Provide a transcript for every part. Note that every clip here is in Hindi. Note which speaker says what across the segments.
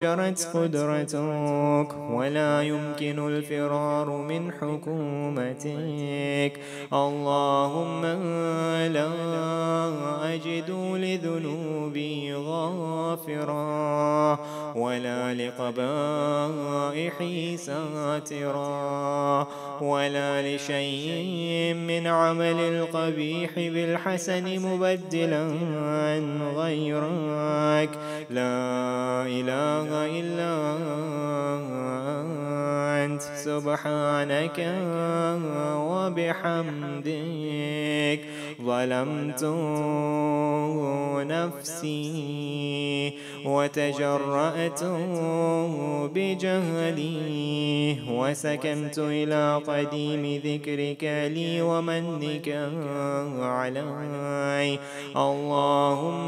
Speaker 1: جرت قدرتك، ولا يمكن الفرار من حكومتك. اللهم لا أجد لذنوبي غافرا، ولا لقبائحي ساترا، ولا لشيء من عمل القبيح بالحسن مبدلا غيرك. لا إله إلا أنت سبحانك وبحمدك ظلمت نفسي وتجرأت بجهلي، وسكنت إلى قديم ذكرك لي ومنك علي. اللهم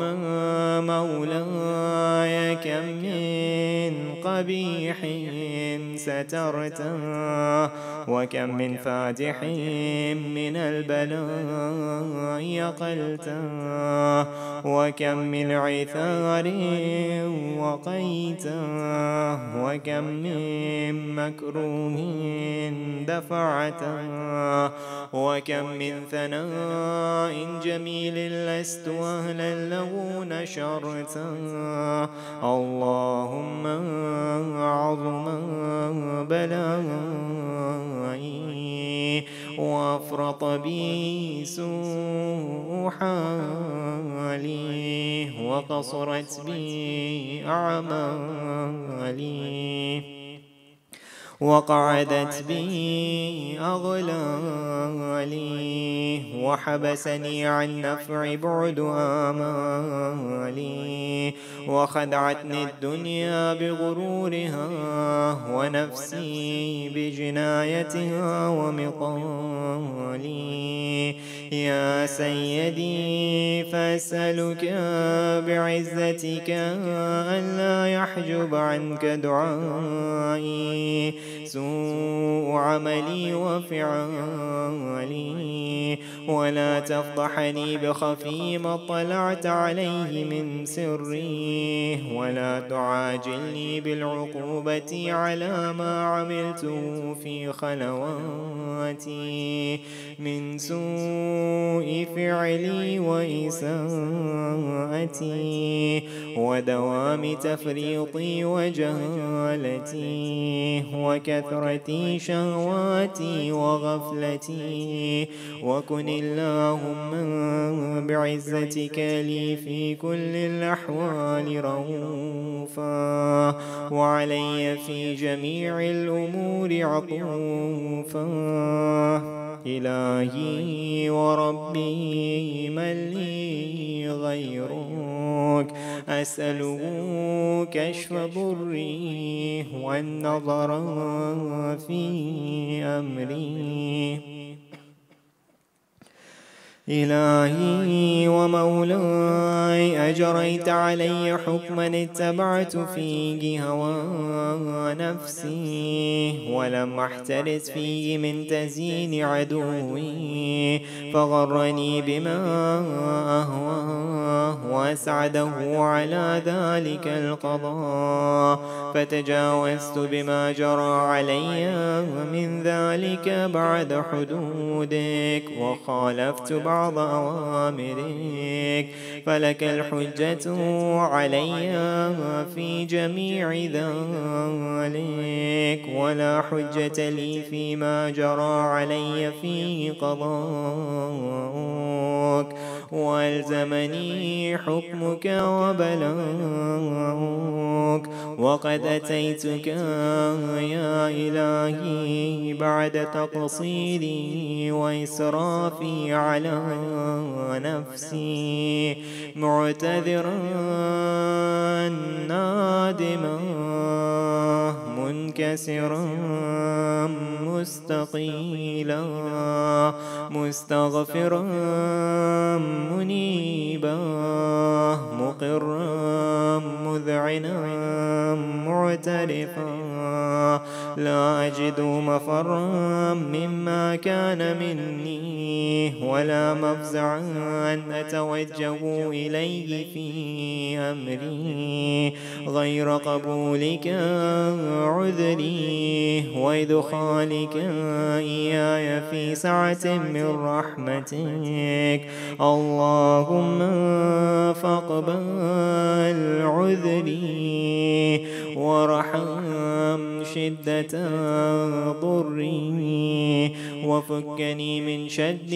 Speaker 1: مولاي كم من قبيح سترته، وكم من فاتح من البلاء يقلته، وكم من عثار وقيته، وكم من مكروه دفعته، وكم من ثناء جميل لست أهلا له نشرته. اللهم عظم بلائي وأفرط بي سوء حالي، وقصرت بي أعمالي، وقعدت بي أغلالي، وحبسني عن نفع بعد آمالي، وخدعتني الدنيا بغرورها، ونفسي بجنايتها ومقالي. يا سيدي فأسألك بعزتك ألا يحجب عنك دعائي سوء عملي وفعالي، ولا تفضحني بخفي ما اطلعت عليه من سري، ولا تعاجلني بالعقوبة على ما عملته في خلواتي من سوء فعلي وإساءتي ودوام تفريطي وجهالتي وكثرة شهواتي وغفلتي. وكن اللهم بعزتك لي في كل الأحوال رؤوفا، وعلي في جميع الأمور عطوفا. إلهي وربي من لي غيرك، أسأله كشف ضري والنظر في أمري. إلهي ومولاي أجريت علي حكما اتبعت فيه هوى نفسي، ولم أحترس فيه من تزيين عدوي، فغرني بما أهواه وأسعده على ذلك القضاء، فتجاوزت بما جرى علي من ذلك بعد حدودك، وخالفت بعض أوامرك، فلك الحجة علي في جميع ذلك، ولا حجة لي فيما جرى علي في قضاءك، وألزمني حكمك وبلاغك. وقد أتيتك يا إلهي بعد تقصيري وإسرافي على نفسي، معتذرا نادما منكسرا مستقيلا مستغفرا منيبا مقرا مذعنا معترفا لا أجد مفرا مما كان مني ولا مفزعا أتوجه إليه في أمري غير قبولك عذري وإدخالك إياي في سعة من رحمتك. اللهم فاقبل عذري ورحم شدة ضري وفكني من شد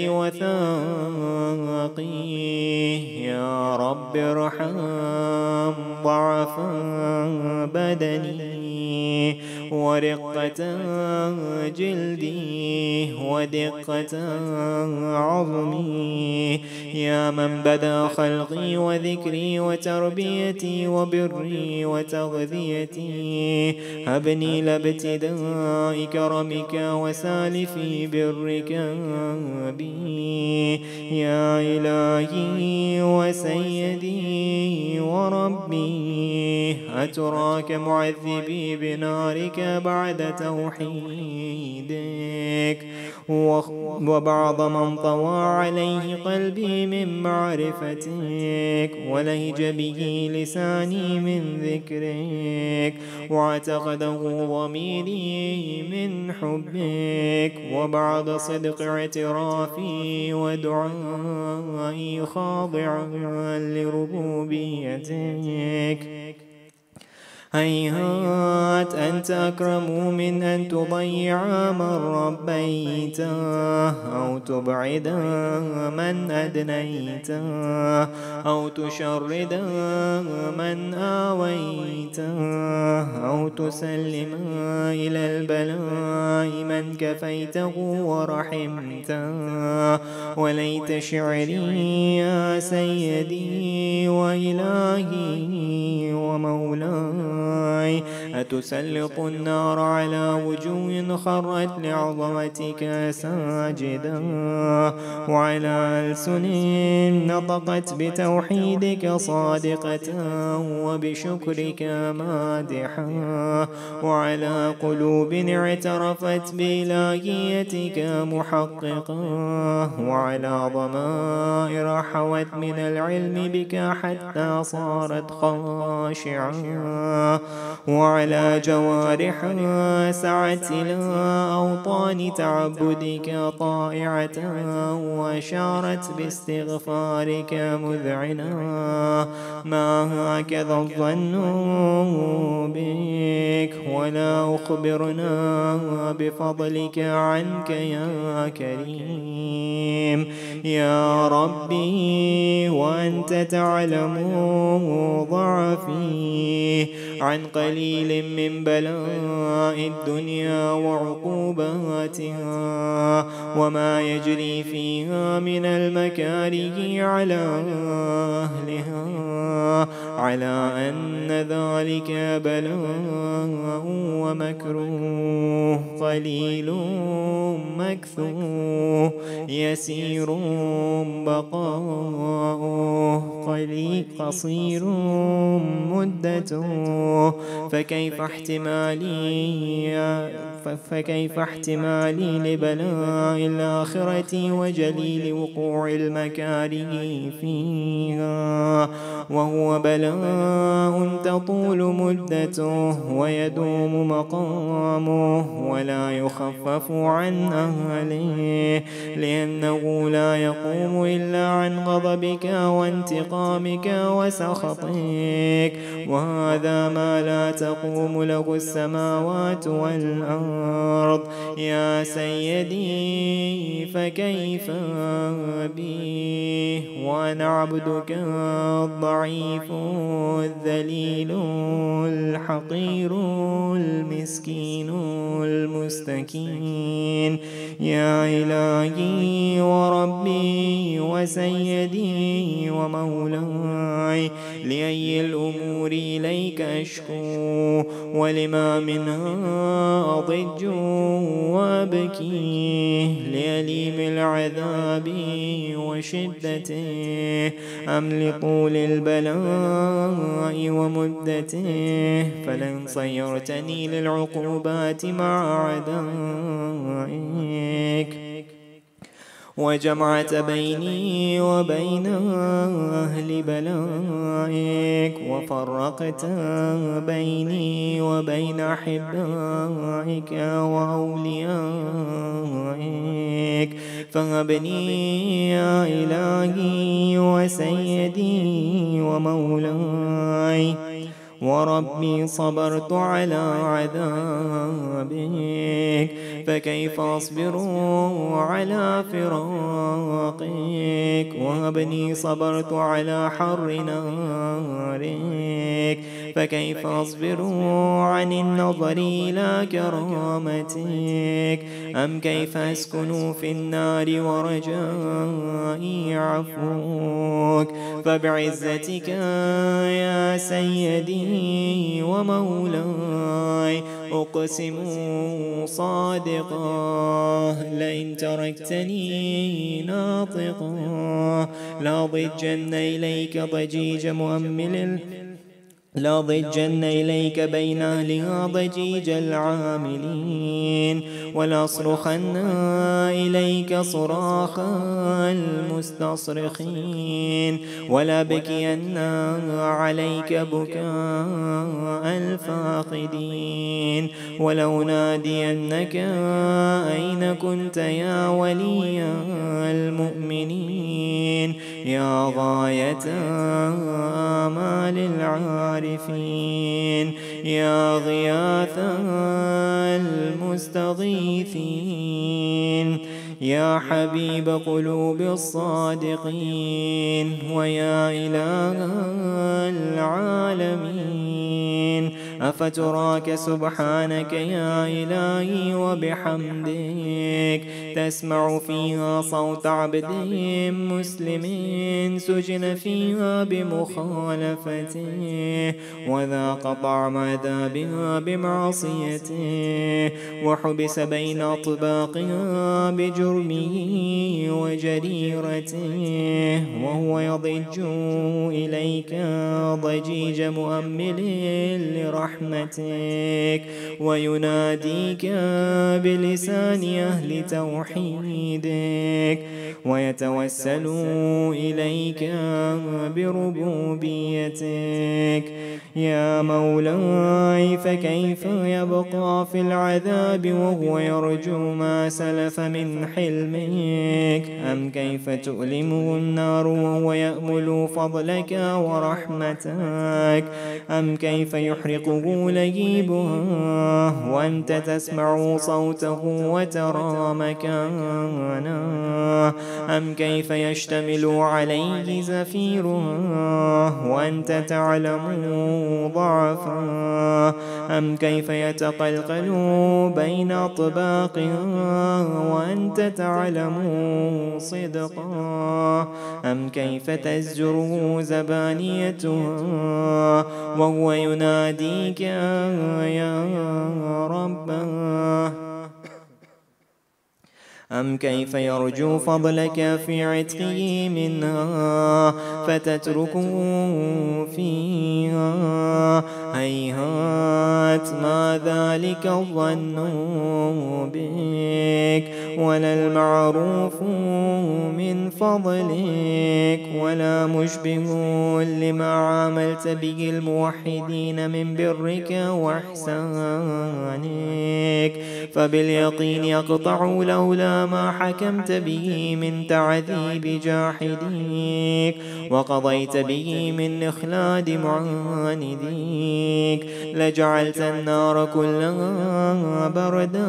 Speaker 1: وثاقي. يا رب ارحم ضعف بدني ورقة جلدي ودقة عظمي. يا من بدا خلقي وذكري وتربيتي وبري وتغذيتي هبني لابتداء كرمك وسالفي برك بي. يا إلهي وسيدي وربي أتراك معذبي بنارك بعد توحيدك وبعض من طوى عليه قلبي من معرفتك ولهج به لساني من ذكرك واعتقده ضميري من حبك وبعد صدق اعترافي ودعائي خاضعا لربوبيتك. هيهات أنت أكرم من أن تضيع من ربيت أو تبعد من أدنيت أو تشرد من آويت أو تسلم إلى البلاء من كفيته ورحمت. وليت شعري يا سيدي وإلهي ومولاي أتسلط النار على وجوه خرت لعظمتك ساجدا وعلى ألسن نطقت بتوحيدك صادقة وبشكرك مادحا وعلى قلوب اعترفت بإلهيتك محققا وعلى ضمائر حوت من العلم بك حتى صارت خاشعا وعلى جوارح سعت إلى أوطان تعبدك طائعة وأشارت باستغفارك مذعنا. ما هكذا الظن بك ولا أخبرنا بفضلك عنك يا كريم. يا ربي وأنت تعلم ضعفي عن قليل من بلاء الدنيا وعقوباتها وما يجري فيها من المكاره على أهلها على أن ذلك بلاء ومكروه قليل مكثوه يسير بقاؤه قصير مدته. فكيف احتمالي لبلاء الآخرة وجليل وقوع المكاره فيها وهو بلاء تطول مدته ويدوم مقامه ولا يخفف عن أهله لأنه لا يقوم إلا عن غضبك وانتقامك وسخطك وهذا ما لا تقوم له السماوات والأرض. يا سيدي فكيف بي وأنا عبدك الضعيف الذليل الحقير المسكين المستكين. يا إلهي وربي وسيدي ومولاي لأي الأمور النور إليك أشكو ولما منها أضج وأبكي لأليم العذاب وشدته أم لطول البلاء ومدته فلن صيرتني للعقوبات مع أعدائك وجمعت بيني وبين أهل بلائك وفرقت بيني وبين أحبائك وأوليائك فهبني يا إلهي وسيدي ومولاي وربي صبرت على عذابك فكيف أصبر على فراقك وهبني صبرت على حر نارك فكيف أصبر عن النظر إلى كرامتك أم كيف أسكن في النار ورجائي عفوك فبعزتك يا سيدي ومولاي أقسم صادقا لئن تركتني ناطقا لأضجن إليك ضجيج مؤمل لأضجن إليك بين أهلها ضجيج العاملين ولأصرخن إليك صراخ المستصرخين ولأبكين عليك بكاء الفاقدين ولأنادينك أين كنت يا ولي المؤمنين يا غاية آمال العارفين يا غياث المستغيثين يا حبيب قلوب الصادقين ويا إله العالمين أفتراك سبحانك يا إلهي وبحمدك تسمع فيها صوت عبد مسلم سجن فيها بمخالفته وذاق طعم عذابها بمعصيته وحبس بين أطباقها بجرمه وجريرته وهو يضج إليك ضجيج مؤمل لرحمتك ويناديك بلسان أهل توحيدك ويتوسل إليك بربوبيتك يا مولاي فكيف يبقى في العذاب وهو يرجو ما سلف من حلمك أم كيف تؤلمه النار وهو يأمل فضلك ورحمتك أم كيف يحرقه لهيبها وأنت تسمع صوته وترى مكانه أم كيف يشتمل عليه زفيرها وأنت تعلم ضعفا أم كيف يتقلقل بين أطباقها وأنت تعلم صدقا أم كيف تزجره زبانيتها وهو يناديك يا رباه أم كيف يرجو فضلك في عتقه منها فتتركه فيها هيهات ما ذلك الظن بك ولا المعروف من فضلك ولا مشبه لما عاملت به الموحدين من برك وإحسانك فباليقين يقطع لولا ما حكمت به من تعذيب جاحديك وقضيت به من إخلاد معانديك لجعلت النار كلها بردا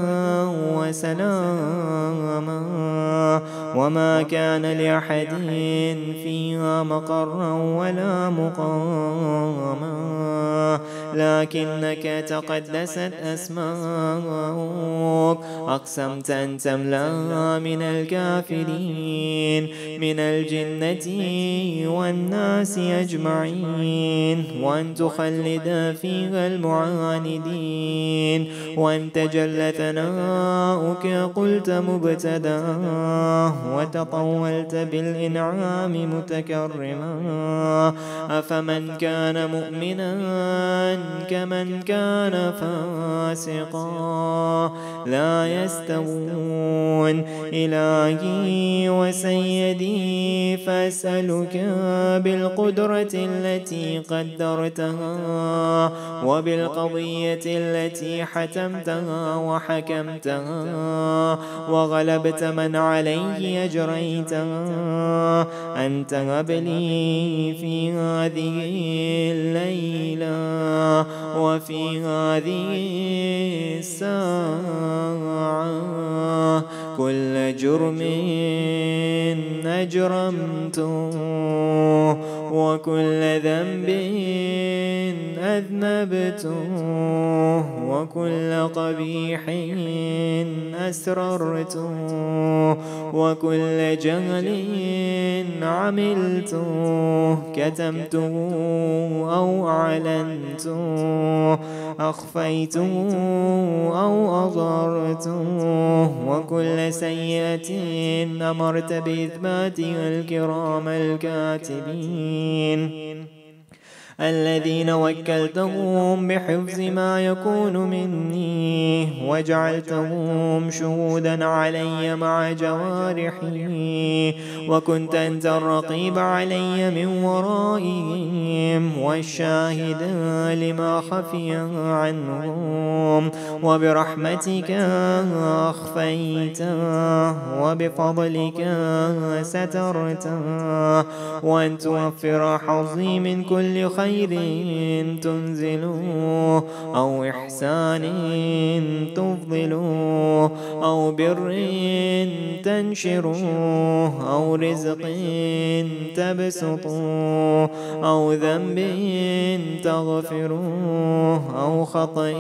Speaker 1: وسلاما وما كان لأحد فيها مقرا ولا مقاما لكنك تقدست أسماؤك، أقسمت أن تملأ من الكافرين من الجنة والناس أجمعين، وأن تخلد فيها المعاندين، وأن تجل ثناؤك قلت مبتدا، وتطولت بالإنعام متكرما. أفمن كان مؤمنا كمن كان فاسقا لا يستوون. إلهي وسيدي فأسألك بالقدرة التي قدرتها وبالقضية التي حتمتها وحكمتها وغلبت من عليه أجريتها، أن تهب لي في هذه الليلة وفي هذه الساعة كل جرم أجرمته وكل ذنب أذنبته وكل قبيح أسررته وكل جهل عملته كتمته أو أعلنته أخفيته أو أظهرته وكل سيئة أمرت بإثباتها الكرام الكاتبين الذين وكلتهم بحفظ ما يكون مني وجعلتهم شهودا علي مع جوارحي، وكنت أنت الرقيب علي من ورائهم والشاهد لما خفي عنهم، وبرحمتك أخفيت وبفضلك سترت، وأن توفر حظي من كل خير تنزله أو إحسان تفضله أو بر تنشره أو رزق تبسطه أو ذنب تغفره أو خطأ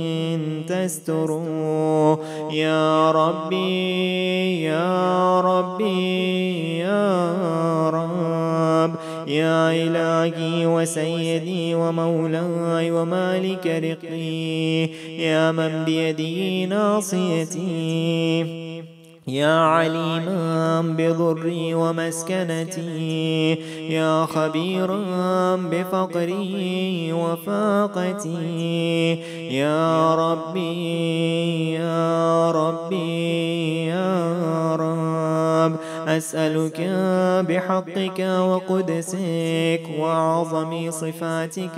Speaker 1: تستره. يا ربي يا ربي يا رب يا إلهي وسيدي ومولاي ومالك رقي، يا من بيده ناصيتي، يا عليما بضري ومسكنتي، يا خبيرا بفقري وفاقتي، يا ربي يا ربي يا رب أسألك بحقك وقدسك وعظم صفاتك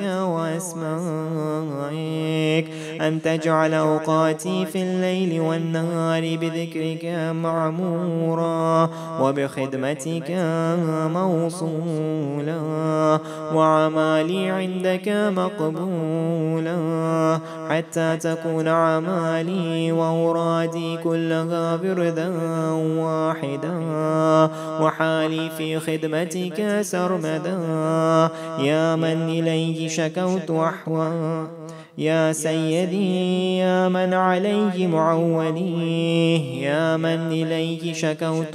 Speaker 1: وأسمائك أن تجعل أوقاتي في الليل والنهار بذكرك معمورا وبخدمتك موصولا وعمالي عندك مقبولا، حتى تكون عمالي وأورادي كلها بردا واحدا وحالي في خدمتك سرمدا. يا من إليه شكوت أحوالي، يا سيدي يا من عليه معولي، يا من إليه شكوت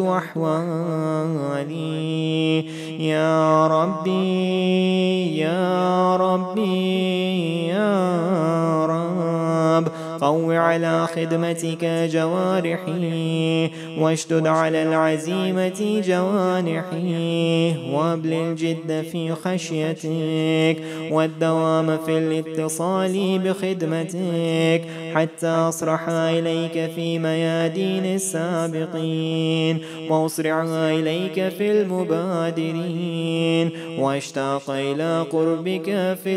Speaker 1: أحوالي، يا ربي يا ربي يا رب قو على خدمتك جوارحي واشدد على العزيمة جوانحي وابل الجد في خشيتك والدوام في الاتصال بخدمتك حتى أصرح إليك في ميادين السابقين وأسرع إليك في المبادرين واشتاق إلى قربك في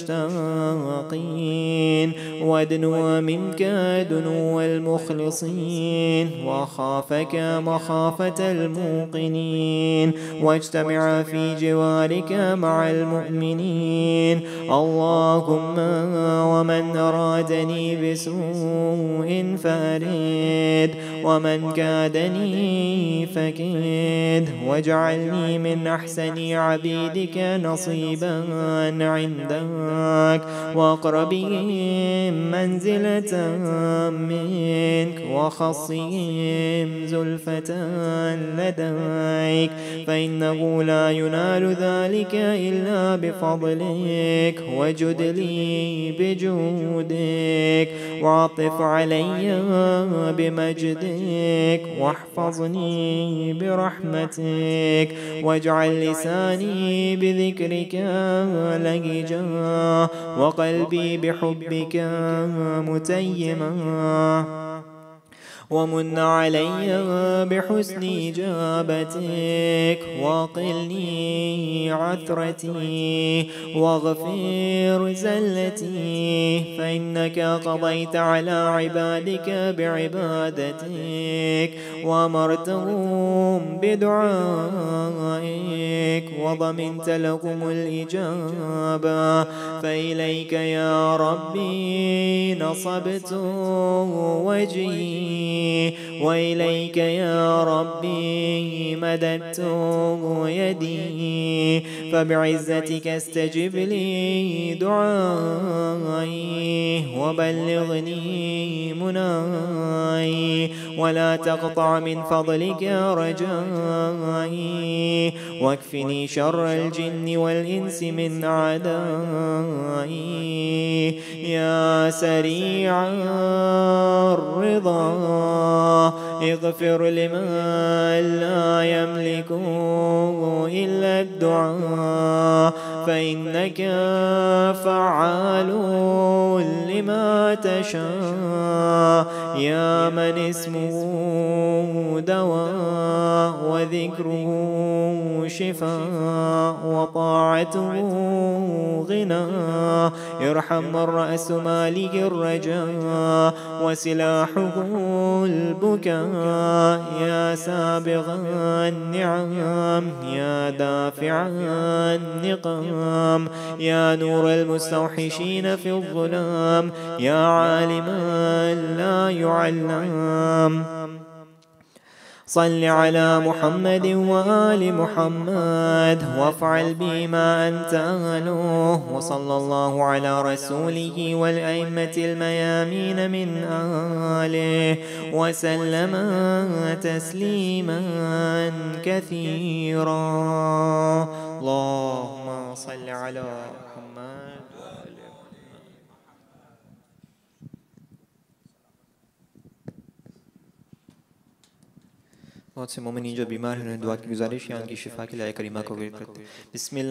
Speaker 1: المشتاقين وادنو منك دنو المخلصين وخافك مخافة الموقنين واجتمع في جوارك مع المؤمنين. اللهم ومن أرادني بسوء فأرد ومن كادني فكيد، واجعلني من أحسن عبيدك نصيبا عندك، وأقربهم منزلة منك، وخصهم زلفة لديك، فإنه لا ينال ذلك إلا بفضلك، وجد لي بجودك، وعطف علي بمجدك، واحفظني برحمتك، واجعل لساني بذكرك لهجا، وقلبي بحبك متيما، ومن علي بحسن إجابتك، وقلني عثرتي، واغفر زلتي، فإنك قضيت على عبادك بعبادتك، وأمرتهم بدعائك، وضمنت لهم الإجابة، فإليك يا ربي نصبت وجهي، وإليك يا ربي مددت يدي، فبعزتك استجب لي دعائي، وبلغني مناي، ولا تقطع من فضلك رجائي، واكفني شر الجن والإنس من عدائي، يا سريع الرضا اغفر لمن لا يملك إلا الدعاء، فإنك فعال لما تشاء، يا من اسمه دواء، وذكره شفاء، وطاعته غنى، ارحم من رأس ماله الرجاء، وسلاحه البكاء، يا سابغ النعم، يا دافع النقام، يا نور المستوحشين في الظلام، يا عالما لا يعلم. صل على محمد وآل محمد، وافعل بما أنت أهله، وصلى الله على رسوله والأئمة الميامين من آله، وسلم تسليما كثيرا. اللهم صل على محمد. बहुत से मोमिन जो बीमार हैं दुआ की गुजारिश है उनकी शिफा के लिए करीमा को विरत करते हैं।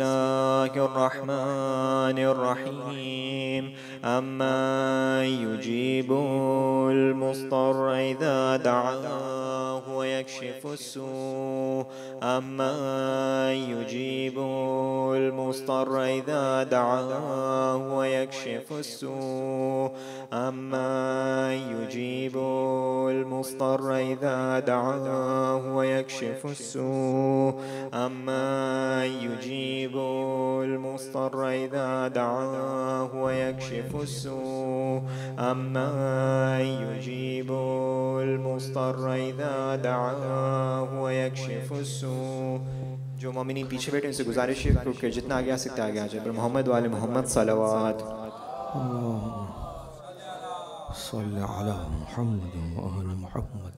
Speaker 1: बिस्मिल्लाहिर्रहमानिर्रहीम। अम्मा युजीबुल मुस्तर्र इज़ा दअाहु व यक्शिफुस्सू, अम्मा युजीबुल मुस्तर्र इज़ा दअाहु व यक्शिफुस्सू, अम्मा युजीबुल मुस्तर्र इज़ा दअाहु ويكشف السوء، أما يجيب المضطر إذا دعاه ويكشف السوء، أما يجيب المضطر إذا دعاه ويكشف السوء। जो मोमिनीन पीछे बैठे उनसे गुजारिश है कि जितना आगे आ सकते आगे आ जाए। मोहम्मद वाले मोहम्मद सलवात।
Speaker 2: सल्लि अला मुहम्मद व आलि मुहम्मद।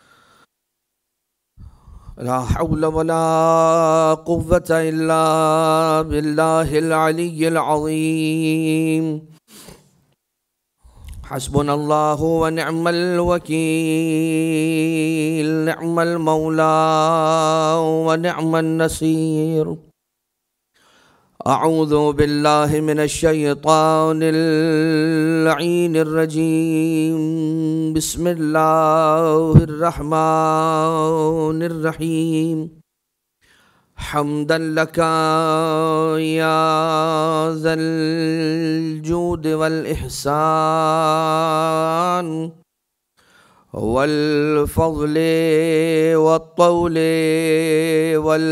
Speaker 2: ला हौल वला कुव्वत इल्ला बिल्लाहिल अलिय्यिल अज़ीम। हस्बुनल्लाहु व निअमल वकील, निअमल मौला व निअमन नसीर। अऊज़ु बिल्लाहि मिनश शैतानिर लईनिर रजीम। बिस्मिल्लाहिर रहमानिर रहीम। हम्दन लका या ज़ल जूद वल इहसान वल फ़ज़्ल वत्तौल वल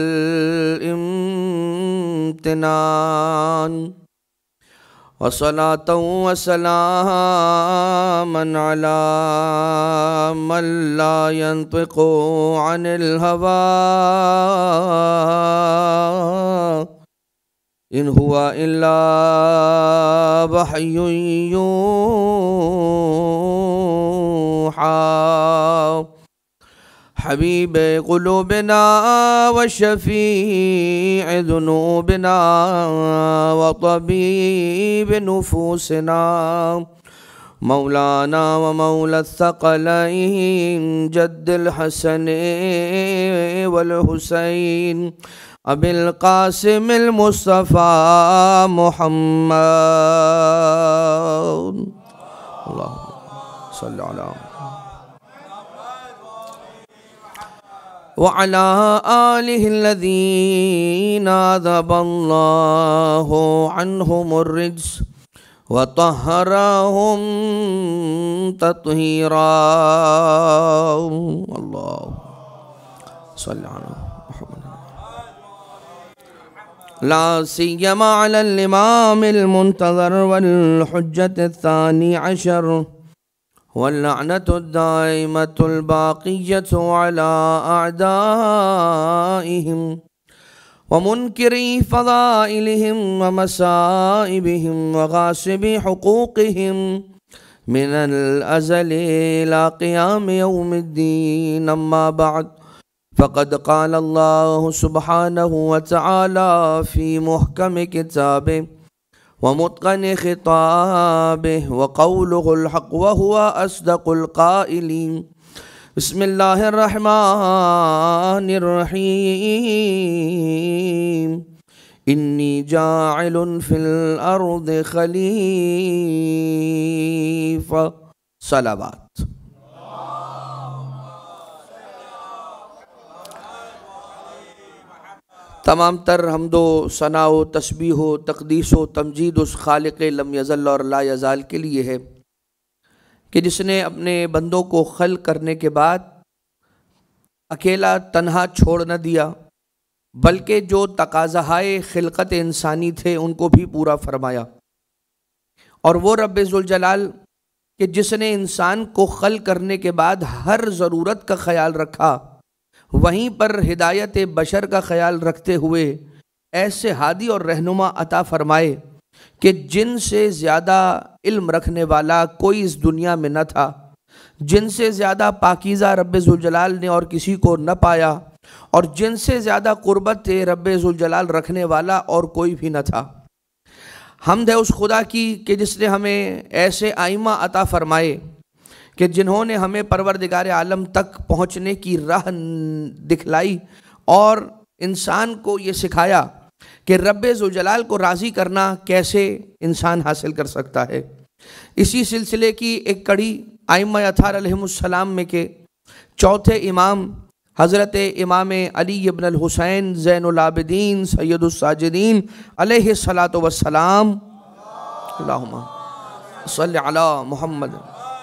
Speaker 2: इम्तिनान, वस्सलातु वस्सलाम सलामन अला मन ला यंतिकु अनिल हवा इन हुआ इल्ला वहयुन यूहा हबीब क़ुलूबिना व शफ़ीअ ज़ुनूबिना व तबीब नुफूसिना मौलाना व मौला अस-सकलैन जद्दुल हसन वल हुसैन अबिल क़ासिमिल मुस्तफ़ा मुहम्मद अल्लाहुम्मा सल्लि अला व अला आलिहिल्लज़ीना अज़हबल्लाहु अन्हुमुर रिज्स व तहहरहुम तत्हीरा अल्लाहु सल्लि अला मुहम्मद ला सियमा अलल इमामिल मुंतज़र वल हुज्जतिस सानी अशर वल्लअनतु दाइमतुल बाक़ियतु अला अअदाइहिम व मुनकिरी फ़ज़ाइलिहिम व मसाइबिहिम व गासिबी हुक़ूक़िहिम मिनल अज़ली इला क़ियाम यौमिद्दीन अम्मा बअद फ़क़द क़ाल अल्लाहु सुब्हानहु व तआला फ़ी मुहकम किताबिहि व मुत्क़न ख़िताबिहि व क़ौलुहुल हक़ व हुवा अस्दक़ुल क़ाइलीन बिस्मिल्लाहिर रहमानिर रहीम इन्नी जाइलुन फ़िल अर्दि ख़लीफ़ा सलावत। तमाम तर हम्दो सनाओ तस्बीहो तक़दीसो तमजीद उस खालिक़ लम यज़ल और ला यज़ाल के लिए है कि जिसने अपने बंदों को खल करने के बाद अकेला तन्हा छोड़ न दिया, बल्कि जो तकाज़ाए खिलकत इंसानी थे उनको भी पूरा फरमाया। और वो रब्बे ज़ुल जलाल कि जिसने इंसान को खल करने के बाद हर ज़रूरत का ख्याल रखा, वहीं पर हिदायत बशर का ख्याल रखते हुए ऐसे हादी और रहनुमा अता फरमाए कि जिनसे ज़्यादा इल्म रखने वाला कोई इस दुनिया में न था, जिनसे ज़्यादा पाकीज़ा रब्बे ज़ुल जलाल ने और किसी को न पाया, और जिनसे ज़्यादा क़ुर्बत रब्बे ज़ुल जलाल रखने वाला और कोई भी न था। हम्द है उस खुदा की कि जिसने हमें ऐसे आइमा अता फरमाए कि जिन्होंने हमें परवरदिगार आलम तक पहुँचने की राह दिखलाई और इंसान को ये सिखाया कि रब्बे ज़ुल जलाल को राज़ी करना कैसे इंसान हासिल कर सकता है। इसी सिलसिले की एक कड़ी आइम्मा अतार अलैहिमुस्सलाम में के चौथे इमाम हज़रत इमाम अली इब्न अल हुसैन ज़ैनुल आबिदीन सैयदुस साजिदीन अलैहिस्सलातु वस्सलाम अल्लाहुम्मा सल्लि अला मुहम्मद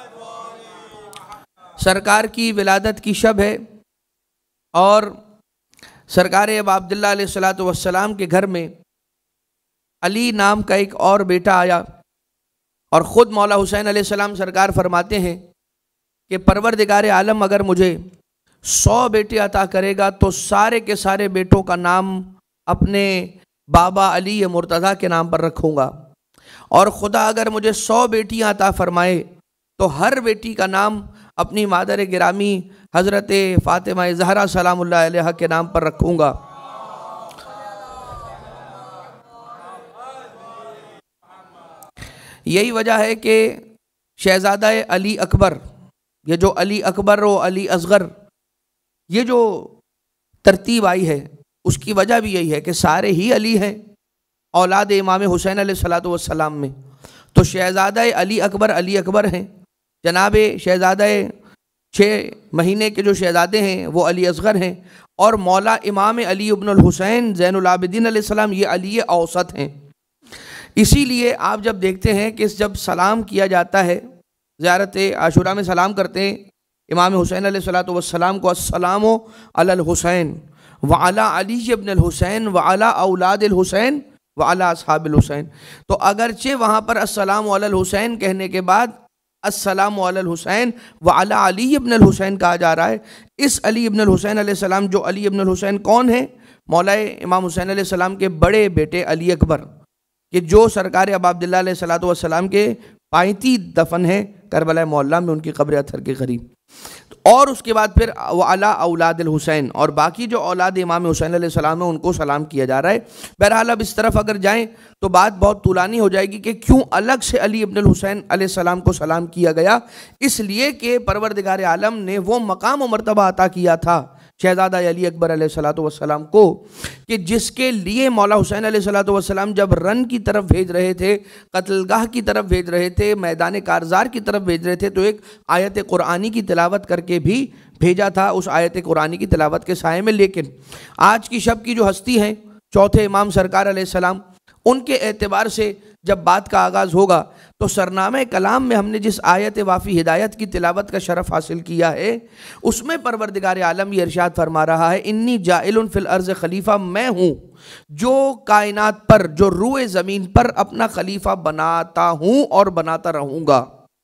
Speaker 2: सरकार की विलादत की शब है और सरकार अब अब्दुल्लाह अलैहिस्सलातु वस्सलाम के घर में अली नाम का एक और बेटा आया और ख़ुद मौला हुसैन अलैहिस्सलाम सरकार फरमाते हैं कि परवरदिगार आलम अगर मुझे 100 बेटे अता करेगा तो सारे के सारे बेटों का नाम अपने बाबा अली मुर्तज़ा के नाम पर रखूँगा, और ख़ुदा अगर मुझे 100 बेटियाँ अता फरमाए तो हर बेटी का नाम अपनी मादर गिरामी हज़रत फ़ातिमा ज़हरा सलामुल्लाह अलैहा के नाम पर रखूँगा। यही वजह है कि शहज़ादा अली अकबर, ये जो अली अकबर और अली असग़र, ये जो तरतीब आई है उसकी वजह भी यही है कि सारे ही अली हैं औलाद इमाम हुसैन अलैहिस्सलातु वस्सलाम में। तो शहज़ादा अली अकबर हैं, जनाब शहज़ादा 6 महीने के जो शहज़ादे हैं वो अली असग़र हैं, और मौला इमाम अली इब्न अल हुसैन ज़ैनुल आबिदीन अलैहिस्सलाम ये अली औसत हैं। इसीलिए आप जब देखते हैं कि जब सलाम किया जाता है, ज़ियारत आशूरा में सलाम करते हैं इमाम हुसैन अलैहिस्सलातु वस्सलाम को, अस्सलामु अलल हुसैन व अला अली इब्न अल हुसैन व अला औलाद अल हुसैन व अला अस्हाबिल हुसैन। तो अगरचे वहाँ पर अस्सलामु अलल हुसैन कहने के बाद अस्सलामु अलल हुसैन व अला अली इब्न अल हुसैन कहा जा रहा है। इस अली इब्न अल हुसैन अलैहिस्सलाम, जो अली इब्न अल हुसैन कौन है? मौलाए इमाम हुसैन अलैहिस्सलाम के बड़े बेटे अली अकबर, कि जो सरकार अबा अब्दुल्लाह अलैहिस्सलातु वस्सलाम के पायती दफन है करबला मोहल्ला में, उनकी कब्र अथर के करीब। और उसके बाद फिर व अला औलाद हुसैन, और बाकी जो औलाद इमाम हुसैन अलैहिस्सलाम है उनको सलाम किया जा रहा है। बहरहाल अब इस तरफ अगर जाएं तो बात बहुत तुलानी हो जाएगी कि क्यों अलग से अली इब्न हुसैन अलैहिस्सलाम को सलाम किया गया। इसलिए कि परवरदिगार आलम ने वो मकाम व मर्तबा अता किया था शहजादा अली अकबर अलैहिस्सलातु वस्सलाम को, कि जिसके लिए मौला हुसैन अलैहिस्सलातु वस्सलाम जब रन की तरफ भेज रहे थे, कत्लगाह की तरफ भेज रहे थे, मैदान कारजार की तरफ भेज रहे थे, तो एक आयत कुरानी की तिलावत करके भी भेजा था, उस आयत कुरानी की तिलावत के साये में। लेकिन आज की शब की जो हस्ती हैं चौथे इमाम सरकार अलैहिस्सलाम, उनके एतबार से जब बात का आगाज़ होगा तो सरनामे कलाम में हमने जिस आयत वाफ़ी हिदायत की तिलावत का शरफ़ हासिल किया है, उसमें परवरदिगार आलम ये इरशाद फरमा रहा है, इन्नी जाइलुन फिल अर्ज़ खलीफा, मैं हूँ जो कायनात पर, जो रूए ज़मीन पर अपना खलीफा बनाता हूँ और बनाता रहूँगा।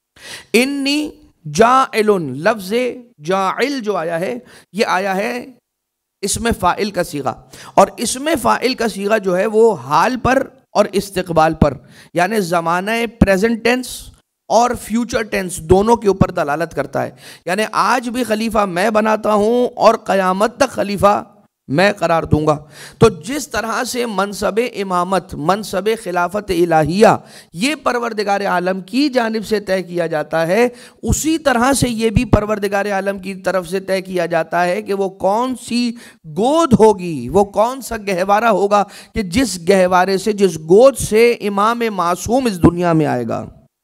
Speaker 2: इन्नी जाइलुन, लफ्ज़ जाइल जो आया है ये आया है इसमें फ़ाइल का सीगा, और इसमें फ़ाइल का सीगा जो है वो हाल पर और इस्तिकबाल पर, यानी ज़माने प्रेजेंट टेंस और फ्यूचर टेंस दोनों के ऊपर दलालत करता है। यानी आज भी खलीफा मैं बनाता हूँ और क़यामत तक खलीफा मैं करार दूंगा। तो जिस तरह से मनसब इमामत, मनसब खिलाफत इलाहिया ये परवरदिगार आलम की जानिब से तय किया जाता है, उसी तरह से ये भी परवरदिगार आलम की तरफ से तय किया जाता है कि वो कौन सी गोद होगी, वो कौन सा गहवारा होगा, कि जिस गहवारे से, जिस गोद से इमाम मासूम इस दुनिया में आएगा।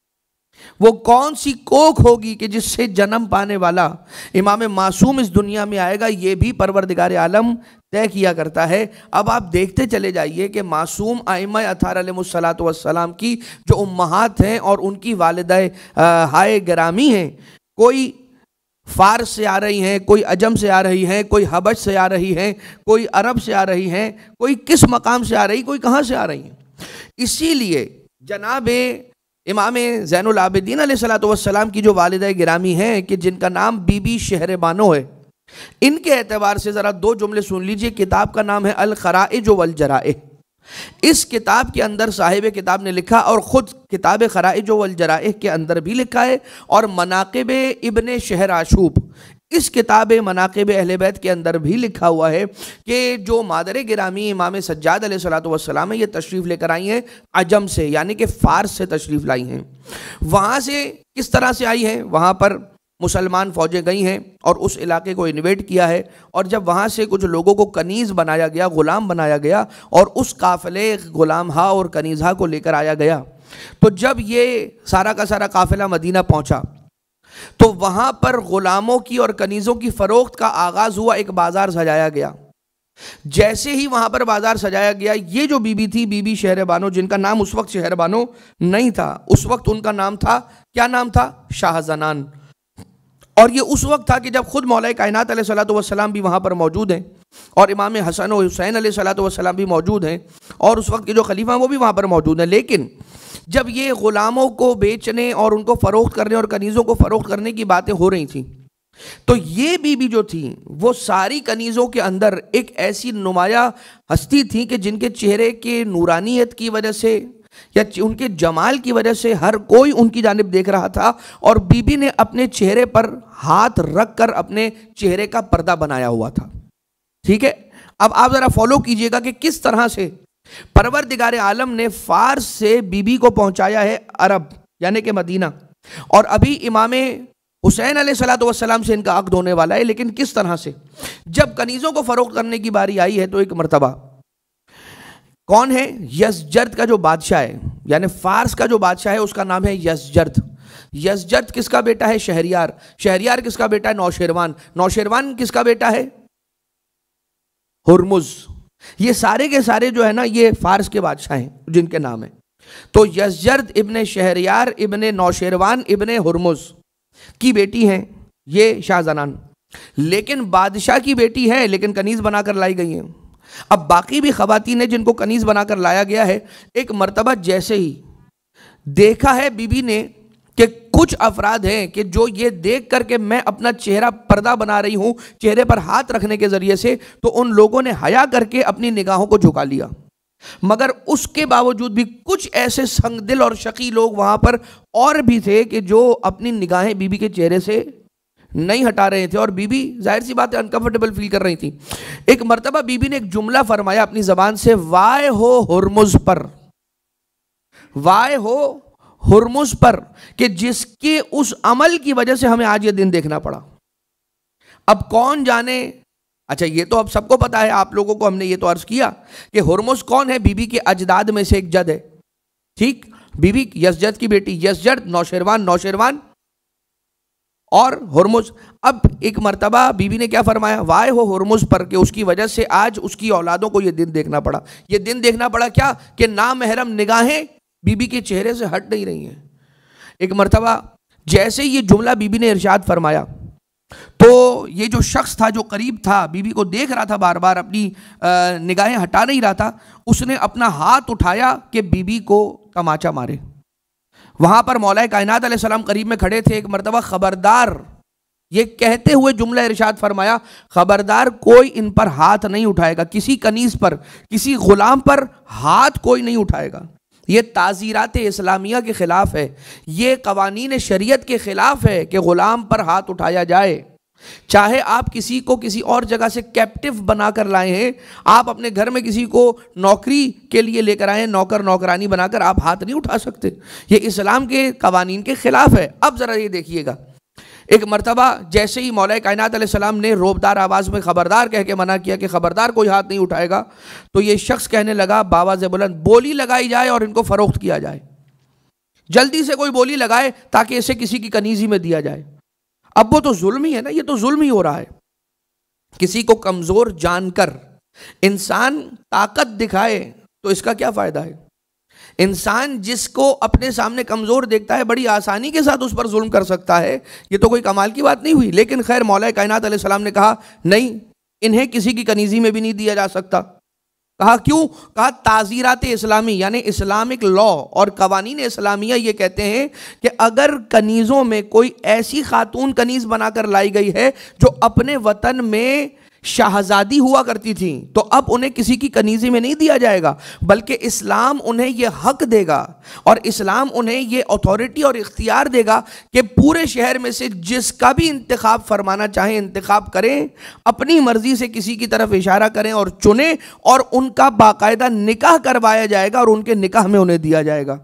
Speaker 2: वो कौन सी कोख होगी कि जिससे जन्म पाने वाला इमाम मासूम इस दुनिया में आएगा, ये भी परवरदिगार आलम तय किया करता है। अब आप देखते चले जाइए कि मासूम आइमा अथार अलैहिस्सलातु वस्सलाम की जो उम्महात हैं और उनकी वालिदाए हाय गिरामी हैं, कोई फारस से आ रही हैं, कोई अजम से आ रही हैं, कोई हबश से आ रही हैं, कोई अरब से आ रही हैं, कोई किस मकाम से आ रही, कोई कहाँ से आ रही हैं। इसीलिए जनाब इमाम ज़ैनुल आबिदीन अलैहिस्सलातु वस्सलाम की जो वालिदा गिरामी हैं, कि जिनका नाम बीबी शहरबानो है, इनके एतबार से ज़रा दो जुमले सुन लीजिए। किताब का नाम है अल खराइज वल जराइह। इस किताब के अंदर साहिब किताब ने लिखा, और ख़ुद किताब खराइज वल जराइह के अंदर भी लिखा है, और मनाक़िब इब्न शहर आशूब, इस किताब मनाक़िब अहले बैत के अंदर भी लिखा हुआ है कि जो मादर गिरामी इमाम सज्जाद अलैहिस्सलातु वस्सलाम है, ये तशरीफ़ लेकर आई हैं अजम से, यानी कि फ़ारस से तशरीफ़ लाई हैं। वहाँ से किस तरह से आई हैं, वहाँ पर मुसलमान फ़ौजें गई हैं और उस इलाके को इन्वेट किया है, और जब वहाँ से कुछ लोगों को कनीज़ बनाया गया, ग़ुलाम बनाया गया, और उस काफ़िले ग़ुलामहा और कनीज़हा को लेकर आया गया, तो जब ये सारा का सारा काफ़िला मदीना पहुँचा तो वहाँ पर ग़ुलामों की और कनीज़ों की फ़रोख्त का आगाज़ हुआ। एक बाज़ार सजाया गया। जैसे ही वहाँ पर बाज़ार सजाया गया, ये जो बीबी थी, बीबी शहरबानो, जिनका नाम उस वक्त शहरबानो नहीं था, उस वक्त उनका नाम था, क्या नाम था, शाहज़नान। और ये उस वक्त था कि जब खुद मौला कायनात अलैहिस्सलातु वस्सलाम भी वहाँ पर मौजूद हैं, और इमाम हसन और हुसैन अलैहिस्सलातु वस्सलाम भी मौजूद हैं, और उस वक्त के जो खलीफा हैं वो भी वहाँ पर मौजूद हैं। लेकिन जब ये ग़ुलामों को बेचने और उनको फ़रोख्त करने और कनीज़ों को फ़रोख्त करने की बातें हो रही थी, तो ये बीबी जो थी वो सारी कनीज़ों के अंदर एक ऐसी नुमाया हस्ती थी कि जिनके चेहरे के नूरानियत की वजह से या उनके जमाल की वजह से हर कोई उनकी जानिब देख रहा था, और बीबी ने अपने चेहरे पर हाथ रख कर अपने चेहरे का पर्दा बनाया हुआ था। ठीक है, अब आप ज़रा फॉलो कीजिएगा कि किस तरह से परवरदिगार आलम ने फारस से बीबी को पहुंचाया है अरब, यानी कि मदीना, और अभी इमाम हुसैन अलैहिस्सलातु वस्सलाम से इनका अक़्द होने वाला है। लेकिन किस तरह से, जब कनीज़ों को फ़रोख्त करने की बारी आई है, तो एक मरतबा कौन है, यज़जर्द का जो बादशाह है, यानी फारस का जो बादशाह है, उसका नाम है यज़जर्द। यज़जर्द किसका बेटा है, शहरियार। शहरियार किसका बेटा है, नौशेरवान। नौशेरवान किसका बेटा है, हुर्मुज़। ये सारे के सारे जो है ना, ये फारस के बादशाह हैं जिनके नाम है। तो यज़जर्द इब्ने शहरियार इब्ने नौशेरवान इब्ने हुर्मुज़ की बेटी हैं ये शाहज़नान, लेकिन बादशाह की बेटी है, लेकिन कनीज़ बनाकर लाई गई हैं। अब बाकी भी ख़वातीन हैं जिनको कनीज़ बनाकर लाया गया है। एक मर्तबा जैसे ही देखा है बीबी ने कि कुछ अफराद हैं कि जो ये देख करके मैं अपना चेहरा पर्दा बना रही हूं चेहरे पर हाथ रखने के जरिए से, तो उन लोगों ने हया करके अपनी निगाहों को झुका लिया। मगर उसके बावजूद भी कुछ ऐसे संगदिल और शकी लोग वहां पर और भी थे कि जो अपनी निगाहें बीबी के चेहरे से नहीं हटा रहे थे, और बीबी जाहिर सी बात है अनकंफर्टेबल फील कर रही थी। एक मर्तबा बीबी ने एक जुमला फरमाया अपनी जबान से, वाय हो हुर्मुज पर, वाय हो हुर्मुज पर, कि जिसके उस अमल की वजह से हमें आज ये दिन देखना पड़ा। अब कौन जाने, अच्छा ये तो अब सबको पता है, आप लोगों को हमने ये तो अर्ज किया कि हुर्मुज कौन है, बीबी के अजदाद में से एक जद है, ठीक, बीबी यसजद की बेटी, यसजद नौशेरवान और हुर्मुज। अब एक मर्तबा बीबी ने क्या फरमाया, वाय हो हुर्मुज पर, कि उसकी वजह से आज उसकी औलादों को यह दिन देखना पड़ा। यह दिन देखना पड़ा क्या, कि नामहरम निगाहें बीबी के चेहरे से हट नहीं रही हैं। एक मर्तबा जैसे ये जुमला बीबी ने इरशाद फरमाया, तो ये जो शख्स था जो करीब था, बीबी को देख रहा था, बार बार अपनी निगाहें हटा नहीं रहा था, उसने अपना हाथ उठाया कि बीबी को तमाचा मारे। वहां पर मौला कायनात अलैहिस्सलाम करीब में खड़े थे। एक मर्तबा खबरदार, ये कहते हुए जुमला इरशाद फरमाया, खबरदार कोई इन पर हाथ नहीं उठाएगा, किसी कनीज पर, किसी गुलाम पर हाथ कोई नहीं उठाएगा। ये ताज़ीरात इस्लामिया के ख़िलाफ़ है, ये कवानीन शरीयत के ख़िलाफ़ है कि ग़ुलाम पर हाथ उठाया जाए। चाहे आप किसी को किसी और जगह से कैप्टिव बनाकर लाए हैं, आप अपने घर में किसी को नौकरी के लिए लेकर आए हैं, नौकर नौकरानी बनाकर, आप हाथ नहीं उठा सकते। ये इस्लाम के कवानीन के ख़िलाफ़ है। अब ज़रा ये देखिएगा, एक मर्तबा जैसे ही मौला कायनात अलैहिस्सलाम ने रोबदार आवाज़ में खबरदार कह के मना किया कि खबरदार कोई हाथ नहीं उठाएगा, तो ये शख्स कहने लगा बावाज़ बुलंद, बोली लगाई जाए और इनको फ़रोख्त किया जाए, जल्दी से कोई बोली लगाए ताकि इसे किसी की कनीजी में दिया जाए। अब वो तो जुल्म ही है ना, ये तो जुल्म ही हो रहा है। किसी को कमज़ोर जानकर इंसान ताकत दिखाए तो इसका क्या फ़ायदा है। इंसान जिसको अपने सामने कमज़ोर देखता है बड़ी आसानी के साथ उस पर जुल्म कर सकता है, ये तो कोई कमाल की बात नहीं हुई। लेकिन खैर मौला कायनात अलैहिस्सलाम ने कहा नहीं, इन्हें किसी की कनीजी में भी नहीं दिया जा सकता। कहा क्यों, कहा ताज़ीरात इस्लामी यानी इस्लामिक लॉ और कवानीन इस्लामिया ये कहते हैं कि अगर कनीज़ों में कोई ऐसी खातून कनीज़ बनाकर लाई गई है जो अपने वतन में शाहजादी हुआ करती थी, तो अब उन्हें किसी की कनीज़ी में नहीं दिया जाएगा, बल्कि इस्लाम उन्हें यह हक देगा और इस्लाम उन्हें यह अथॉरिटी और इख्तियार देगा कि पूरे शहर में से जिसका भी इंतखाब फरमाना चाहें इंतखाब करें, अपनी मर्जी से किसी की तरफ इशारा करें और चुनें, और उनका बाकायदा निकाह करवाया जाएगा और उनके निकाह में उन्हें दिया जाएगा।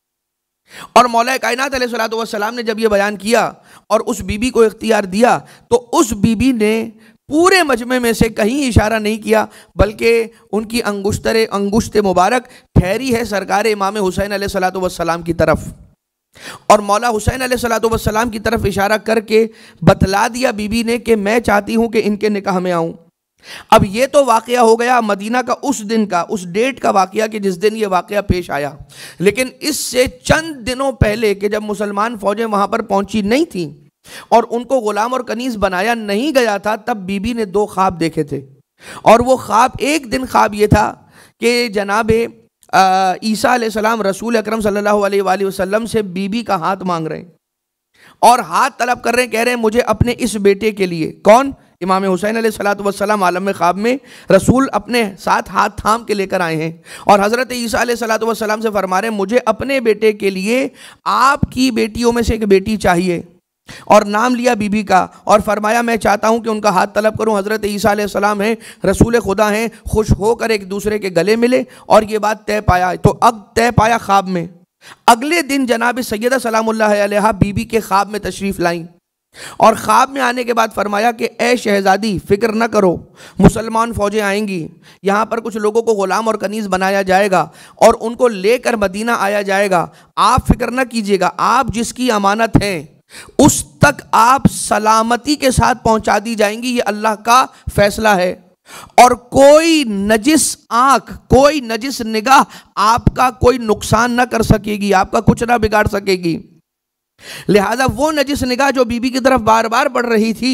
Speaker 2: और मौला कायनात अलैहिस्सलातु वस्सलाम ने जब यह बयान किया और उस बीबी को इख्तियार दिया, तो उस बीबी ने पूरे मजमे में से कहीं इशारा नहीं किया, बल्कि उनकी अंगुश्त मुबारक ठहरी है सरकार इमाम हुसैन अलैहिस्सलातु वस्सलाम की तरफ, और मौला हुसैन अलैहिस्सलातु वस्सलाम की तरफ इशारा करके बतला दिया बीबी ने कि मैं चाहती हूँ कि इनके निकाह में आऊँ। अब ये तो वाक़या हो गया मदीना का उस दिन का, उस डेट का वाक़या कि जिस दिन ये वाक़या पेश आया। लेकिन इससे चंद दिनों पहले कि जब मुसलमान फ़ौजें वहाँ पर पहुँची नहीं थी और उनको गुलाम और कनीज़ बनाया नहीं गया था, तब बीबी ने 2 ख्वाब देखे थे। और वो ख्वाब, एक दिन ख्वाब ये था कि जनाब ईसा अलैहिस्सलाम रसूल अकरम सल्लल्लाहु अलैहि वसल्लम से बीबी का हाथ मांग रहे हैं और हाथ तलब कर रहे हैं, कह रहे हैं मुझे अपने इस बेटे के लिए, कौन, इमाम हुसैन अलैहिस्सलातु वस्सलाम आलम में ख्वाब में रसूल अपने साथ हाथ थाम के लेकर आए हैं और हज़रत ईसा अलैहिस्सलातु वस्सलाम से फरमा रहे हैं मुझे अपने बेटे के लिए आपकी बेटियों में से एक बेटी चाहिए, और नाम लिया बीबी का और फरमाया मैं चाहता हूं कि उनका हाथ तलब करूं। हज़रत ईसा अलैहिस्सलाम हैं, रसूल खुदा हैं, खुश होकर एक दूसरे के गले मिले और ये बात तय पाया। तो अब तय पाया ख्वाब में। अगले दिन जनाब सैयदा सलामुल्लाह अलैहा बीबी के ख्वाब में तशरीफ़ लाईं और ख्वाब में आने के बाद फरमाया कि ए शहजादी फ़िक्र न करो, मुसलमान फ़ौजें आएंगी, यहाँ पर कुछ लोगों को ग़ुलाम और कनीज़ बनाया जाएगा और उनको लेकर मदीना आया जाएगा। आप फ़िक्र न कीजिएगा, आप जिसकी अमानत हैं उस तक आप सलामती के साथ पहुंचा दी जाएंगी, ये अल्लाह का फैसला है। और कोई नजिस आंख, कोई नजिस निगाह आपका कोई नुकसान न कर सकेगी, आपका कुछ ना बिगाड़ सकेगी। लिहाजा वो नजिस निगाह जो बीबी की तरफ बार बार बढ़ रही थी,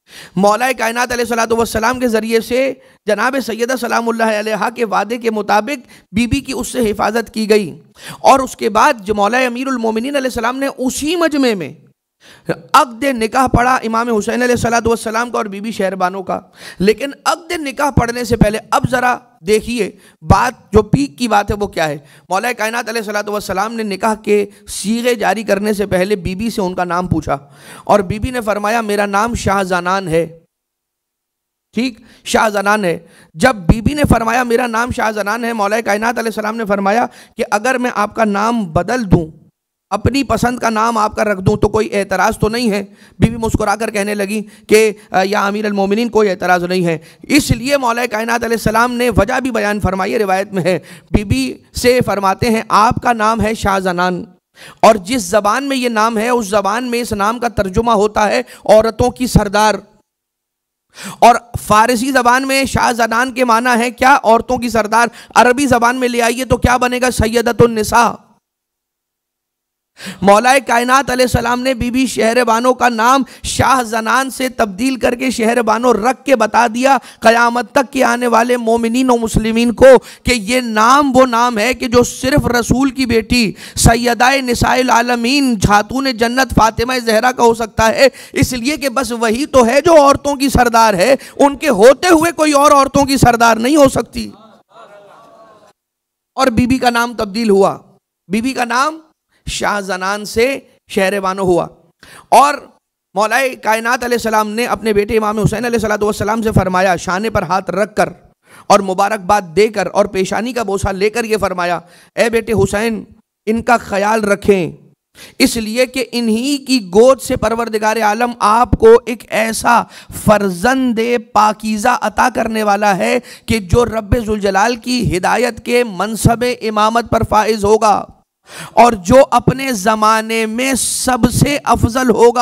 Speaker 2: मौला कायनात अलैहिस्सलातु वस्सलाम के ज़रिए से जनाब सैयदा सलामुल्लाह अलैहा के वादे के मुताबिक बीबी की उससे हिफाजत की गई। और उसके बाद जो मौला अमीरुल मोमिनीन अलैहिस्सलाम ने उसी मजमे में अक़्द निकाह पढ़ा इमाम हुसैन अलैहिस्सलातु वस्सलाम का और बीबी शहरबानो का। लेकिन अक़्द निकाह पढ़ने से पहले अब ज़रा देखिए बात, जो पीक की बात है वो क्या है। मौला कायनात अलैहिस्सलातु वस्सलाम ने निकाह के सीगे जारी करने से पहले बीबी से उनका नाम पूछा और बीबी ने फरमाया मेरा नाम शाहज़नान है। ठीक, शाहज़नान है। जब बीबी ने फरमाया मेरा नाम शाहज़नान है, मौला कायनात अलैहिस्सलाम ने फरमाया कि अगर मैं आपका नाम बदल दूं, अपनी पसंद का नाम आपका रख दूं तो कोई एतराज़ तो नहीं है। बीबी मुस्कुराकर कहने लगी कि या अमीर अल मोमिनीन कोई एतराज़ नहीं है। इसलिए मौला कायनात अलैहिस्सलाम ने वजह भी बयान फरमाई, रिवायत में है। बीबी से फरमाते हैं आपका नाम है शाहज़नान और जिस ज़बान में ये नाम है उस ज़बान में इस नाम का तर्जुमा होता है औरतों की सरदार। और फारसी ज़बान में शाहज़नान के माना है क्या? औरतों की सरदार। अरबी ज़बान में ले आइए तो क्या बनेगा? सैयदतुन निसा। मौलाए कायनात अलैहिस्सलाम ने बीबी शहरबानो का नाम शाहज़नान से तब्दील करके शहरबानो रख के बता दिया क़यामत तक के आने वाले मोमिनीन और मुस्लिमीन को कि ये नाम वो नाम है कि जो सिर्फ रसूल की बेटी सैयदाए निसाइल आलमीन खातून जन्नत फातिमा ज़हरा का हो सकता है। इसलिए कि बस वही तो है जो औरतों की सरदार है, उनके होते हुए कोई और औरतों की सरदार नहीं हो सकती। और बीबी का नाम तब्दील हुआ, बीबी का नाम शाहज़नान से शहरबानो हुआ। और मौलाए कायनात अलैहिस्सलाम ने अपने बेटे इमाम हुसैन अलैहिस्सलातु वस्सलाम से फरमाया, शाने पर हाथ रख कर और मुबारकबाद देकर और पेशानी का बोसा लेकर ये फरमाया, ए बेटे हुसैन इनका ख्याल रखें, इसलिए कि इन्हीं की गोद से परवरदिगार आलम आपको एक ऐसा फर्जंद पाकीज़ा अता करने वाला है कि जो रब्बे ज़ुल जलाल की हिदायत के मनसब इमामत पर फाइज होगा और जो अपने ज़माने में सबसे अफजल होगा,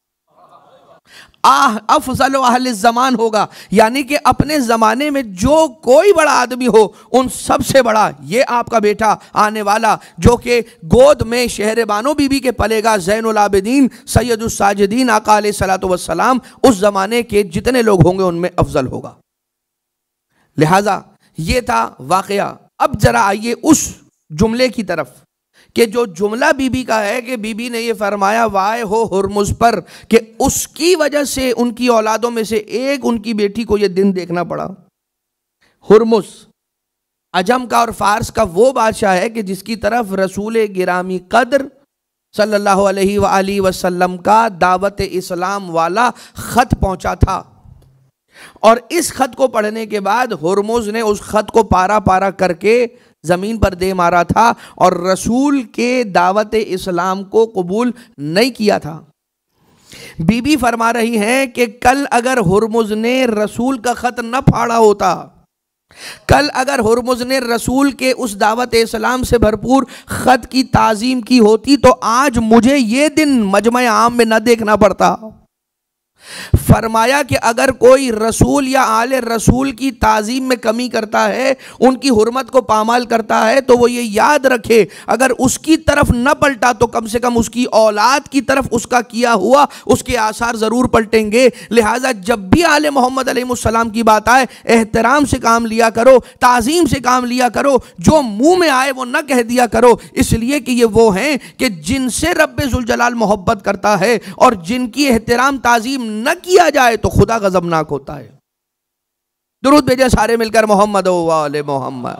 Speaker 2: अफजल अहले ज़मान होगा। यानी कि अपने ज़माने में जो कोई बड़ा आदमी हो उन सबसे बड़ा ये आपका बेटा आने वाला, जो कि गोद में शहरबानो बीबी के पलेगा, ज़ैनुल आबिदीन सैयदुस साजिदीन आका अलैहिस्सलातु वस्सलाम उस ज़माने के जितने लोग होंगे उनमें अफजल होगा। लिहाजा ये था वाक़या। अब ज़रा आइए उस जुमले की तरफ कि जो जुमला बीबी का है कि बीबी ने ये फरमाया वाय हो हुरमुज़ पर कि उसकी वजह से उनकी औलादों में से एक उनकी बेटी को ये दिन देखना पड़ा। हुरमुज़ अजम का और फारस का वो बादशाह है कि जिसकी तरफ रसूल गिरामी कद्र सल्लल्लाहु अलैहि वसल्लम का दावत इस्लाम वाला ख़त पहुंचा था। और इस ख़त को पढ़ने के बाद हुरमुज़ ने उस ख़त को पारा पारा करके ज़मीन पर दे मारा था और रसूल के दावत इस्लाम को कबूल नहीं किया था। बीबी फरमा रही हैं कि कल अगर हुरमुज़ ने रसूल का ख़त न फाड़ा होता, कल अगर हुरमुज़ ने रसूल के उस दावत इस्लाम से भरपूर ख़त की ताज़ीम की होती तो आज मुझे ये दिन मजमा आम में न देखना पड़ता। फरमाया कि अगर कोई रसूल या आले रसूल की ताज़ीम में कमी करता है, उनकी हुर्मत को पामाल करता है, तो वो ये याद रखे अगर उसकी तरफ न पलटा तो कम से कम उसकी औलाद की तरफ उसका किया हुआ उसके आसार ज़रूर पलटेंगे। लिहाजा जब भी आले मोहम्मद अलैहिस्सलाम की बात आए एहतराम से काम लिया करो, ताज़ीम से काम लिया करो, जो मुंह में आए वो न कह दिया करो, इसलिए कि ये वो हैं कि जिनसे रब्बे ज़ुल जलाल मोहब्बत करता है और जिनकी एहतराम ताज़ीम न किया जाए तो खुदा गजबनाक होता है। दुरूद भेजे सारे मिलकर मोहम्मद व आले मोहम्मद।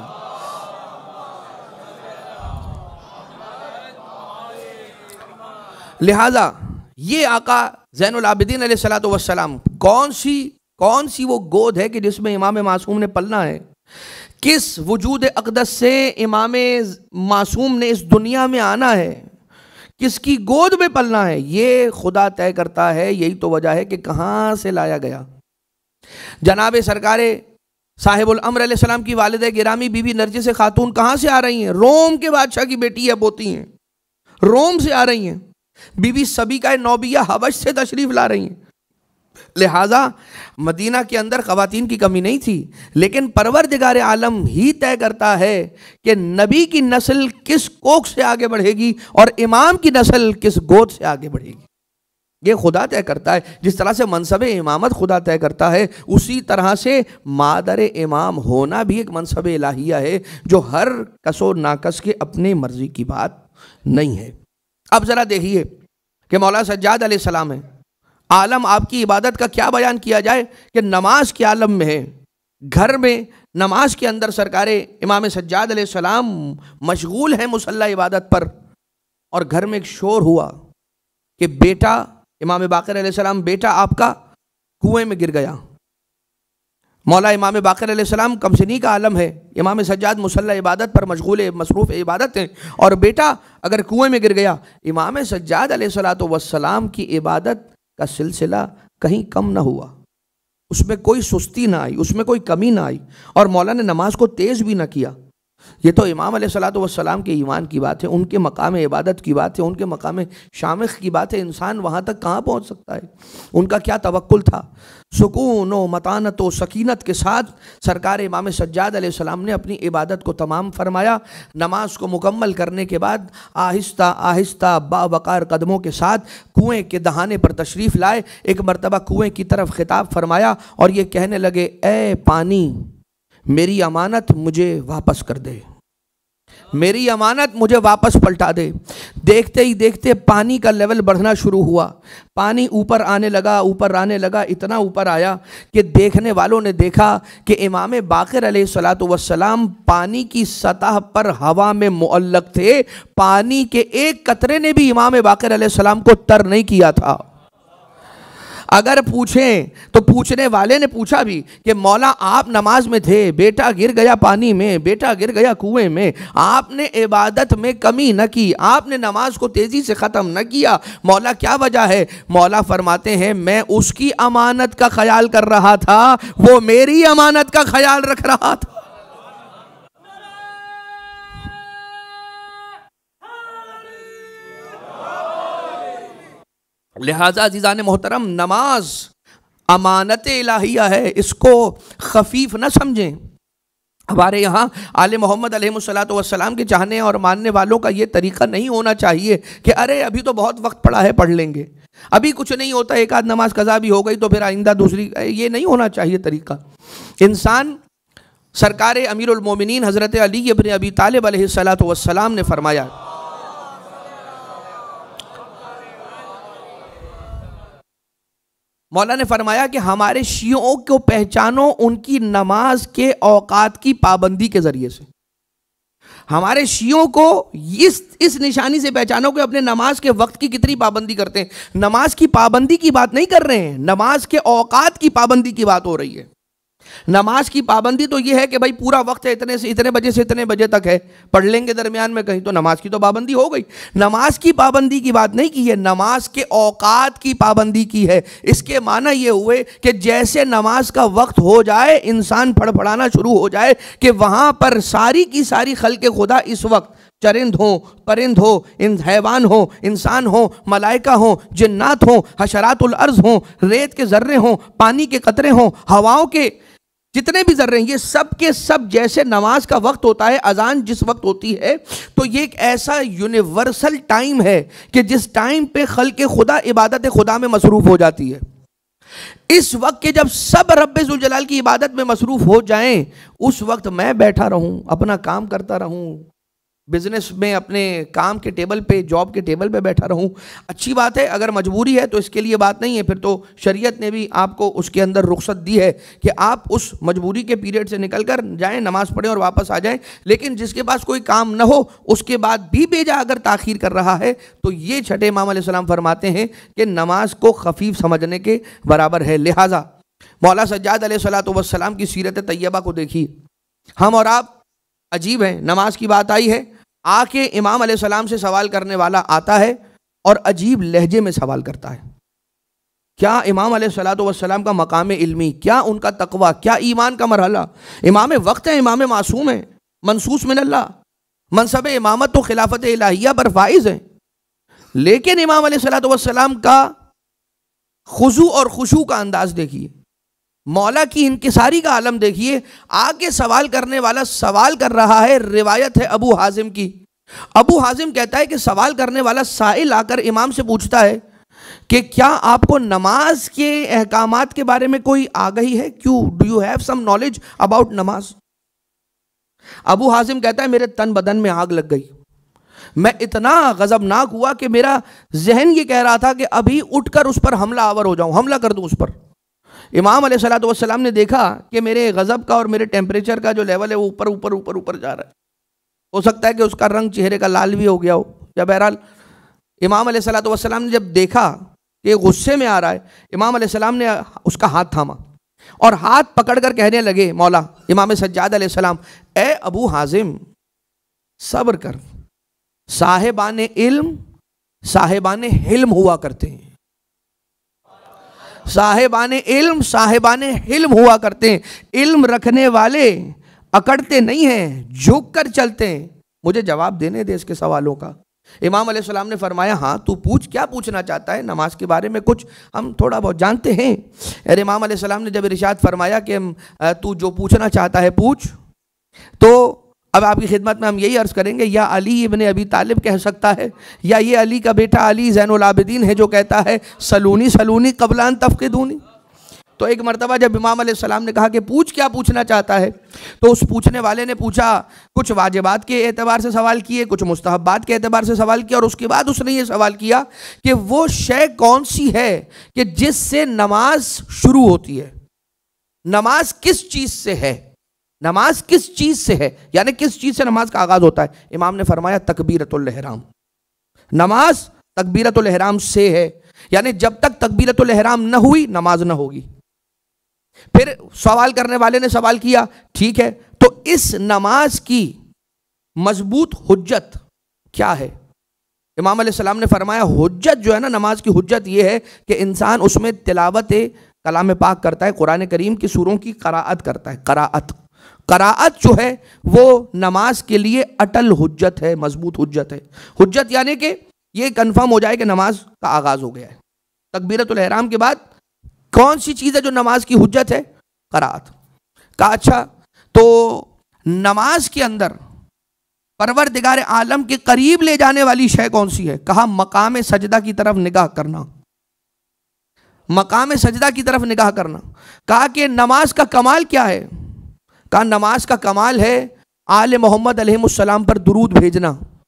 Speaker 2: लिहाजा ये आका ज़ैनुल आबिदीन अलैहिस्सलातु वस्सलाम कौन सी वो गोद है कि जिसमें इमाम मासूम ने पलना है। किस वजूद अक़दस से इमाम मासूम ने इस दुनिया में आना है, किसकी गोद में पलना है, ये खुदा तय करता है। यही तो वजह है कि कहाँ से लाया गया। जनाब सरकारे साहिबुल अम्र अलैहिस्सलाम की वालिदा गिरामी बीबी नरजिस खातून कहाँ से आ रही हैं? रोम के बादशाह की बेटी है, पोती हैं, रोम से आ रही हैं। बीबी सबीका नौबिया हबश से तशरीफ ला रही हैं। लिहाजा मदीना के अंदर ख़वातीन की कमी नहीं थी, लेकिन परवरदिगार आलम ही तय करता है कि नबी की नस्ल किस कोख से आगे बढ़ेगी और इमाम की नस्ल किस गोद से आगे बढ़ेगी। ये खुदा तय करता है। जिस तरह से मनसब इमामत खुदा तय करता है, उसी तरह से मादर इमाम होना भी एक मनसब इलाहिया है, जो हर कसो नाकस के अपनी मर्जी की बात नहीं है। अब ज़रा देखिए कि मौला सज्जाद अलैहिस्सलाम है, आलम आपकी इबादत का क्या बयान किया जाए कि नमाज के आलम में है। घर में नमाज के अंदर सरकारे इमाम सज्जाद अलैहिस्सलाम मशगूल हैं मुसल्ला इबादत पर, और घर में एक शोर हुआ कि बेटा इमाम बाक़िर अलैहिस्सलाम, बेटा आपका कुएं में गिर गया। मौला इमाम बाक़िर अलैहिस्सलाम कमसिनी का आलम है, इमाम सज्जाद मुसल्ला इबादत पर मशगूल मसरूफ़ इबादत हैं, और बेटा अगर कुएं में गिर गया। इमाम सज्जाद अलैहिस्सलातु वस्सलाम की इबादत का सिलसिला कहीं कम ना हुआ, उसमें कोई सुस्ती ना आई, उसमें कोई कमी ना आई, और मौला ने नमाज को तेज़ भी ना किया। ये तो इमाम अलैहिस्सलातु वस्सलाम के ईमान की बात है, उनके मकाम इबादत की बात है, उनके मकाम शामिख की बात है। इंसान वहाँ तक कहाँ पहुँच सकता है? उनका क्या तवक्कुल था। सुकून व मतानत व सकीनत के साथ सरकार इमाम सज्जाद अलैहिस्सलाम ने अपनी इबादत को तमाम फरमाया। नमाज को मुकम्मल करने के बाद आहिस्ता आहिस्ता बावकार कदमों के साथ कुएँ के दहाने पर तशरीफ़ लाए। एक मरतबा कुएँ की तरफ खिताब फरमाया और ये कहने लगे, ए पानी, मेरी अमानत मुझे वापस कर दे, मेरी अमानत मुझे वापस पलटा दे। देखते ही देखते पानी का लेवल बढ़ना शुरू हुआ, पानी ऊपर आने लगा, ऊपर आने लगा, इतना ऊपर आया कि देखने वालों ने देखा कि इमाम बाक़िर अलैहिस्सलातु वस्सलाम पानी की सतह पर हवा में मुअल्लक थे। पानी के एक कतरे ने भी इमाम बाक़िर अलैहिस्सलाम को तर नहीं किया था। अगर पूछें तो पूछने वाले ने पूछा भी कि मौला आप नमाज में थे, बेटा गिर गया पानी में, बेटा गिर गया कुएं में, आपने इबादत में कमी न की, आपने नमाज को तेज़ी से ख़त्म न किया, मौला क्या वजह है? मौला फरमाते हैं, मैं उसकी अमानत का ख्याल कर रहा था, वो मेरी अमानत का ख्याल रख रहा था। लिहाजा अज़ीज़ान मोहतरम, नमाज अमानत इलाहिया है, इसको खफीफ न समझें। हमारे यहाँ आले मोहम्मद अलैहिस्सलातु वस्सलाम के चाहने और मानने वालों का ये तरीक़ा नहीं होना चाहिए कि अरे अभी तो बहुत वक्त पड़ा है, पढ़ लेंगे, अभी कुछ नहीं होता, एक आध नमाज कज़ा भी हो गई तो फिर आइंदा दूसरी। ये नहीं होना चाहिए तरीक़ा। इंसान सरकार अमीरुल मोमिनीन हज़रत अली इब्न अबी तालिब अलैहिस्सलातु वस्सलाम ने फरमाया, मौला ने फरमाया कि हमारे शियों को पहचानो उनकी नमाज के औकात की पाबंदी के ज़रिए से। हमारे शियों को इस निशानी से पहचानो कि अपने नमाज के वक्त की कितनी पाबंदी करते हैं। नमाज की पाबंदी की बात नहीं कर रहे हैं, नमाज के औकात की पाबंदी की बात हो रही है। नमाज की पाबंदी तो ये है कि भाई पूरा वक्त है, इतने से इतने बजे से इतने बजे तक है, पढ़ लेंगे दरमियान में कहीं, तो नमाज की तो पाबंदी हो गई। नमाज की पाबंदी की बात नहीं की है, नमाज के औकात की पाबंदी की है। इसके माना ये हुए कि जैसे नमाज का वक्त हो जाए, इंसान फड़फड़ाना शुरू हो जाए कि वहाँ पर सारी की सारी खल्क़े खुदा इस वक्त, चरिंद हो, परिंद हो, हैवान हो, इंसान हो, मलाइका हो, जिन्नात हो, हशरातुल अर्ज़ हो, रेत के ज़र्रे हो, पानी के कतरे हो, हवाओं के जितने भी ज़र्रे हैं, ये सब के सब जैसे नमाज का वक्त होता है, अजान जिस वक्त होती है, तो ये एक ऐसा यूनिवर्सल टाइम है कि जिस टाइम पे खल्क़े खुदा इबादत खुदा में मसरूफ़ हो जाती है। इस वक्त के जब सब रब्बे ज़ुल जलाल की इबादत में मसरूफ़ हो जाएं, उस वक्त मैं बैठा रहूं, अपना काम करता रहूं, बिजनेस में अपने काम के टेबल पे, जॉब के टेबल पे बैठा रहूं, अच्छी बात है। अगर मजबूरी है तो इसके लिए बात नहीं है, फिर तो शरीयत ने भी आपको उसके अंदर रुख्सत दी है कि आप उस मजबूरी के पीरियड से निकल कर जाएँ, नमाज़ पढ़ें और वापस आ जाएं। लेकिन जिसके पास कोई काम न हो, उसके बाद भी बेजा अगर ताख़ीर कर रहा है, तो ये छठे इमाम अलैहिस्सलाम फरमाते हैं कि नमाज को खफीफ समझने के बराबर है। लिहाजा मौला सज्जाद अलैहिस्सलातु वस्सलाम की सीरत तैयबा को देखिए। हम और आप अजीब हैं, नमाज की बात आई है, आके इमाम अलैहिस्सलाम से सवाल करने वाला आता है और अजीब लहजे में सवाल करता है। क्या इमाम अलैहिस्सलातु वस्सलाम का मकाम इल्मी, क्या उनका तकवा, क्या ईमान का मरहला। इमाम वक्त है, इमाम मासूम है, मनसूस मिनल्लाह, मनसब इमामत तो खिलाफत इलाहिया पर फाइज है, लेकिन इमाम अलैहिस्सलातु वस्सलाम का खुशू और खुशू का अंदाज देखिए, मौला की इनकिसारी का आलम देखिए। आगे सवाल करने वाला सवाल कर रहा है, रिवायत है अबू हाजिम की। अबू हाजिम कहता है कि सवाल करने वाला साइल आकर इमाम से पूछता है कि क्या आपको नमाज के अहकामात के बारे में कोई आगाही है? क्यों, do you have some knowledge about namaz? Abu हाजिम कहता है मेरे तन बदन में आग लग गई, मैं इतना गजबनाक हुआ कि मेरा जहन ये कह रहा था कि अभी उठकर उस पर हमला आवर हो जाऊं, हमला कर दूं उस पर। इमाम अलैहिस्सलातु वस्सलाम ने देखा कि मेरे गजब का और मेरे टेम्परेचर का जो लेवल है वो ऊपर ऊपर ऊपर ऊपर जा रहा है, हो सकता है कि उसका रंग चेहरे का लाल भी हो गया हो। या बहरहाल इमाम अलैहिस्सलातु वस्सलाम ने जब देखा कि गुस्से में आ रहा है, इमाम अलैहिस्सलाम ने उसका हाथ थामा और हाथ पकड़कर कहने लगे, मौला इमाम सज्जाद अलैहिस्सलाम, ए अबू हाजिम सब्र कर, साहिबाने इल्म साहिबाने हिल्म हुआ करते हैं, साहिबाने इल्म साहिबाने हिल्म हुआ करते हैं। इल्म रखने वाले अकड़ते नहीं हैं, झुक कर चलते हैं। मुझे जवाब देने दे इसके सवालों का। इमाम अलैहिस्सलाम ने फरमाया, हाँ तू पूछ, क्या पूछना चाहता है? नमाज के बारे में कुछ हम थोड़ा बहुत जानते हैं। और इमाम अलैहिस्सलाम ने जब इरशाद फरमाया कि तू जो पूछना चाहता है पूछ, तो अब आपकी खिदमत में हम यही अर्ज़ करेंगे, या अली इब्न अबी तालिब कह सकता है, या ये अली का बेटा अली ज़ैनुल आबिदीन है जो कहता है सलूनी सलूनी क़ब्ल अन तफ़क़िदूनी। तो एक मरतबा जब इमाम अलैहिस्सलाम ने कहा कि पूछ, क्या पूछना चाहता है, तो उस पूछने वाले ने पूछा, कुछ वाजिबात के एतबार से सवाल किए, कुछ मुस्तहब्बात के एतबार से सवाल किया, और उसके बाद उसने ये सवाल किया कि वो शय कौन सी है कि जिससे नमाज शुरू होती है, नमाज किस चीज़ से है, नमाज किस चीज़ से है, यानी किस चीज़ से नमाज का आगाज़ होता है। इमाम ने फरमाया तकबीरतुल इहराम, नमाज तकबीरतुल इहराम से है, यानी जब तक तकबीरतुल इहराम न हुई नमाज न होगी। फिर सवाल करने वाले ने सवाल किया, ठीक है तो इस नमाज की मजबूत हुज्जत क्या है? इमाम अलैहिस्सलाम ने फरमाया, हुज्जत जो है ना, नमाज की हुज्जत ये है कि इंसान उसमें तिलावत कलाम पाक करता है, कुरान करीम की सूरों की क़राअत करता है। क़राअत जो है वो नमाज के लिए अटल हुज्जत है, मजबूत हुज्जत है। हुज्जत यानी कि ये कन्फर्म हो जाए कि नमाज का आगाज़ हो गया है। तकबीरतुल इहराम के बाद कौन सी चीज़ है जो नमाज की हुज्जत है? क़राअत। कहा अच्छा तो नमाज के अंदर परवरदिगार आलम के करीब ले जाने वाली शय कौन सी है? कहा मकाम सजदा की तरफ निगाह करना, मकाम सजदा की तरफ निगाह करना। कहा कि नमाज का कमाल क्या है? कहा नमाज का कमाल है आले मोहम्मद अलैहिस्सलाम पर दुरूद भेजना।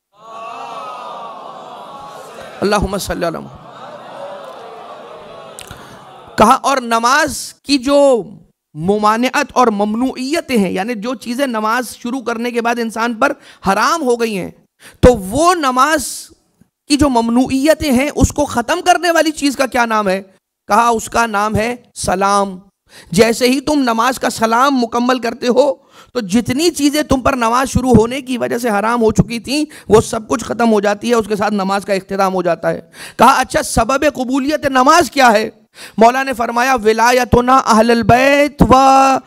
Speaker 2: अल्लाहुम्मा सल्ली अला मुहम्मद। कहा और नमाज की जो मुमानियत और ममनूइयतें हैं, यानी जो चीज़ें नमाज शुरू करने के बाद इंसान पर हराम हो गई हैं, तो वो नमाज की जो ममनूइयतें हैं उसको ख़त्म करने वाली चीज़ का क्या नाम है? कहा उसका नाम है सलाम। जैसे ही तुम नमाज का सलाम मुकम्मल करते हो तो जितनी चीज़ें तुम पर नमाज शुरू होने की वजह से हराम हो चुकी थी वो सब कुछ ख़त्म हो जाती है, उसके साथ नमाज का इख्तिताम हो जाता है। कहा अच्छा सबब कबूलियत नमाज क्या है? मौला ने फरमाया विलायतुना अहलल बैत व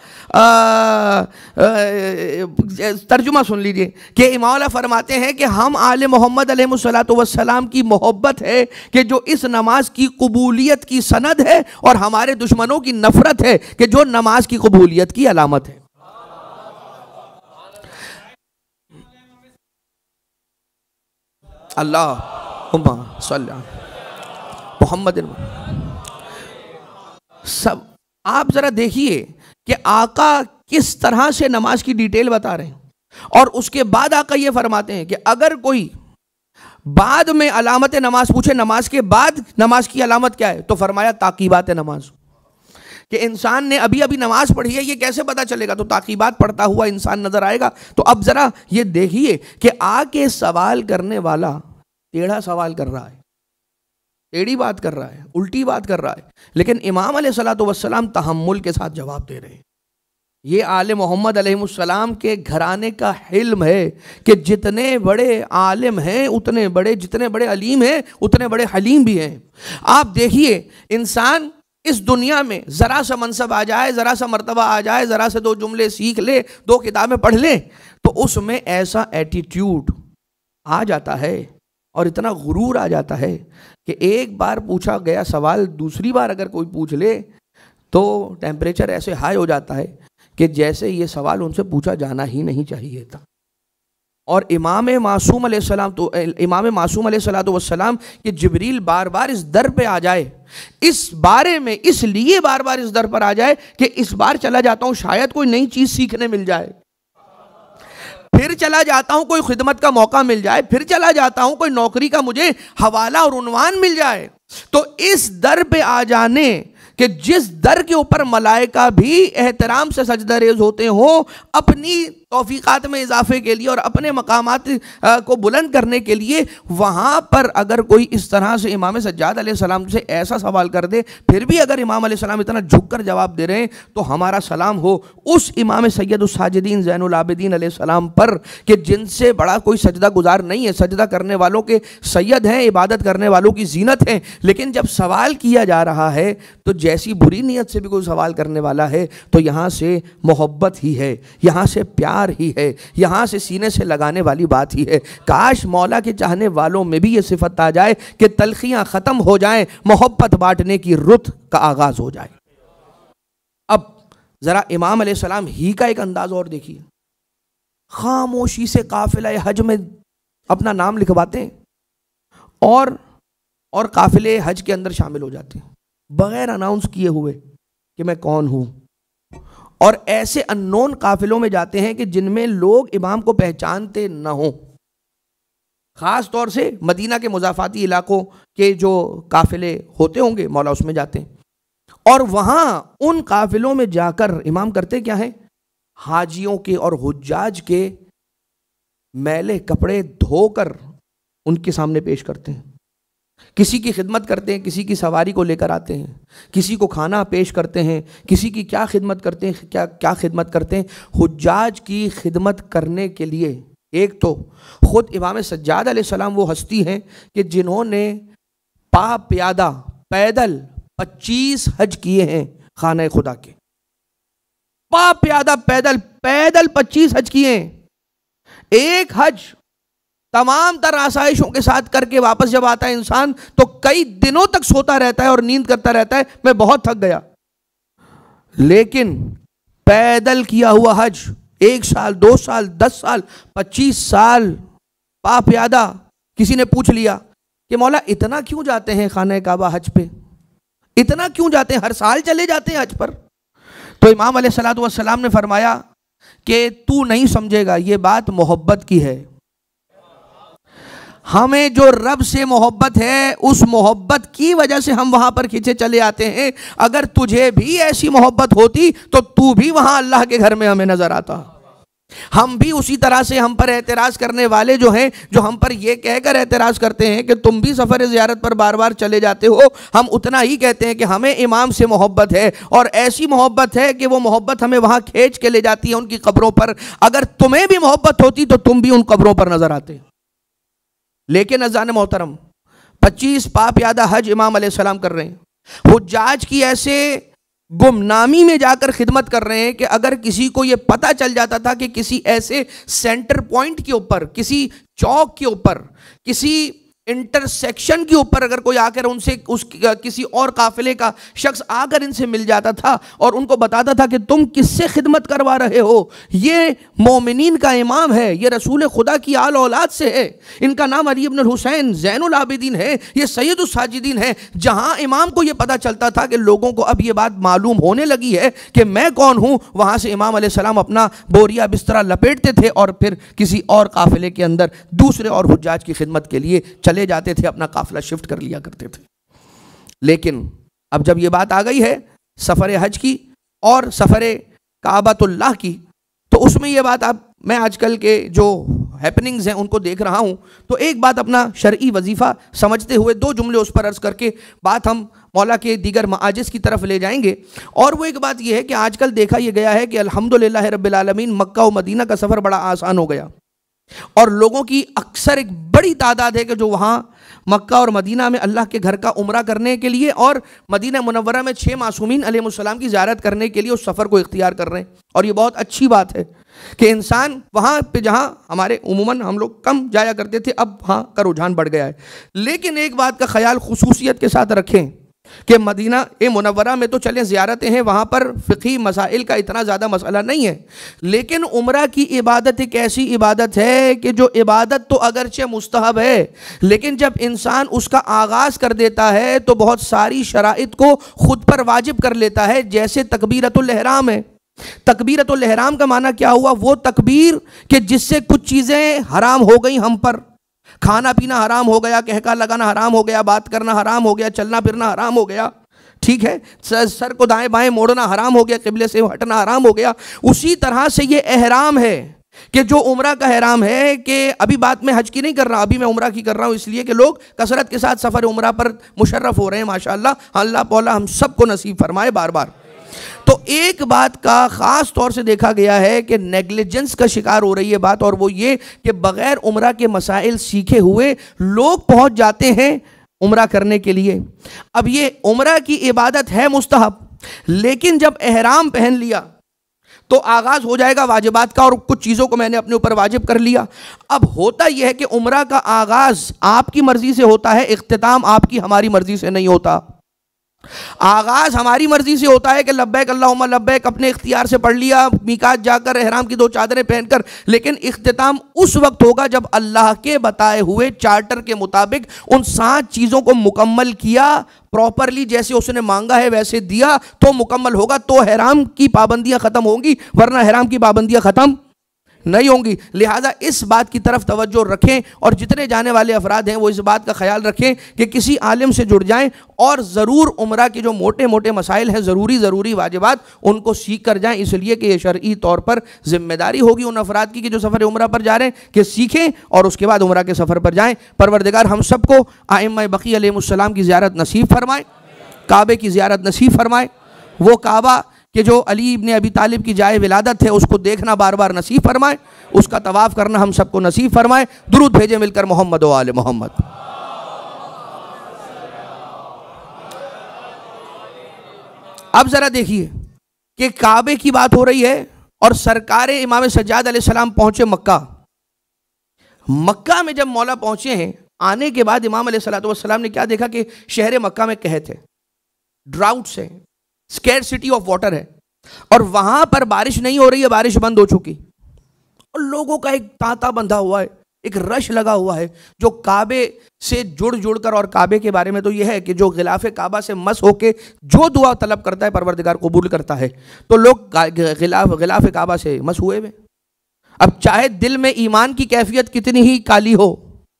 Speaker 2: तर्जुमा सुन लीजिए कि मौला फरमाते हैं कि हम आले मोहम्मद अलैहिस्सलातु वस्सलाम की मोहब्बत है कि जो इस नमाज की कबूलियत की सनद है, और हमारे दुश्मनों की नफरत है कि जो नमाज की कबूलियत की अलामत है। अल्लाहुम्मा सल्ली अला मुहम्मद। सब आप जरा देखिए कि आका किस तरह से नमाज की डिटेल बता रहे हैं, और उसके बाद आका ये फरमाते हैं कि अगर कोई बाद में अलामत नमाज पूछे, नमाज के बाद नमाज की अलामत क्या है, तो फरमाया ताकीबात नमाज, कि इंसान ने अभी अभी नमाज पढ़ी है, ये कैसे पता चलेगा? तो ताकीबात पढ़ता हुआ इंसान नजर आएगा। तो अब जरा ये देखिए कि आके सवाल करने वाला टेढ़ा सवाल कर रहा है, टेढ़ी बात कर रहा है, उल्टी बात कर रहा है, लेकिन इमाम अलैहिस्सलातु वस्सलाम तहम्मुल के साथ जवाब दे रहे हैं। ये आले मोहम्मद अलैहिस्सलाम के घराने का हिल्म है कि जितने बड़े आलिम हैं उतने बड़े, जितने बड़े अलीम हैं उतने बड़े हलीम भी हैं। आप देखिए इंसान इस दुनिया में ज़रा सा मनसब आ जाए, ज़रा सा मर्तबा आ जाए, ज़रा से दो जुमले सीख ले, दो किताबें पढ़ ले, तो उसमें ऐसा एटीट्यूड आ जाता है और इतना गुरूर आ जाता है कि एक बार पूछा गया सवाल दूसरी बार अगर कोई पूछ ले तो टेम्परेचर ऐसे हाई हो जाता है कि जैसे ये सवाल उनसे पूछा जाना ही नहीं चाहिए था। और इमाम मासूम अलैहिस्सलाम कि जिब्रील बार बार इस दर पे आ जाए, इस बारे में इसलिए बार बार इस दर पर आ जाए कि इस बार चला जाता हूं शायद कोई नई चीज सीखने मिल जाए, फिर चला जाता हूं कोई खिदमत का मौका मिल जाए, फिर चला जाता हूं कोई नौकरी का मुझे हवाला और उन्वान मिल जाए। तो इस दर पे आ जाने कि जिस दर के ऊपर मलाइका भी एहतराम से सजदा रेज होते हो, अपनी तौफीकात में इजाफे के लिए और अपने मकामात को बुलंद करने के लिए, वहाँ पर अगर कोई इस तरह से इमाम सज्जाद अलैहिस्सलाम से ऐसा सवाल कर दे, फिर भी अगर इमाम अलैहिस्सलाम इतना झुक कर जवाब दे रहे हैं, तो हमारा सलाम हो उस इमाम सैयदुस साजिदीन ज़ैनुल आबिदीन अलैहिस्सलाम पर कि जिनसे बड़ा कोई सजदा गुजार नहीं है, सजदा करने वालों के सैयद हैं, इबादत करने वालों की जीनत हैं। लेकिन जब सवाल किया जा रहा है तो जैसी बुरी नीयत से भी कोई सवाल करने वाला है तो यहाँ से मोहब्बत ही है, यहाँ से प्यार ही है, यहाँ से सीने से लगाने वाली बात ही है। काश मौला के चाहने वालों में भी ये सिफत आ जाए कि तलखियाँ ख़त्म हो जाएं, मोहब्बत बांटने की रुत का आगाज़ हो जाए। अब ज़रा इमाम अलैहिस्सलाम ही का एक अंदाज़ और देखिए, खामोशी से काफिला हज में अपना नाम लिखवाते हैं और काफिले हज के अंदर शामिल हो जाते हैं बगैर अनाउंस किए हुए कि मैं कौन हूँ। और ऐसे अननोन काफिलों में जाते हैं कि जिनमें लोग इमाम को पहचानते न हों, ख़ास तौर से मदीना के मुज़ाफ़ाती इलाकों के जो काफिले होते होंगे मौला उसमें जाते हैं। और वहाँ उन काफिलों में जाकर इमाम करते क्या है, हाजियों के और हुज्जाज के मैले कपड़े धोकर उनके सामने पेश करते हैं, किसी की खिदमत करते हैं, किसी की सवारी को लेकर आते हैं, किसी को खाना पेश करते हैं, किसी की क्या खिदमत करते हैं, क्या खिदमत करते हैं। हुज्जाज की खिदमत करने के लिए एक तो ख़ुद इमाम सज्जाद अलैहिस्सलाम वो हस्ती हैं कि जिन्होंने प्यादा पैदल 25 हज किए हैं खाने खुदा के, प्यादा पैदल 25 हज किए हैं। एक हज तमाम तर आसाइशों के साथ करके वापस जब आता है इंसान तो कई दिनों तक सोता रहता है और नींद करता रहता है, मैं बहुत थक गया। लेकिन पैदल किया हुआ हज 1 साल 2 साल 10 साल 25 साल प्यादा। किसी ने पूछ लिया कि मौला इतना क्यों जाते हैं खाने काबा हज पे, इतना क्यों जाते हैं, हर साल चले जाते हैं हज पर? तो इमाम अलैहिस्सलातु वस्सलाम ने फरमाया कि तू नहीं समझेगा, ये बात मोहब्बत की है। हमें जो रब से मोहब्बत है उस मोहब्बत की वजह से हम वहां पर खींचे चले आते हैं। अगर तुझे भी ऐसी मोहब्बत होती तो तू भी वहां अल्लाह के घर में हमें नजर आता। हम भी उसी तरह से, हम पर एतराज़ करने वाले जो हैं, जो हम पर ये कहकर एतराज़ करते हैं कि तुम भी सफ़र ज़ियारत पर बार बार चले जाते हो, हम उतना ही कहते हैं कि हमें इमाम से मोहब्बत है और ऐसी मोहब्बत है कि वो मोहब्बत हमें वहाँ खींच के ले जाती है उनकी कब्रों पर। अगर तुम्हें भी मोहब्बत होती तो तुम भी उन कब्रों पर नजर आते। लेकिन अज़ान मोहतरम 25 प्यादा हज इमाम अलैहिस्सलाम कर रहे हैं, हुज्जाज की ऐसे गुमनामी में जाकर खिदमत कर रहे हैं कि अगर किसी को ये पता चल जाता था कि किसी ऐसे सेंटर पॉइंट के ऊपर, किसी चौक के ऊपर, किसी इंटरसेक्शन के ऊपर अगर कोई आकर उनसे किसी और काफिले का शख्स आकर इनसे मिल जाता था और उनको बताता था कि तुम किससे खिदमत करवा रहे हो, ये मोमिनीन का इमाम है, ये रसूल खुदा की आल औलाद से है, इनका नाम अली इब्न हुसैन ज़ैनुल आबिदीन है, ये सैयदुस साजिदीन है। जहाँ इमाम को ये पता चलता था कि लोगों को अब ये बात मालूम होने लगी है कि मैं कौन हूँ, वहाँ से इमाम अलैहिस्सलाम अपना बोरिया बिस्तरा लपेटते थे और फिर किसी और काफिले के अंदर दूसरे और हुज्जाज की खिदमत के लिए चले जाते थे, अपना काफिला शिफ्ट कर लिया करते थे। लेकिन अब जब ये बात आ गई है सफ़र हज की और सफ़र काबतुल्लाह की, तो उसमें ये बात मैं आजकल के जो हैपनिंग्स हैं उनको देख रहा हूँ, तो एक बात अपना शरई वजीफ़ा समझते हुए 2 जुमले उस पर अर्ज़ करके बात हम मौला के दीगर माजिज़ की तरफ ले जाएंगे। और वो एक बात ये है कि आजकल देखा यह गया है कि अल्हम्दुलिल्लाह रब्बिल आलमीन मक्का और मदीना का सफ़र बड़ा आसान हो गया और लोगों की अक्सर एक बड़ी तादाद है कि जो वहाँ मक्का और मदीना में अल्लाह के घर का उम्रा करने के लिए और मदीना मुनव्वरा में 6 मासूमीन अलैहिस्सलाम की ज़ियारत करने के लिए उस सफ़र को इख्तियार कर रहे हैं। और ये बहुत अच्छी बात है कि इंसान वहाँ पे जहाँ हमारे उमूमन हम लोग कम जाया करते थे, अब वहाँ का रुझान बढ़ गया है। लेकिन एक बात का ख्याल खुसूसियत के साथ रखें कि मदीना ए मुनव्वरा में तो चले ज़ियारतें हैं, वहाँ पर फ़िक़ही मसाइल का इतना ज़्यादा मसला नहीं है, लेकिन उम्रा की इबादत एक ऐसी इबादत है कि जो इबादत तो अगरचे मुस्तहब है, लेकिन जब इंसान उसका आगाज़ कर देता है तो बहुत सारी शराइत को ख़ुद पर वाजिब कर लेता है। जैसे तकबीरतुल इहराम है। तकबीरतुल इहराम का माना क्या हुआ? वो तकबीर कि जिससे कुछ चीज़ें हराम हो गई हम पर, खाना पीना हराम हो गया, कहका लगाना हराम हो गया, बात करना हराम हो गया, चलना फिरना हराम हो गया, ठीक है, सर को दाएं बाएं मोड़ना हराम हो गया, किबले से हटना हराम हो गया। उसी तरह से ये एहराम है कि जो उम्रा का एहराम है, कि अभी बात मैं हज की नहीं कर रहा, अभी मैं उम्रा की कर रहा हूँ, इसलिए कि लोग कसरत के साथ सफ़र उम्रा पर मुशर्रफ हो रहे हैं माशाअल्लाह। अल्लाह पौला हम सबको नसीब फरमाए बार बार। तो एक बात का ख़ास तौर से देखा गया है कि नेग्लिजेंस का शिकार हो रही है बात, और वो ये कि बग़ैर उम्रा के मसाइल सीखे हुए लोग पहुंच जाते हैं उम्रा करने के लिए। अब ये उम्रा की इबादत है मुस्तहब, लेकिन जब एहराम पहन लिया तो आगाज़ हो जाएगा वाजिबात का, और कुछ चीज़ों को मैंने अपने ऊपर वाजिब कर लिया। अब होता यह है कि उम्रा का आगाज़ आपकी मर्ज़ी से होता है, इख्तिताम आपकी हमारी मर्ज़ी से नहीं होता। आगाज हमारी मर्जी से होता है कि लब्बैक अल्लाहुम्मा लब्बैक अपने इख्तियार से पढ़ लिया, मीकात जाकर एहराम की 2 चादरें पहनकर, लेकिन इख्तिताम उस वक्त होगा जब अल्लाह के बताए हुए चार्टर के मुताबिक उन 7 चीज़ों को मुकम्मल किया, प्रॉपरली जैसे उसने मांगा है वैसे दिया तो मुकम्मल होगा, तो एहराम की पाबंदियां ख़त्म होंगी, वरना एहराम की पाबंदियां ख़त्म नहीं होंगी। लिहाजा इस बात की तरफ तवज्जो रखें, और जितने जाने वाले अफराद हैं वो इस बात का ख्याल रखें कि किसी आलिम से जुड़ जाएं, और ज़रूर उम्रा के जो मोटे मोटे मसाइल हैं, ज़रूरी वाजिबात, उनको सीख कर जाएं, इसलिए कि ये शरई तौर पर ज़िम्मेदारी होगी उन अफराद की कि जो सफ़र उम्रा पर जा रहे हैं कि सीखें और उसके बाद उम्रा के सफ़र पर जाएँ। परवरदिगार हम सबको आइम्मा बकी अलैहिमुस्सलाम की ज़ियारत नसीब फरमाए, काबे की ज़ियारत नसीब फरमाए, वो काबा कि जो अली इब्ने अबी तालिब की जाए विलादत है उसको देखना बार बार नसीब फरमाए, उसका तवाफ़ करना हम सबको नसीब फरमाए। दुरूद भेजे मिलकर मोहम्मद व आले मोहम्मद। अब ज़रा देखिए कि काबे की बात हो रही है और सरकार इमाम सज्जाद अलैहिस्सलाम पहुँचे मक्का। मक्का में जब मौला पहुँचे हैं, आने के बाद इमाम अलैहिस्सलाम ने क्या देखा कि शहर मक्का में कहत है, ड्राउट से, स्कैरसिटी ऑफ वाटर है, और वहां पर बारिश नहीं हो रही है, बारिश बंद हो चुकी, और लोगों का एक तांता बंधा हुआ है, एक रश लगा हुआ है जो काबे से जुड़ कर, और काबे के बारे में तो यह है कि जो गिलाफे काबा से मस होके जो दुआ तलब करता है परवरदिगार कबूल करता है, तो लोग गिलाफे काबा से मस हुए हुए। अब चाहे दिल में ईमान की कैफियत कितनी ही काली हो,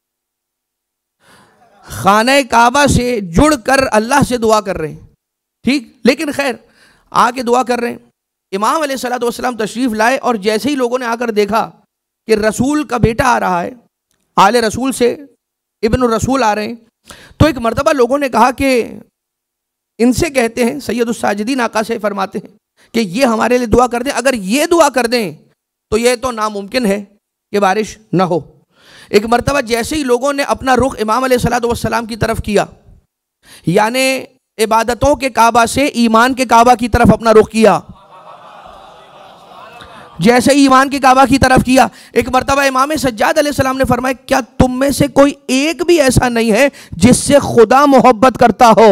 Speaker 2: खाने काबा से जुड़ कर अल्लाह से दुआ कर रहे हैं, ठीक, लेकिन खैर आके दुआ कर रहे हैं। इमाम अलैहिस्सलाम तशरीफ़ लाए, और जैसे ही लोगों ने आकर देखा कि रसूल का बेटा आ रहा है, आले रसूल से इब्न रसूल आ रहे हैं, तो एक मर्तबा लोगों ने कहा कि इनसे कहते हैं, सैयदुस साजिदीन आका से फरमाते हैं कि ये हमारे लिए दुआ कर दें, अगर ये दुआ कर दें तो ये तो नामुमकिन है कि बारिश ना हो। एक मर्तबा जैसे ही लोगों ने अपना रुख इमाम अलैहिस्सलाम की तरफ किया, यानी इबादतों के काबा से ईमान के काबा की तरफ अपना रुख किया, जैसे ईमान के काबा की तरफ किया, एक मर्तबा इमाम सज्जाद अलैहिस्सलाम ने फरमाया, क्या तुम में से कोई एक भी ऐसा नहीं है जिससे खुदा मोहब्बत करता हो?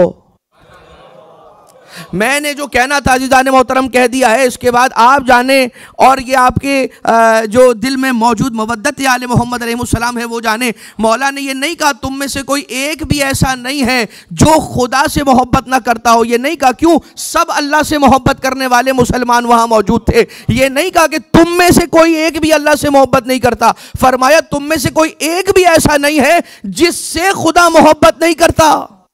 Speaker 2: मैंने जो कहना था अज़ीज़ान मोहतरम कह दिया है, इसके बाद आप जाने, और ये आपके जो दिल में मौजूद मवद्दत आले मोहम्मद अलैहिस्सलाम है वो जाने। मौला ने ये नहीं कहा तुम में से कोई एक भी ऐसा नहीं है जो खुदा से मोहब्बत ना करता हो, ये नहीं कहा, क्यों? सब अल्लाह से मोहब्बत करने वाले मुसलमान वहाँ मौजूद थे। ये नहीं कहा कि तुम में से कोई एक भी अल्लाह से मोहब्बत नहीं करता, फरमाया तुम में से कोई एक भी ऐसा नहीं है जिससे खुदा मोहब्बत नहीं करता।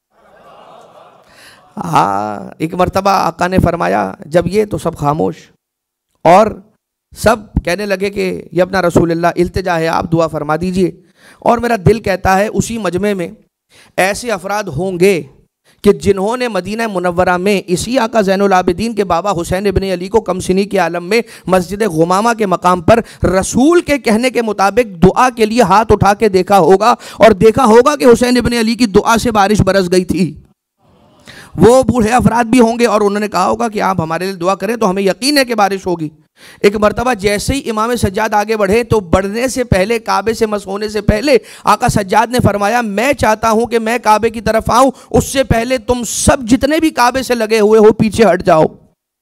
Speaker 2: हाँ, एक मर्तबा आका ने फरमाया जब ये, तो सब खामोश, और सब कहने लगे कि ये अपना रसूलुल्लाह इल्तिजा है, आप दुआ फरमा दीजिए। और मेरा दिल कहता है उसी मजमे में ऐसे अफराद होंगे कि जिन्होंने मदीना मुनव्वरा में इसी आका ज़ैनुल आबिदीन के बाबा हुसैन इब्ने अली को कमसिनी के आलम में मस्जिद गुमामा के मकाम पर रसूल के कहने के मुताबिक दुआ के लिए हाथ उठा के देखा होगा, और देखा होगा कि हुसैन इब्ने अली की दुआ से बारिश बरस गई थी। वो बूढ़े अफराद भी होंगे और उन्होंने कहा होगा कि आप हमारे लिए दुआ करें तो हमें यकीन है कि बारिश होगी। एक मर्तबा जैसे ही इमाम सज्जाद आगे बढ़े तो बढ़ने से पहले, काबे से मस होने से पहले आका सज्जाद ने फरमाया, मैं चाहता हूं कि मैं काबे की तरफ आऊं, उससे पहले तुम सब जितने भी काबे से लगे हुए हो पीछे हट जाओ।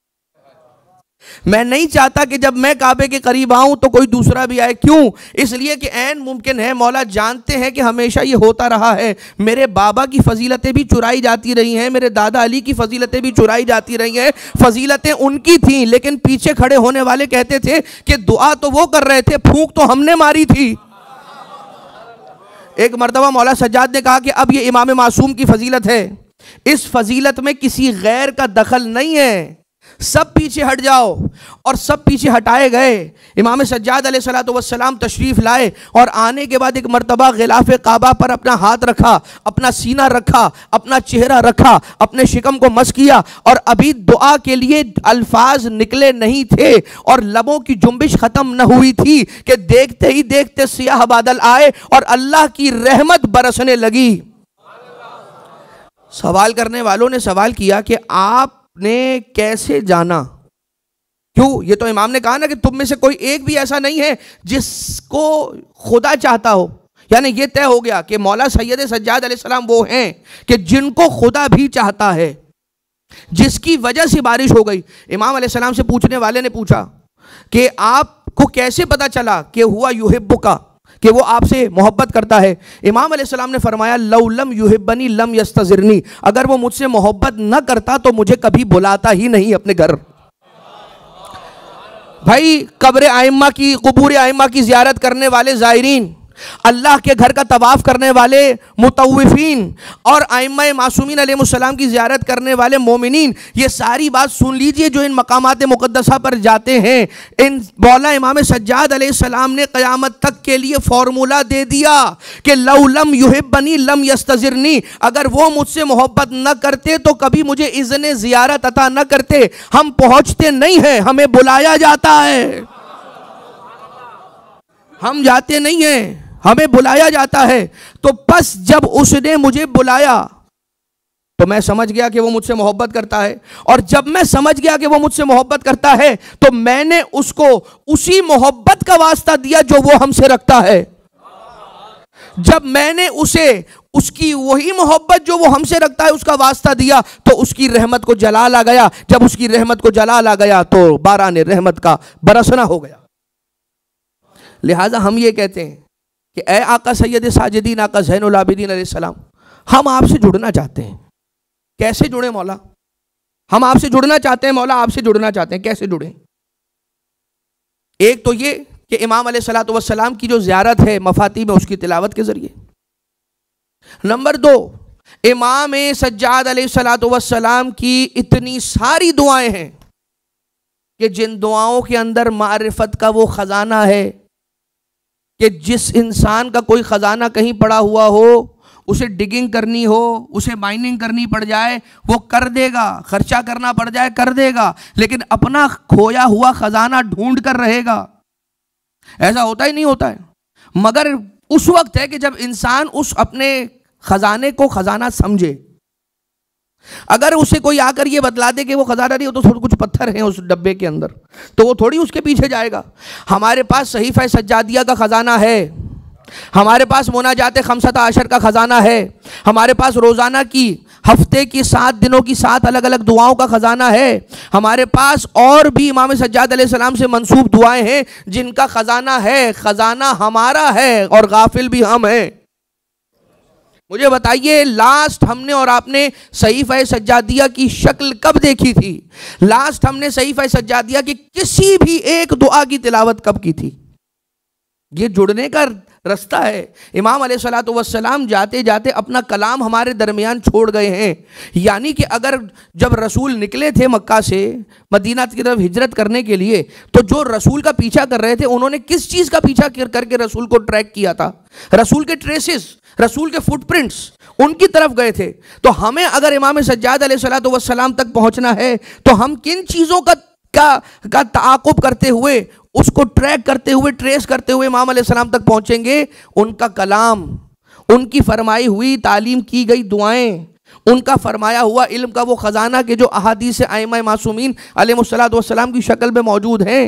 Speaker 2: मैं नहीं चाहता कि जब मैं काबे के करीब आऊं तो कोई दूसरा भी आए। क्यों? इसलिए कि ऐन मुमकिन है, मौला जानते हैं कि हमेशा ये होता रहा है, मेरे बाबा की फजीलतें भी चुराई जाती रही हैं, मेरे दादा अली की फजीलतें भी चुराई जाती रही हैं। फजीलतें उनकी थीं, लेकिन पीछे खड़े होने वाले कहते थे कि दुआ तो वो कर रहे थे, फूंक तो हमने मारी थी। एक मर्तबा मौला सज्जाद ने कहा कि अब ये इमाम मासूम की फजीलत है, इस फजीलत में किसी गैर का दखल नहीं है, सब पीछे हट जाओ। और सब पीछे हटाए गए। इमाम सज्जाद अलैहिस्सलातु वस्सलाम तशरीफ लाए और आने के बाद एक मर्तबा गिलाफ काबा पर अपना हाथ रखा, अपना सीना रखा, अपना चेहरा रखा, अपने शिकम को मस किया और अभी दुआ के लिए अल्फाज निकले नहीं थे और लबों की जुम्बिश खत्म न हुई थी कि देखते ही देखते सियाह बादल आए और अल्लाह की रहमत बरसने लगी। सवाल करने वालों ने सवाल किया कि आप ने कैसे जाना? क्यों? ये तो इमाम ने कहा ना कि तुम में से कोई एक भी ऐसा नहीं है जिसको खुदा चाहता हो। यानी ये तय हो गया कि मौला सैयद सज्जाद अलैहिस्सलाम वो हैं कि जिनको खुदा भी चाहता है, जिसकी वजह से बारिश हो गई। इमाम अलैहिस्सलाम से पूछने वाले ने पूछा कि आपको कैसे पता चला कि हुआ युहिब्बुका, कि वो आपसे मोहब्बत करता है? इमाम अलैहिस्सलाम ने फरमाया, लौ लम युहिब्बनी लम यस्तज़िरनी, अगर वो मुझसे मोहब्बत न करता तो मुझे कभी बुलाता ही नहीं अपने घर। भाई, कब्र आइम्मा की, कुबूर आइम्मा की ज़ियारत करने वाले ज़ायरीन, अल्लाह के घर का तवाफ़ करने वाले मुतव्विफ़ीन और आइम्मा मासूमीन अलैहिमुस्सलाम की ज़ियारत करने वाले मोमिनीन, ये सारी बात सुन लीजिए जो इन मकामात मुक़द्दसा पर जाते हैं। इन मौला इमाम सज्जाद अलैहिस्सलाम ने क़यामत तक के लिए फॉर्मूला दे दिया कि लौ लम युहिब्बनी लम यस्तज़िरनी, अगर वो मुझसे मोहब्बत न करते तो कभी मुझे इज़्न ज़ियारत अता न करते। हम पहुँचते नहीं हैं, हमें बुलाया जाता है। हम जाते नहीं हैं, हमें बुलाया जाता है। तो बस जब उसने मुझे बुलाया तो मैं समझ गया कि वो मुझसे मोहब्बत करता है, और जब मैं समझ गया कि वो मुझसे मोहब्बत करता है तो मैंने उसको उसी मोहब्बत का वास्ता दिया जो वो हमसे रखता है। जब मैंने उसे उसकी वही मोहब्बत जो वो हमसे रखता है उसका वास्ता दिया तो उसकी रहमत को जलाल आ गया। जब उसकी रहमत को जलाल आ गया तो बारान रहमत का बरसना हो गया। लिहाजा हम ये कहते हैं कि ए आका सैयद साजिदीन, आका ज़ैनुल आबिदीन अलैहिस्सलाम, हम आपसे जुड़ना चाहते हैं। कैसे जुड़े मौला? हम आपसे जुड़ना चाहते हैं मौला, आपसे जुड़ना चाहते हैं। कैसे जुड़ें? एक तो ये कि इमाम अलैहिस्सलातु वस्सलाम की जो ज़ियारत है मफाती में, उसकी तिलावत के ज़रिए। नंबर 2, इमाम सज्जाद अलैहिस्सलातु वस्सलाम की इतनी सारी दुआएं हैं कि जिन दुआओं के अंदर मारिफत का वो ख़जाना है कि जिस इंसान का कोई ख़जाना कहीं पड़ा हुआ हो, उसे डिगिंग करनी हो, उसे माइनिंग करनी पड़ जाए, वो कर देगा, खर्चा करना पड़ जाए कर देगा, लेकिन अपना खोया हुआ ख़जाना ढूंढ कर रहेगा। ऐसा होता ही नहीं होता है। मगर उस वक्त है कि जब इंसान उस अपने ख़जाने को ख़जाना समझे। अगर उसे कोई आकर ये बतला दे कि वो खजाना नहीं हो तो थोड़ा कुछ पत्थर हैं उस डब्बे के अंदर, तो वो थोड़ी उसके पीछे जाएगा। हमारे पास सहीफ़ा सज्जादिया का ख़जाना है, हमारे पास मुनाजात खमसता आशर का ख़जाना है, हमारे पास रोज़ाना की हफ्ते की 7 दिनों की 7 अलग अलग दुआओं का ख़जाना है, हमारे पास और भी इमाम सज्जाद अलैहिस्सलाम से मंसूब दुआएं हैं जिनका ख़जाना है। ख़जाना हमारा है और गाफिल भी हम हैं। मुझे बताइए, लास्ट हमने और आपने सहीफ़ा सज्जादिया की शक्ल कब देखी थी? लास्ट हमने सहीफ़ा सज्जादिया की किसी भी एक दुआ की तिलावत कब की थी? ये जुड़ने का रास्ता है। इमाम अलैहिस्सलातु वस्सलाम जाते जाते अपना कलाम हमारे दरमियान छोड़ गए हैं। यानी कि अगर जब रसूल निकले थे मक्का से मदीना की तरफ हिजरत करने के लिए, तो जो रसूल का पीछा कर रहे थे उन्होंने किस चीज़ का पीछा करके रसूल को ट्रैक किया था? रसूल के ट्रेसेस, रसूल के फुटप्रिंट्स, उनकी तरफ गए थे। तो हमें अगर इमाम सज्जाद अलैहिस्सलातु वस्सलाम तक पहुंचना है तो हम किन चीज़ों का ताक़ुब करते हुए, उसको ट्रैक करते हुए, ट्रेस करते हुए इमाम अलैहिस्सलाम तक पहुंचेंगे? उनका कलाम, उनकी फरमाई हुई तालीम की गई दुआएं, उनका फरमाया हुआ इल्म का वो ख़जाना के जो अहादीस आइमा मासूमीन अलैहिस्सलातु वस्सलाम की शक्ल में मौजूद हैं।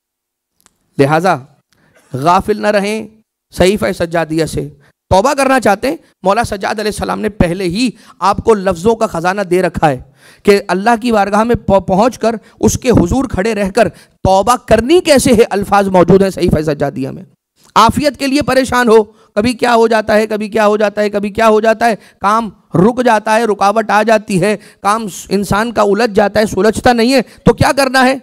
Speaker 2: लिहाजा गाफिल न रहें सहीफ़ा सज्जादिया से। तौबा करना चाहते हैं, मौला सज्जाद अलैहिस्सलाम ने पहले ही आपको लफ्ज़ों का ख़जाना दे रखा है कि अल्लाह की बारगाह में पहुँच कर उसके हुजूर खड़े रहकर तौबा करनी कैसे है, अल्फाज मौजूद हैं सहीफ़ा सज्जादिया में। आफियत के लिए परेशान हो, कभी क्या हो जाता है, कभी क्या हो जाता है, कभी क्या हो जाता है, काम रुक जाता है, रुकावट आ जाती है, काम इंसान का उलझ जाता है, सुलझता नहीं है, तो क्या करना है?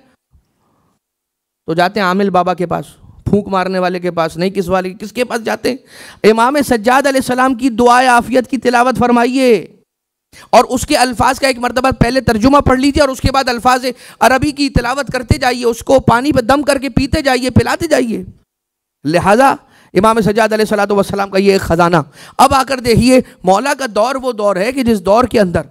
Speaker 2: तो जाते हैं आमिल बाबा के पास, फूंक मारने वाले के पास नहीं, किसके पास जाते हैं? इमाम सज्जाद अलैहिस्सलाम की दुआए आफियत की तिलावत फरमाइए और उसके अल्फाज का एक मरतबा पहले तर्जुमा पढ़ लीजिए और उसके बाद अल्फाज अरबी की तिलावत करते जाइए, उसको पानी पर दम करके पीते जाइए, पिलाते जाइए। लिहाजा इमाम सज्जाद अलैहिस्सलातु वस्सलाम का ये एक ख़जाना। अब आकर देखिए, मौला का दौर वो दौर है कि जिस दौर के अंदर,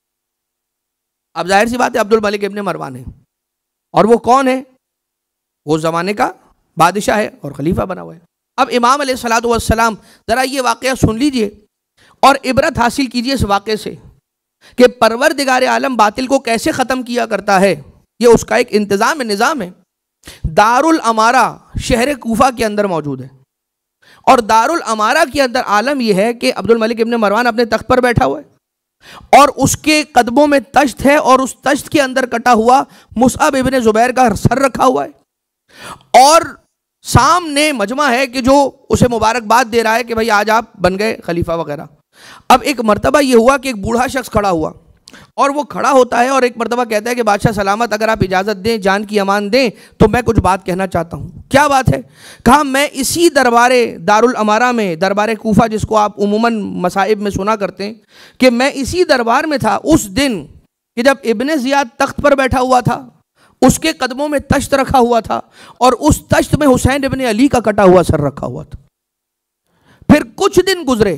Speaker 2: अब जाहिर सी बात है अब्दुल मलिक इब्न मरवान है, और वो कौन है? वो ज़माने का बादशाह है और खलीफा बना हुआ है। अब इमाम अलैहिस्सलातु वस्सलाम ज़रा ये वाक़या सुन लीजिए और इबरत हासिल कीजिए इस वाक़े से कि परवरदिगार आलम बातिल को कैसे ख़त्म किया करता है। ये उसका एक इंतज़ाम है, निज़ाम है। दारुल अमारा शहर कूफा के अंदर मौजूद है और दारुल अमारा के अंदर आलम यह है कि अब्दुल मलिक इब्न मरवान अपने तख्त पर बैठा हुआ है और उसके कदमों में तश्त है और उस तश्त के अंदर कटा हुआ मुसअब इब्न जुबैर का सर रखा हुआ है और सामने मजमा है कि जो उसे मुबारकबाद दे रहा है कि भाई आज आप बन गए खलीफा वगैरह। अब एक मरतबा ये हुआ कि एक बूढ़ा शख्स खड़ा हुआ और वो खड़ा होता है और एक मरतबा कहता है कि बादशाह सलामत, अगर आप इजाज़त दें, जान की अमान दें, तो मैं कुछ बात कहना चाहता हूँ। क्या बात है? कहा, मैं इसी दरबारे दारुल अमारा में, दरबार कूफा जिसको आप उमूमन मसाइब में सुना करते हैं, कि मैं इसी दरबार में था उस दिन कि जब इब्ने ज़ियाद तख्त पर बैठा हुआ था, उसके कदमों में तश्त रखा हुआ था और उस तश्त में हुसैन इब्ने अली का कटा हुआ सर रखा हुआ था। फिर कुछ दिन गुजरे,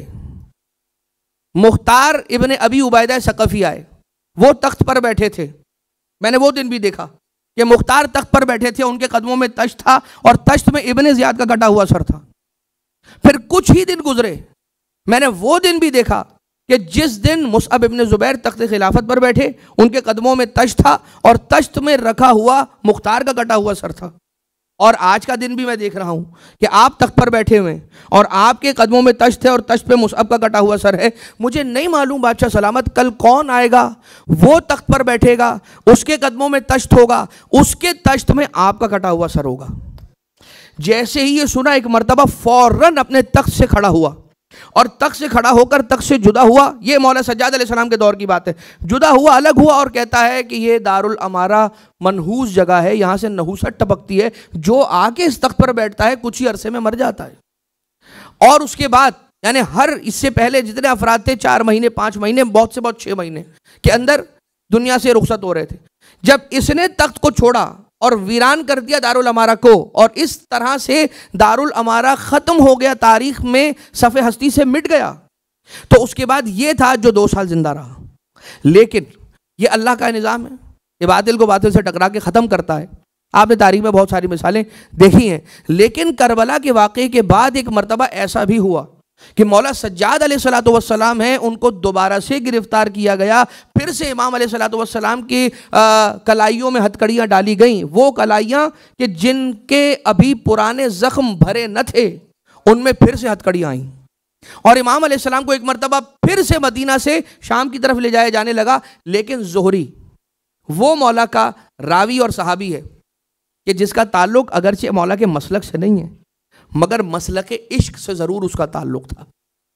Speaker 2: मुख्तार इब्ने अबी उबैदा सकफी आए, वो तख्त पर बैठे थे। मैंने वो दिन भी देखा कि मुख्तार तख्त पर बैठे थे, उनके कदमों में तश्त था और तश्त में इब्ने ज़ियाद का कटा हुआ सर था। फिर कुछ ही दिन गुजरे, मैंने वो दिन भी देखा कि जिस दिन मुसअब इब्न जुबैर तख्त खिलाफत पर बैठे, उनके कदमों में तश्त था और तश्त में रखा हुआ मुख्तार का कटा हुआ सर था। और आज का दिन भी मैं देख रहा हूं कि आप तख्त पर बैठे हुए हैं और आपके कदमों में तश्त है और तश्त पे मुसअब का कटा हुआ सर है। मुझे नहीं मालूम बादशाह सलामत कल कौन आएगा, वो तख्त पर बैठेगा, उसके कदमों में तश्त होगा, उसके तश्त में आपका कटा हुआ सर होगा। जैसे ही ये सुना, एक मरतबा फौरन अपने तख्त से खड़ा हुआ और तख्त से खड़ा होकर तख्त से जुदा हुआ। ये मौला सज्जाद अलैहिस्सलाम के दौर की बात है। जुदा हुआ, अलग हुआ और कहता है कि ये दारुल अमारा मनहूस जगह है, यहाँ से नहूसत टपकती है, जो आके इस तख्त पर बैठता है कुछ ही अरसे में मर जाता है। और उसके बाद यानी हर, इससे पहले जितने अफराद थे 4 महीने 5 महीने, बहुत से बहुत 6 महीने के अंदर दुनिया से रुखसत हो रहे थे। जब इसने तख्त को छोड़ा और वीरान कर दिया दारुल अमारा को, और इस तरह से दारुल अमारा ख़त्म हो गया, तारीख में सफ़े हस्ती से मिट गया। तो उसके बाद ये था जो 2 साल जिंदा रहा। लेकिन ये अल्लाह का निज़ाम है, ये बातिल को बातिल से टकरा के ख़त्म करता है। आपने तारीख में बहुत सारी मिसालें देखी हैं। लेकिन करबला के वाक़े के बाद एक मरतबा ऐसा भी हुआ कि मौला सज्जाद अलैहिस्सलातु वस्सलाम हैं, उनको दोबारा से गिरफ्तार किया गया। फिर से इमाम अलैहिस्सलातु वस्सलाम की कलाइयों में हथकड़ियाँ डाली गईं, वो कलाइयाँ कि जिनके अभी पुराने ज़ख्म भरे न थे, उनमें फिर से हथकड़ियाँ आईं और इमाम अलैहिस्सलाम को एक मरतबा फिर से मदीना से शाम की तरफ ले जाया जाने लगा। लेकिन ज़ुहरी वो मौला का रावी और सहाबी है कि जिसका ताल्लुक़ अगरचे मौला के मसलक से नहीं है, मगर मसलक इश्क से ज़रूर उसका ताल्लुक़ था।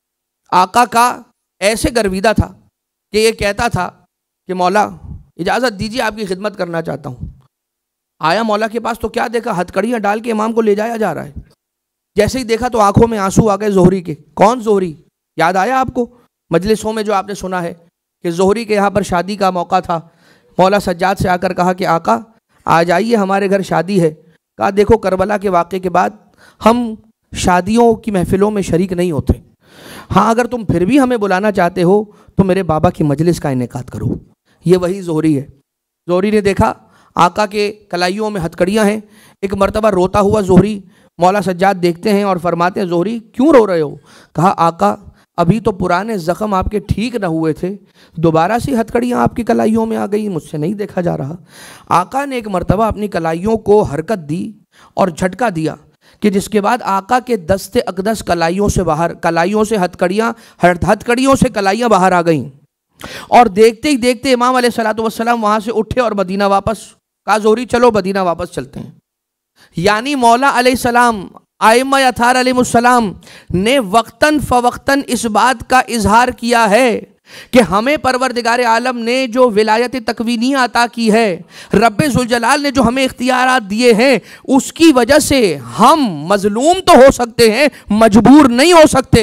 Speaker 2: आका का ऐसे गर्विदा था कि ये कहता था कि मौला इजाज़त दीजिए, आपकी खिदमत करना चाहता हूँ। आया मौला के पास तो क्या देखा, हथकड़ियाँ डाल के इमाम को ले जाया जा रहा है। जैसे ही देखा तो आंखों में आंसू आ गए ज़ोहरी के। कौन ज़ोहरी? याद आया आपको मजलिसों में जो आपने सुना है कि ज़ोहरी के यहाँ पर शादी का मौका था। मौला सज्जाद से आकर कहा कि आका आ जाइए, हमारे घर शादी है। कहा देखो, करबला के वाक़े के बाद हम शादियों की महफिलों में शरीक नहीं होते। हाँ, अगर तुम फिर भी हमें बुलाना चाहते हो तो मेरे बाबा की मजलिस का इनेकाद करो। ये वही ज़ोहरी है। ज़ोहरी ने देखा आका के कलाइयों में हथकड़ियाँ हैं। एक मरतबा रोता हुआ ज़ोहरी मौला सज्जाद देखते हैं और फरमाते हैं, ज़ोहरी क्यों रो रहे हो? कहा आका, अभी तो पुराने जख्म आपके ठीक न हुए थे, दोबारा से हथकड़ियाँ आपकी कलाइयों में आ गई, मुझसे नहीं देखा जा रहा। आका ने एक मर्तबा अपनी कलाइयों को हरकत दी और झटका दिया कि जिसके बाद आका के दस्ते अकदस कलाइयों से हथकड़ियों से कलाइयाँ बाहर आ गईं। और देखते ही देखते इमाम अलैहिस्सलातु वस्सलाम वहाँ से उठे और मदीना वापस, कहा ज़ोहरी चलो मदीना वापस चलते हैं। यानी मौला अलैहिस्सलाम आइम्मा अथार अलैहिस्सलाम ने वक्तन फ़वक्तन इस बात का इजहार किया है कि हमें परवरदिगार आलम ने जो विलायत तकवीनी अता की है, रब्बे ज़ुल जलाल ने जो हमें इख्तियारात दिए हैं, उसकी वजह से हम मजलूम तो हो सकते हैं, मजबूर नहीं हो सकते।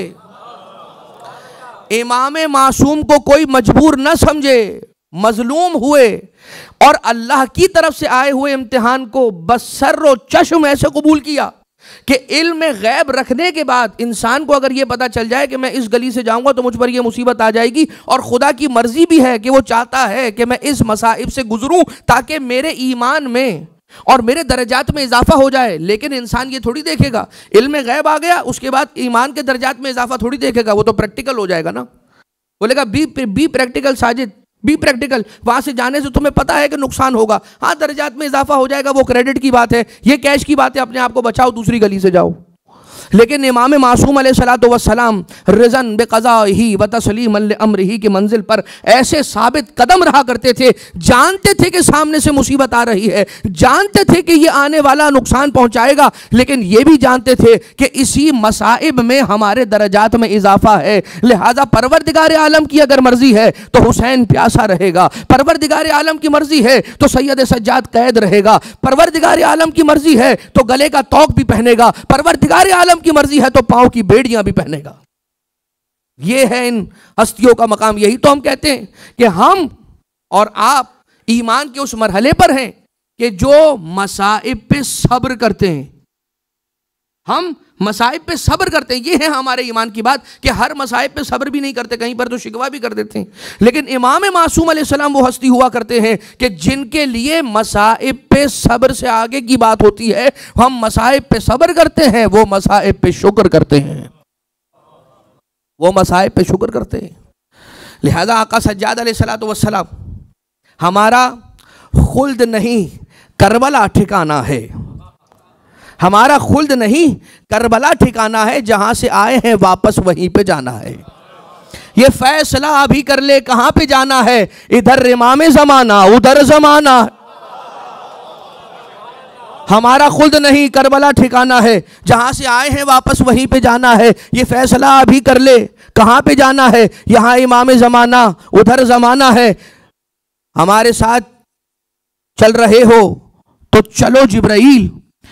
Speaker 2: इमाम मासूम को कोई मजबूर न समझे, मजलूम हुए और अल्लाह की तरफ से आए हुए इम्तिहान को बसर्रो चश्म ऐसे कबूल किया कि इल्म गैब रखने के बाद इंसान को अगर ये पता चल जाए कि मैं इस गली से जाऊंगा तो मुझ पर ये मुसीबत आ जाएगी, और खुदा की मर्जी भी है कि वो चाहता है कि मैं इस मसाइब से गुजरूं ताकि मेरे ईमान में और मेरे दर्जात में इजाफा हो जाए। लेकिन इंसान ये थोड़ी देखेगा, इल्म गैब आ गया उसके बाद ईमान के दर्जात में इजाफा थोड़ी देखेगा, वो तो प्रैक्टिकल हो जाएगा ना। बोलेगा be practical Sajid, be practical, वहां से जाने से तुम्हें पता है कि नुकसान होगा, हाँ दर्जात में इजाफा हो जाएगा, वो क्रेडिट की बात है, ये कैश की बात है, अपने आप को बचाओ दूसरी गली से जाओ। लेकिन इमाम मासूम अलैहिस्सलातु वस्सलाम रिज़न बिक़ज़ाइही व तस्लीमन लिअम्रिही की मंजिल पर ऐसे साबित कदम रहा करते थे, जानते थे कि सामने से मुसीबत आ रही है, जानते थे कि ये आने वाला नुकसान पहुंचाएगा, लेकिन ये भी जानते थे कि इसी मसाइब में हमारे दर्जात में इजाफा है। लिहाजा परवरदिगार आलम की अगर मर्जी है तो हुसैन प्यासा रहेगा, परवरदिगार आलम की मर्जी है तो सैयद सज्जाद कैद रहेगा, परवरदिगार आलम की मर्जी है तो गले का तौक भी पहनेगा, परवरदिगार आलम की मर्जी है तो पांव की बेड़ियां भी पहनेगा। यह है इन हस्तियों का मकाम। यही तो हम कहते हैं कि हम और आप ईमान के उस मरहले पर हैं कि जो मसाइब पे सब्र करते हैं, हम मसाइब पे सब्र करते हैं। ये है हमारे ईमान की बात कि हर मसाइब पे सब्र भी नहीं करते, कहीं पर तो शिकवा भी कर देते हैं। लेकिन इमाम मासूम अलैहिस्सलाम वो हस्ती हुआ करते हैं कि जिनके लिए मसाइब पे सब्र से आगे की बात होती है। हम मसाइब पे सब्र करते हैं, वो मसाइब पे शुक्र करते हैं, वो मसाइब पे शुक्र करते हैं। लिहाजा आका सज्जाद अलैहिस्सलातु वस्सलाम हमारा खुल्द नहीं करबला ठिकाना है, हमारा खुल्द नहीं करबला ठिकाना है, जहां से आए हैं वापस वहीं पे जाना है। ये फैसला अभी कर ले कहां पे जाना है, इधर इमाम जमाना उधर जमाना। हमारा खुल्द नहीं करबला ठिकाना है, जहां से आए हैं वापस वहीं पे जाना है। ये फैसला अभी कर ले कहां पे जाना है, यहां इमाम जमाना उधर जमाना है। हमारे साथ चल रहे हो तो चलो जिब्राइल,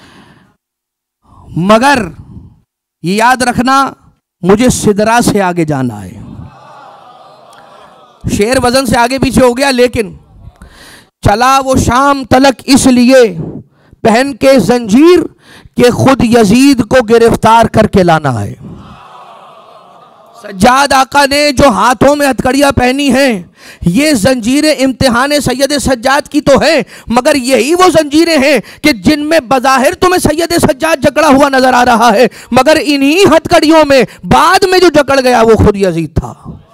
Speaker 2: मगर ये याद रखना मुझे सिदरा से आगे जाना है। शेर वजन से आगे पीछे हो गया, लेकिन चला वो शाम तलक इसलिए पहन के जंजीर के खुद यजीद को गिरफ्तार करके लाना है। सज्जाद आका ने जो हाथों में हथकड़ियां पहनी हैं, ये जंजीरें इम्तिहान सैयद सज्जाद की तो है, मगर यही वो जंजीरें हैं कि जिनमें बज़ाहिर तुम्हें सैयद सज्जाद जकड़ा हुआ नजर आ रहा है, मगर इन्हीं हथकड़ियों में बाद में जो जकड़ गया वो खुद यजीद था।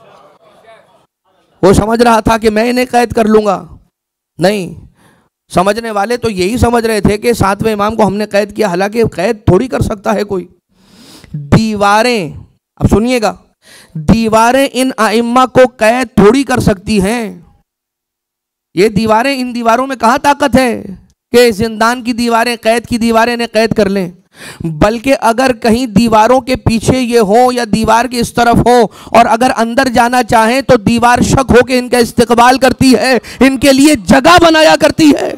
Speaker 2: वो समझ रहा था कि मैं इन्हें कैद कर लूंगा, नहीं, समझने वाले तो यही समझ रहे थे कि सातवें इमाम को हमने कैद किया, हालांकि कैद थोड़ी कर सकता है कोई। दीवारें, अब सुनिएगा, दीवारें इन आइम्मा को कैद थोड़ी कर सकती हैं। ये दीवारें, इन दीवारों में कहां ताकत है कि जिंदान की दीवारें, कैद की दीवारें इन्हें कैद कर लें। बल्कि अगर कहीं दीवारों के पीछे ये हो या दीवार के इस तरफ हो और अगर अंदर जाना चाहें तो दीवार शक हो के इनका इस्तेकबाल करती है, इनके लिए जगह बनाया करती है।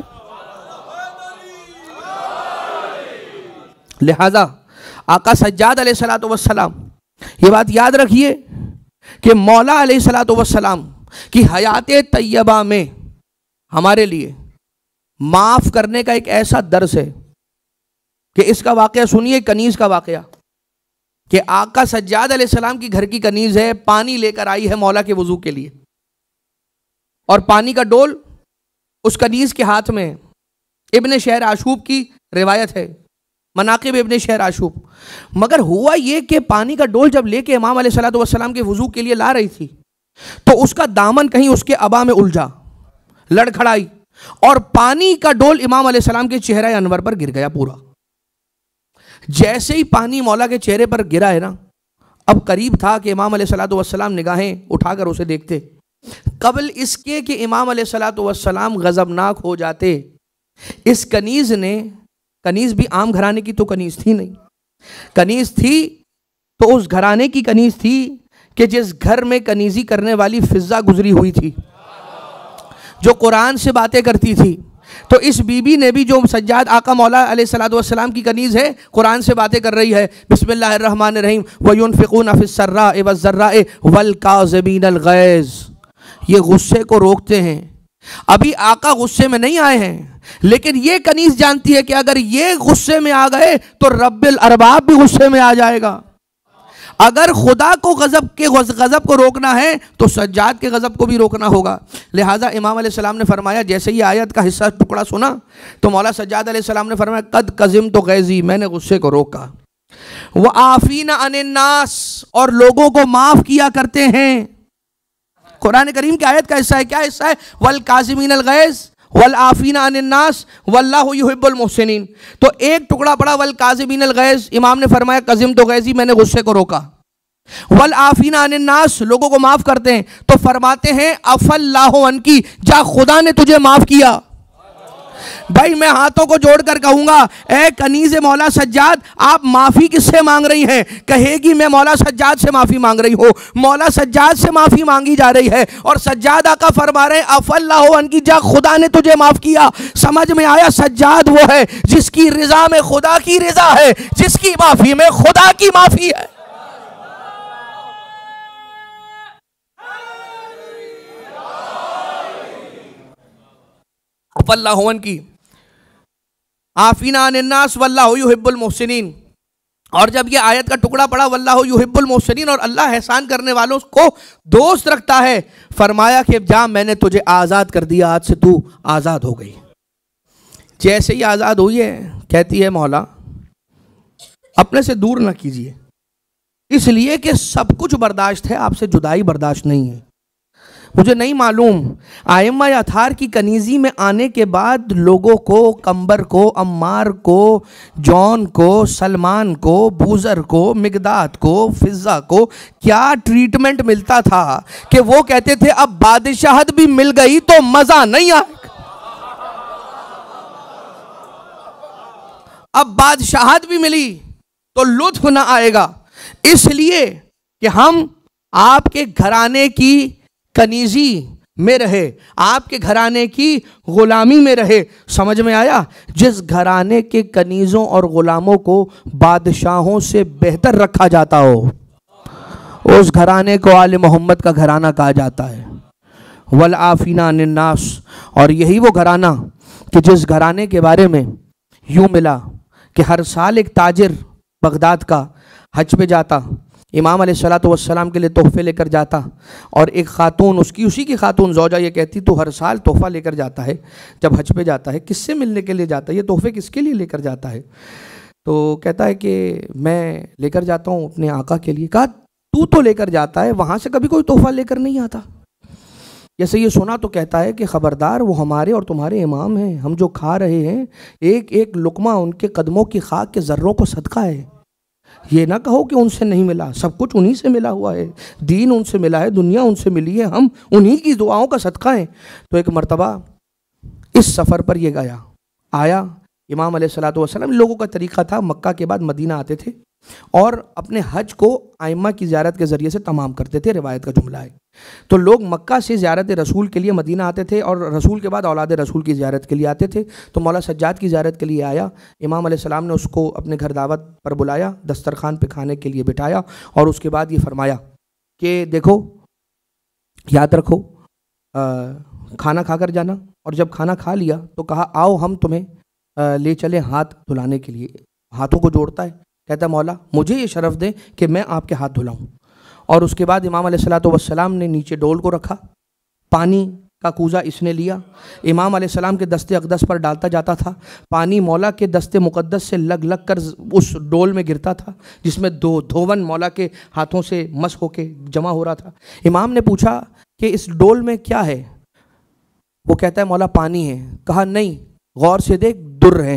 Speaker 2: लिहाजा आका सज्जाद अलैहिस्सलातु वस्सलाम, ये बात याद रखिए कि मौला अलैहिस्सलातु वस्सलाम की हयात तैयबा में हमारे लिए माफ करने का एक ऐसा दर्स है कि इसका वाकया सुनिए, कनीज का वाकया, कि आका सज्जाद अलैहिस्सलाम की घर की कनीज है, पानी लेकर आई है मौला के वजू के लिए, और पानी का डोल उस कनीज के हाथ में। इब्ने शहर आशूब की रिवायत है मनाकिब इब्ने शहर आशूब। मगर हुआ ये कि पानी का डोल जब लेके इमाम अलैहिस्सलातु वस्सलाम के वुजू के लिए ला रही थी तो उसका दामन कहीं उसके अबा में उलझा, लड़खड़ाई, और पानी का डोल इमाम अलैहिस्सलाम के चेहरे अनवर पर गिर गया पूरा। जैसे ही पानी मौला के चेहरे पर गिरा है ना, अब करीब था कि इमाम अलैहिस्सलातु वस्सलाम निगाहें उठाकर उसे देखते, कबल इसके कि इमाम अलैहिस्सलातु वस्सलाम गजबनाक हो जाते, इस कनीज ने, कनीज भी आम घराने की तो कनीज थी नहीं, कनीज थी तो उस घराने की कनीज थी कि जिस घर में कनीजी करने वाली फिजा गुजरी हुई थी, जो कुरान से बातें करती थी। तो इस बीबी ने भी, जो सज्जाद आका मौला अलैहिस्सलातु वस्सलाम की कनीज है, कुरान से बातें कर रही है, बिस्मिल्लाहिर्रहमानिर्रहीम वयुनफिकूना फिस्सर्राए वज़्ज़र्राए वल काज़िमीनल गैज़, ये गुस्से को रोकते हैं। अभी आका गुस्से में नहीं आए हैं, लेकिन ये कनीज जानती है कि अगर ये गुस्से में आ गए तो रब्बिल अरबाब भी गुस्से में आ जाएगा। अगर खुदा को गजब को रोकना है तो सज्जाद के गजब को भी रोकना होगा। लिहाजा इमाम अलैहिस्सलाम ने फरमाया, जैसे ही आयत का हिस्सा टुकड़ा सुना तो मौला सज्जाद अलैहिस्सलाम ने फरमाया, कद कज़िम तो गैज़ी, मैंने गुस्से को रोका। वह आफीना अनिन्नास, और लोगों को माफ किया करते हैं। कुरान करीम की आयत का हिस्सा है, क्या हिस्सा है? वल काज़िमीनल गैज़ वल आफीना अनिन्नास वल्लाहु युहिब्बुल मुहसिनीन। तो एक टुकड़ा पड़ा वल काज़िमीनल गैज़, इमाम ने फरमाया कज़िम तो गैज़ी, मैंने गुस्से को रोका। वल आफीना अनिन्नास, लोगों को माफ करते हैं। तो फरमाते हैं अफ़ल्लाहु अन्की, जा खुदा ने तुझे माफ किया। भाई मैं हाथों को जोड़कर कहूंगा, ए कनीज़े मौला सज्जाद, आप माफी किससे मांग रही हैं? कहेगी मैं मौला सज्जाद से माफी मांग रही हूं। मौला सज्जाद से माफी मांगी जा रही है और सज्जाद आका फरमा रहे हैं अफ़ल्लाहु अन्की, जा खुदा ने तुझे माफ किया। समझ में आया? सज्जाद वो है जिसकी रिजा में खुदा की रिजा है, जिसकी माफी में खुदा की माफी है। अफ़ल्लाहु अन्की आफीना अनिन्नास वल्लाहु युहिब्बुल मुहसिनीन। और जब ये आयत का टुकड़ा पड़ा वल्लाहु युहिब्बुल मुहसिनीन, और अल्लाह एहसान करने वालों को दोस्त रखता है, फरमाया कि जा मैंने तुझे आज़ाद कर दिया, आज से तू आज़ाद हो गई। जैसे ही आज़ाद हुई है, कहती है मौला अपने से दूर ना कीजिए, इसलिए कि सब कुछ बर्दाश्त है, आपसे जुदाई बर्दाश्त नहीं है। मुझे नहीं मालूम आइम्मा अथार की कनीज़ी में आने के बाद लोगों को, कंबर को, अम्मार को, जॉन को, सलमान को, बूजर को, मिगदाद को, फिज़ा को क्या ट्रीटमेंट मिलता था कि वो कहते थे अब बादशाहत भी मिल गई तो मज़ा नहीं आएगा, अब बादशाहत भी मिली तो लुत्फ ना आएगा। इसलिए कि हम आपके घराने की कनीजी में रहे, आपके घराने की गुलामी में रहे। समझ में आया? जिस घराने के कनीज़ों और गुलामों को बादशाहों से बेहतर रखा जाता हो, उस घराने को आले मोहम्मद का घराना कहा जाता है। वल आफीना अनिन्नास, और यही वो घराना कि जिस घराने के बारे में यूँ मिला कि हर साल एक ताजिर बगदाद का हज पे जाता, इमाम अलैहिस्सलातु वस्सलाम के लिए तोहफे लेकर जाता, और एक खातून, उसी की खातून ज़ौजा ये कहती तो हर साल तोहफ़ा लेकर जाता है जब हज पे जाता है, किससे मिलने के लिए जाता है, ये तोहफे किसके लिए लेकर जाता है? तो कहता है कि मैं लेकर जाता हूँ अपने आका के लिए। कहा तू तो लेकर जाता है, वहाँ से कभी कोई तोहफ़ा लेकर नहीं आता। जैसे ये सुना तो कहता है कि ख़बरदार, वो हमारे और तुम्हारे इमाम हैं, हम जो खा रहे हैं एक एक लुक़मा उनके कदमों की खाक के ज़र्रों को सदका है। ये ना कहो कि उनसे नहीं मिला, सब कुछ उन्हीं से मिला हुआ है, दीन उनसे मिला है, दुनिया उनसे मिली है, हम उन्हीं की दुआओं का सदका है। तो एक मर्तबा इस सफ़र पर ये आया इमाम अलैहिस्सलातु वस्सलाम। लोगों का तरीक़ा था, मक्का के बाद मदीना आते थे और अपने हज को आइम्मा की ज़ियारत के ज़रिए से तमाम करते थे, रिवायत का जुमला है। तो लोग मक्का से ज़ियारत रसूल के लिए मदीना आते थे और रसूल के बाद औलाद रसूल की ज़ियारत के लिए आते थे। तो मौला सज्जाद की ज़ियारत के लिए आया, इमाम अलैहिस्सलाम ने उसको अपने घर दावत पर बुलाया, दस्तरखान पे खाने के लिए बिठाया, और उसके बाद ये फरमाया कि देखो याद रखो खाना खा कर जाना, और जब खाना खा लिया तो कहा आओ हम तुम्हें ले चले हाथ धुलाने के लिए। हाथों को जोड़ता है, कहता मौला मुझे ये शरफ़ दें कि मैं आपके हाथ धुलाऊं। और उसके बाद इमाम अलैहिस्सलातु वस्सलाम ने नीचे डोल को रखा, पानी का कूज़ा इसने लिया, इमाम अलैहिस्सलाम के दस्ते अक़दस पर डालता जाता था, पानी मौला के दस्ते मुक़द्दस से लग लग कर उस डोल में गिरता था जिसमें धोवन मौला के हाथों से मस होके जमा हो रहा था। इमाम ने पूछा कि इस डोल में क्या है? वो कहता है मौला पानी है। कहा नहीं, गौर से देख, दुर हैं,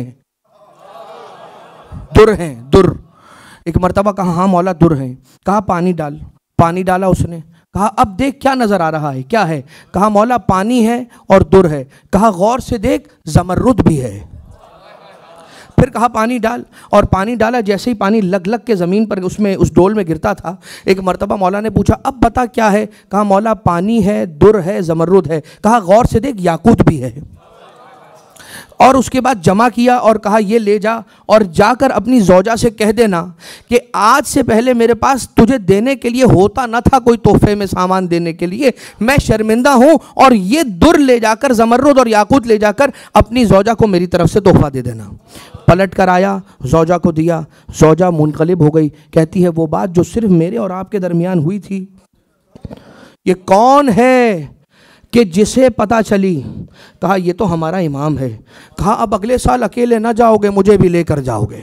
Speaker 2: दुर हैं, दुर। एक मर्तबा कहा हाँ मौला दुर हैं। कहा पानी डाल, पानी डाला उसने। कहा अब देख क्या नजर आ रहा है, क्या है? कहा मौला पानी है और दुर है। कहा गौर से देख, ज़मरुद भी है। फिर कहा पानी डाल, और पानी डाला। जैसे ही पानी लग लग के ज़मीन पर उसमें उस डोल में गिरता था, एक मर्तबा मौला ने पूछा अब बता क्या है? कहा मौला पानी है, दुर है, ज़मरुद है। कहा गौर से देख, याकूत भी है। और उसके बाद जमा किया और कहा ये ले जा और जाकर अपनी ज़ौजा से कह देना कि आज से पहले मेरे पास तुझे देने के लिए होता न था कोई तोहफे में सामान देने के लिए, मैं शर्मिंदा हूँ, और ये दुर ले जाकर, ज़मरुद और याकूत ले जाकर अपनी ज़ौजा को मेरी तरफ से तोहफा दे देना। पलट कर आया, ज़ौजा को दिया। ज़ौजा मुनक़लिब हो गई, कहती है वो बात जो सिर्फ मेरे और आपके दरमियान हुई थी, ये कौन है कि जिसे पता चली? कहा ये तो हमारा इमाम है। कहा अब अगले साल अकेले ना जाओगे, मुझे भी लेकर जाओगे।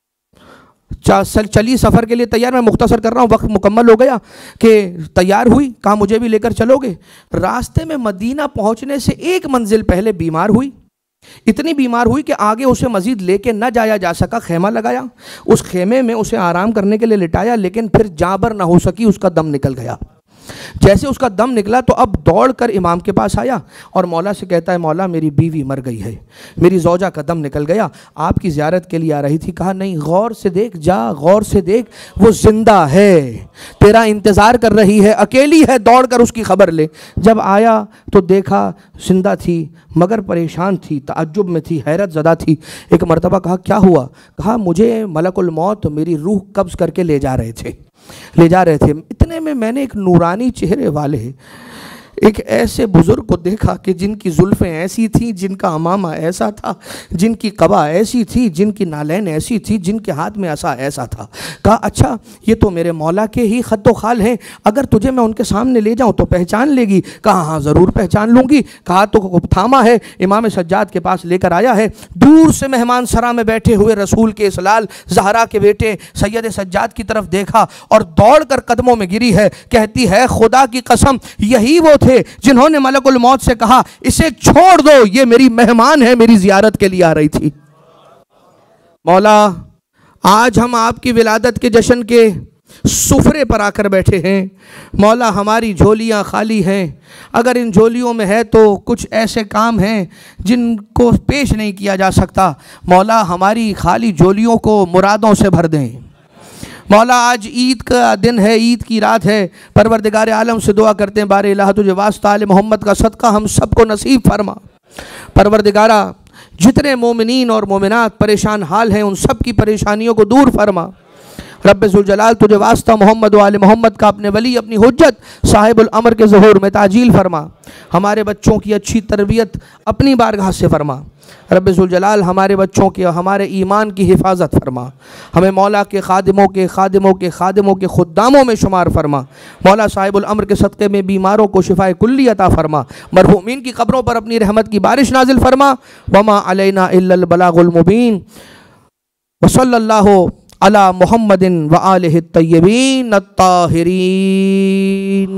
Speaker 2: चली सफ़र के लिए तैयार, मैं मुख्तसर कर रहा हूँ, वक्त मुकम्मल हो गया कि तैयार हुई। कहा मुझे भी लेकर चलोगे। रास्ते में मदीना पहुँचने से एक मंजिल पहले बीमार हुई। इतनी बीमार हुई कि आगे उसे मजीद लेके न जाया जा सका। खेमा लगाया, उस खेमे में उसे आराम करने के लिए लिटाया, लेकिन फिर जाबर ना हो सकी, उसका दम निकल गया। जैसे उसका दम निकला तो अब दौड़कर इमाम के पास आया और मौला से कहता है मौला मेरी बीवी मर गई है, मेरी ज़ौजा का दम निकल गया, आपकी ज़ियारत के लिए आ रही थी। कहा नहीं, गौर से देख, जा गौर से देख, वो जिंदा है, तेरा इंतज़ार कर रही है, अकेली है, दौड़कर उसकी खबर ले। जब आया तो देखा जिंदा थी मगर परेशान थी, ताज्जुब में थी, हैरत ज़दा थी। एक मरतबा कहा क्या हुआ? कहा मुझे मलकुल मौत मेरी रूह कब्ज़ करके ले जा रहे थे। इतने में मैंने एक नूरानी चेहरे वाले एक ऐसे बुज़ुर्ग को देखा कि जिनकी जुल्फ़ें ऐसी थीं, जिनका अमामा ऐसा था, जिनकी कबा ऐसी थी, जिनकी नालैन ऐसी थी, जिनके हाथ में ऐसा ऐसा था। कहा अच्छा ये तो मेरे मौला के ही खद्दो खाल हैं, अगर तुझे मैं उनके सामने ले जाऊं तो पहचान लेगी? कहा हाँ ज़रूर पहचान लूँगी। कहा तो थामा है, इमाम सज्जाद के पास लेकर आया है। दूर से मेहमान सरा में बैठे हुए रसूल के इसलाल ज़हरा के बेटे सैयद सज्जाद की तरफ देखा और दौड़ कर कदमों में गिरी है। कहती है खुदा की कसम यही वो थे जिन्होंने मलकुल मौत से कहा इसे छोड़ दो, ये मेरी मेहमान है, मेरी जियारत के लिए आ रही थी। मौला आज हम आपकी विलादत के जश्न के सुफरे पर आकर बैठे हैं। मौला हमारी झोलियां खाली हैं, अगर इन झोलियों में है तो कुछ ऐसे काम हैं जिनको पेश नहीं किया जा सकता। मौला हमारी खाली झोलियों को मुरादों से भर दें। मौला आज ईद का दिन है, ईद की रात है, परवरदिगार आलम से दुआ करते हैं बारे इलाहा तुझे वास्ता आले मोहम्मद का सदका हम सबको नसीब फरमा। परवरदिगारा जितने मोमिनीन और मोमिनात परेशान हाल हैं उन सब की परेशानियों को दूर फरमा। रब्बे ज़ुल जलाल तुझे वास्ता मोहम्मद वाले मोहम्मद का अपने वली अपनी हुज्जत साहिबुल अमर के ज़हूर में ताजील फरमा। हमारे बच्चों की अच्छी तरबियत अपनी बारगाह से फरमा। रब्बे ज़ुल जलाल हमारे बच्चों के हमारे ईमान की हिफाजत फरमा। हमें मौला के खादिमों के खुद्दामों में शुमार फरमा। मौला साहिबुल अमर के सदक़े में बीमारों को शिफाए कुल्ली अता फरमा। मरहूमीन की कब्रों पर अपनी रहमत की बारिश नाजिल फरमा। वमा अलैना इल्लल बलागुल मुबीन व सल्लल्लाहु अला मुहम्मदिन व आलिहि तय्यबीन अत्ताहिरीन।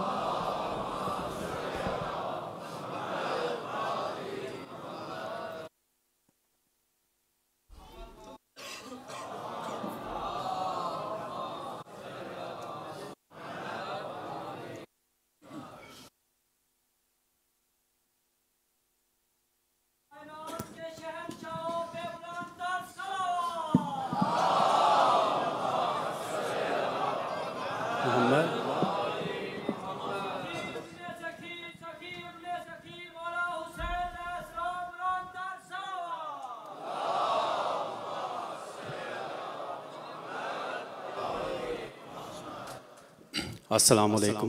Speaker 3: अस्सलाम वालेकुम।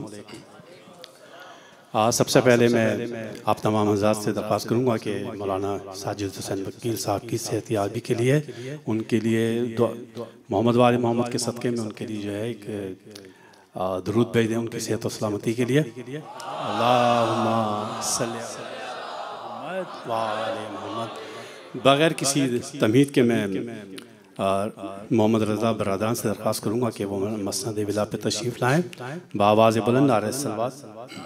Speaker 3: सबसे पहले मैं आप तमाम हज़रात से दरख्वास्त करूँगा कि मौलाना साजिद हुसैन वकील साहब की सेहतियाबी के लिए उनके लिए मोहम्मद वाले मोहम्मद के सदक़े में उनके लिए जो है एक दरूद भेज दें उनकी सेहत और सलामती के लिए। अल्लाहुम्मा सल्ली अला मुहम्मद व आले मुहम्मद। बग़ैर किसी तमहीद के मैं मोहम्मद रज़ा बरादान से दरख्वास्त करूँगा कि वो मसनद विला पे तशरीफ़ लाएँ। बावाज़ बुलंद नारे सलवात।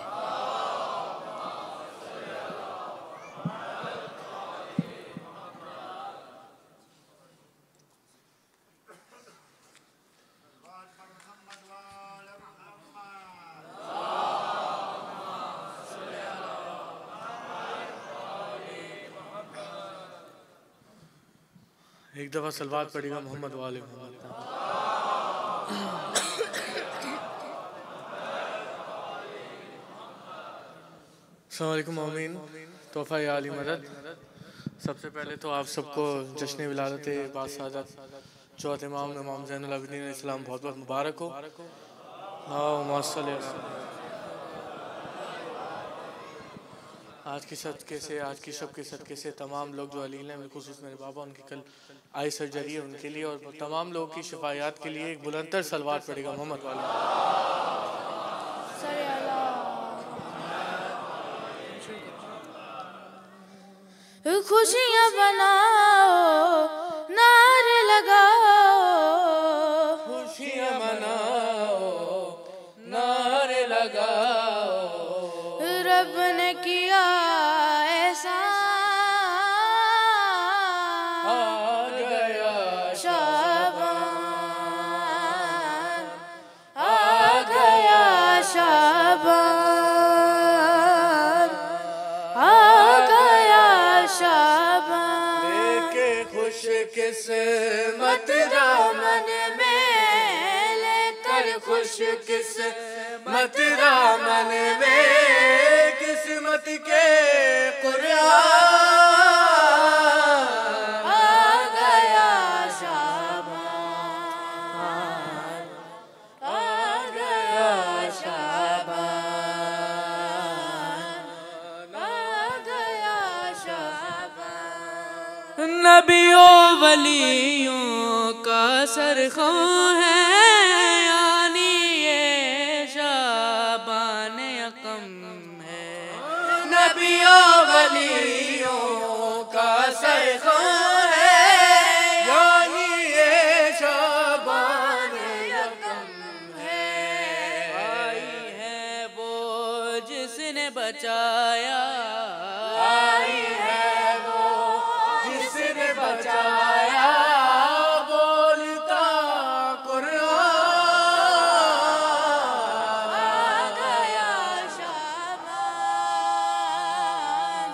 Speaker 4: एक दफ़ा सलवात पढ़ेगा मोहम्मद वाले मोहम्मद। अस्सलाम वालेकुम आमीन। तोहफ़ा आली मदद। सबसे पहले तो आप सबको जश्न विलादत बासादत चौथे इमाम इमाम ज़ैनुल आबिदीन अलैहिस्सलाम बहुत बहुत मुबारक हो। आज की सदक़े से, आज की शब के सदक़े से तमाम लोग जो अलील हैं, बिलखुसूस मेरे बाबा, उनकी कल आई सर्जरी है, उनके लिए और तमाम लोगों की शिफायात के लिए एक बुलंदतर सलवात पड़ेगा मोहम्मद वाले।
Speaker 5: खुशियाँ बनाओ, नारे लगाओ,
Speaker 4: खुशियाँ मनाओ, नारे लगाओ,
Speaker 5: रब ने किया ऐसा,
Speaker 4: आ गया
Speaker 5: शाबान, आ गया शाबान, आ गया शाबान।
Speaker 4: लेके खुश किस्मत
Speaker 5: दामन में लेकर
Speaker 4: खुश किस्मत दामन में किस्मत के कुरान
Speaker 5: आ गया शाबान, आ गया शाबान, आ गया शाबान।
Speaker 4: नबियों वलियों का सरख़ों है, यानी ये शाबान यकम है। नबियों वलियों का सरख़ों है, यानी ये शाबान यकम है। आई है वो जिसने बचाया, आई है वो जिसने बचाया, बोलता कुरान
Speaker 5: आ गया शाबान,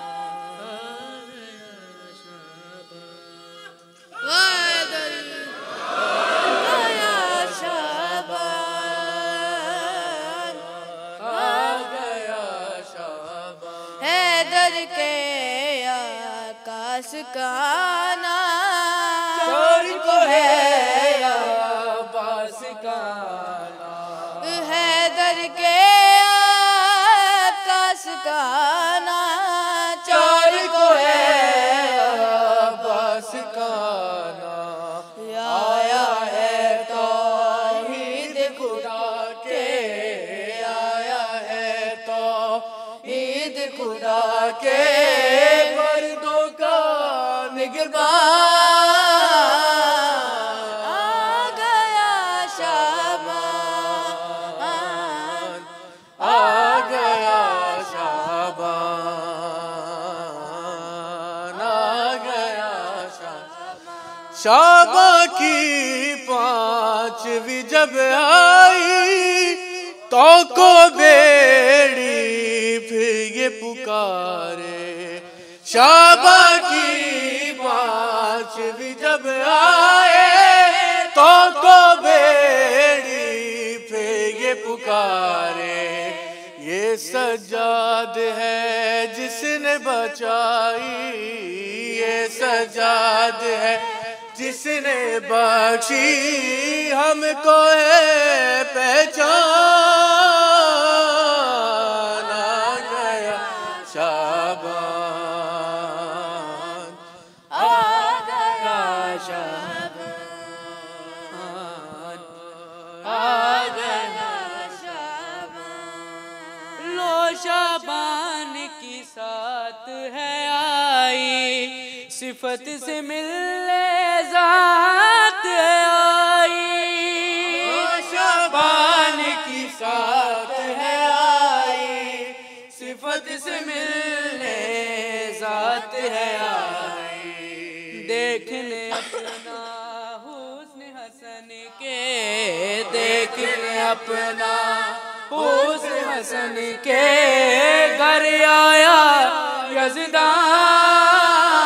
Speaker 5: गया शाबान,
Speaker 4: आ गया शाबान।
Speaker 5: हैदर के आकाश का नाम,
Speaker 4: चोर को है अब्बास का नाम,
Speaker 5: हैदर के आकाश का नाम,
Speaker 4: चोर को है अब्बास का नाम। आया है तौहीद खुदा के, आया है तौहीद खुदा के, मर्दों का निगहबान
Speaker 5: आ गया शाबान,
Speaker 4: आ गया शाबान, आ गया शाबान। शाबा की पांचवी जब आई तो को बेड़ी फिर ये पुकारे। शाबा की पांचवी जब आए तो को बेड़ी फिर ये पुकारे। ये सज्जाद है जिसने बचाई, ये सज्जाद है जिसने बख्शी, हमको है पहचान। आ गया शाबान,
Speaker 5: आ गया शाबान,
Speaker 4: आ गया
Speaker 6: सिफत से मिलने ज़ात आई, शाबान की साथ है आई, सिफत से मिलने ज़ात है आई। देखने अपना हुस्न हसन के, देखने अपना हुस्न हसन के, घर आया यज़दान,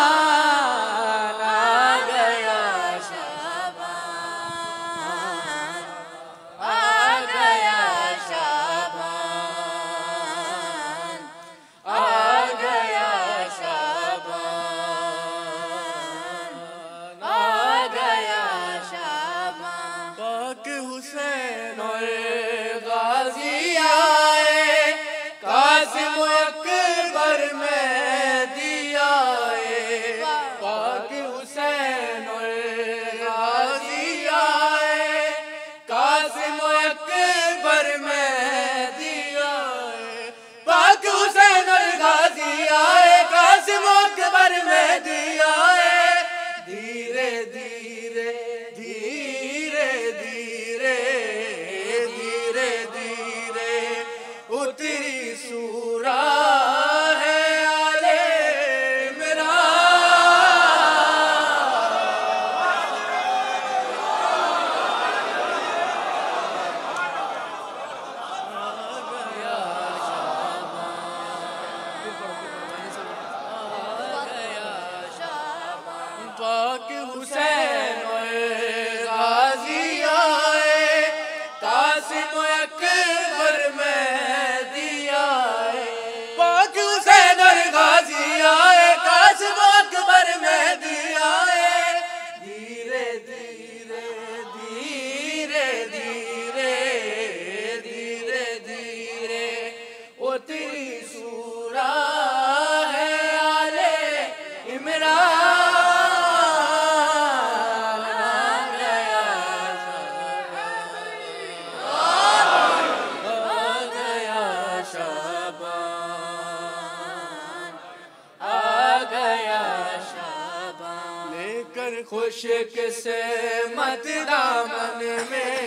Speaker 6: खुशक से मत दामन में,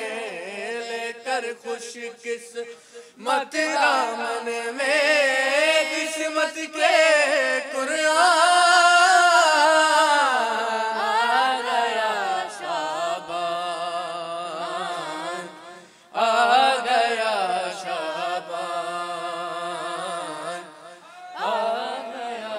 Speaker 6: लेकर खुशक से मत दामन में, किस्मत के कुरान आ गया शाबान, आ गया शाबान, आ गया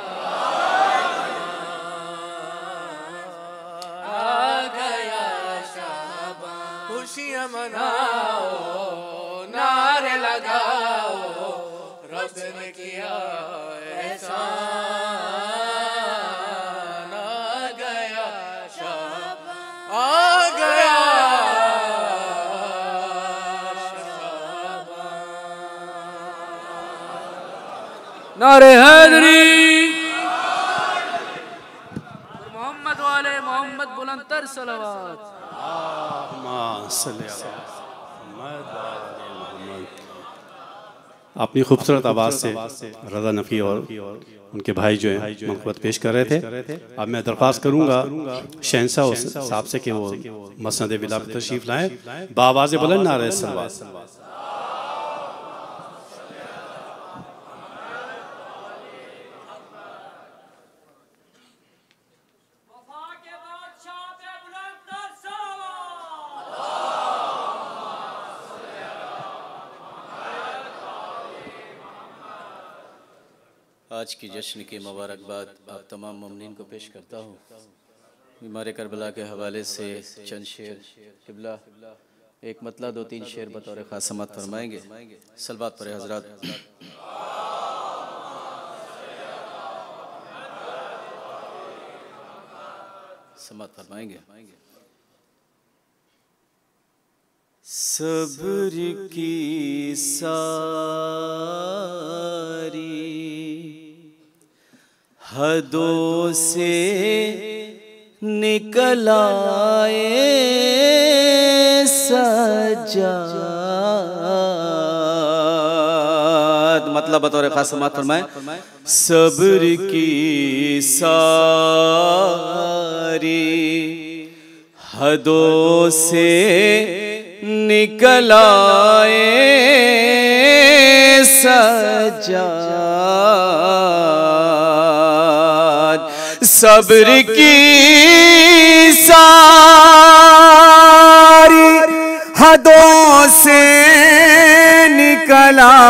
Speaker 6: खुशियाँ मनाओ, नारे लगाओ, रब ने किया एहसान, आ गया शाबान, आ गया शाबान। नारे हैदरी, मोहम्मद वाले मोहम्मद बुलंदतर सलावत।
Speaker 3: अपनी खूबसूरत आवाज़ से रज़ा नफ़ी और उनके भाई जो हैं मंक़बत पेश कर रहे थे। अब मैं दरख्वास्त करूँगा शहंशाह साहब से कि वो मसनद विला पर तशरीफ़ लाएँ, बावाज़ बुलंद नारे सलवात।
Speaker 7: आज की जश्न की मुबारकबाद आप तमाम मुमिनीन को पेश करता हूँ। बीमार करबला के हवाले से चंद शेर किबला, एक मतला दो तीन शेर बतौर ख़ास समात फरमाएंगे। सलवात पर हज़रात। समात फरमाएंगे। सब्र की सारी हदों से निकल आए सज्जाद, मतलब बतौर खास समात फरमाए। सब्र की सारी हदों से निकल आए सज्जाद, सब्र की सारी हदों से निकला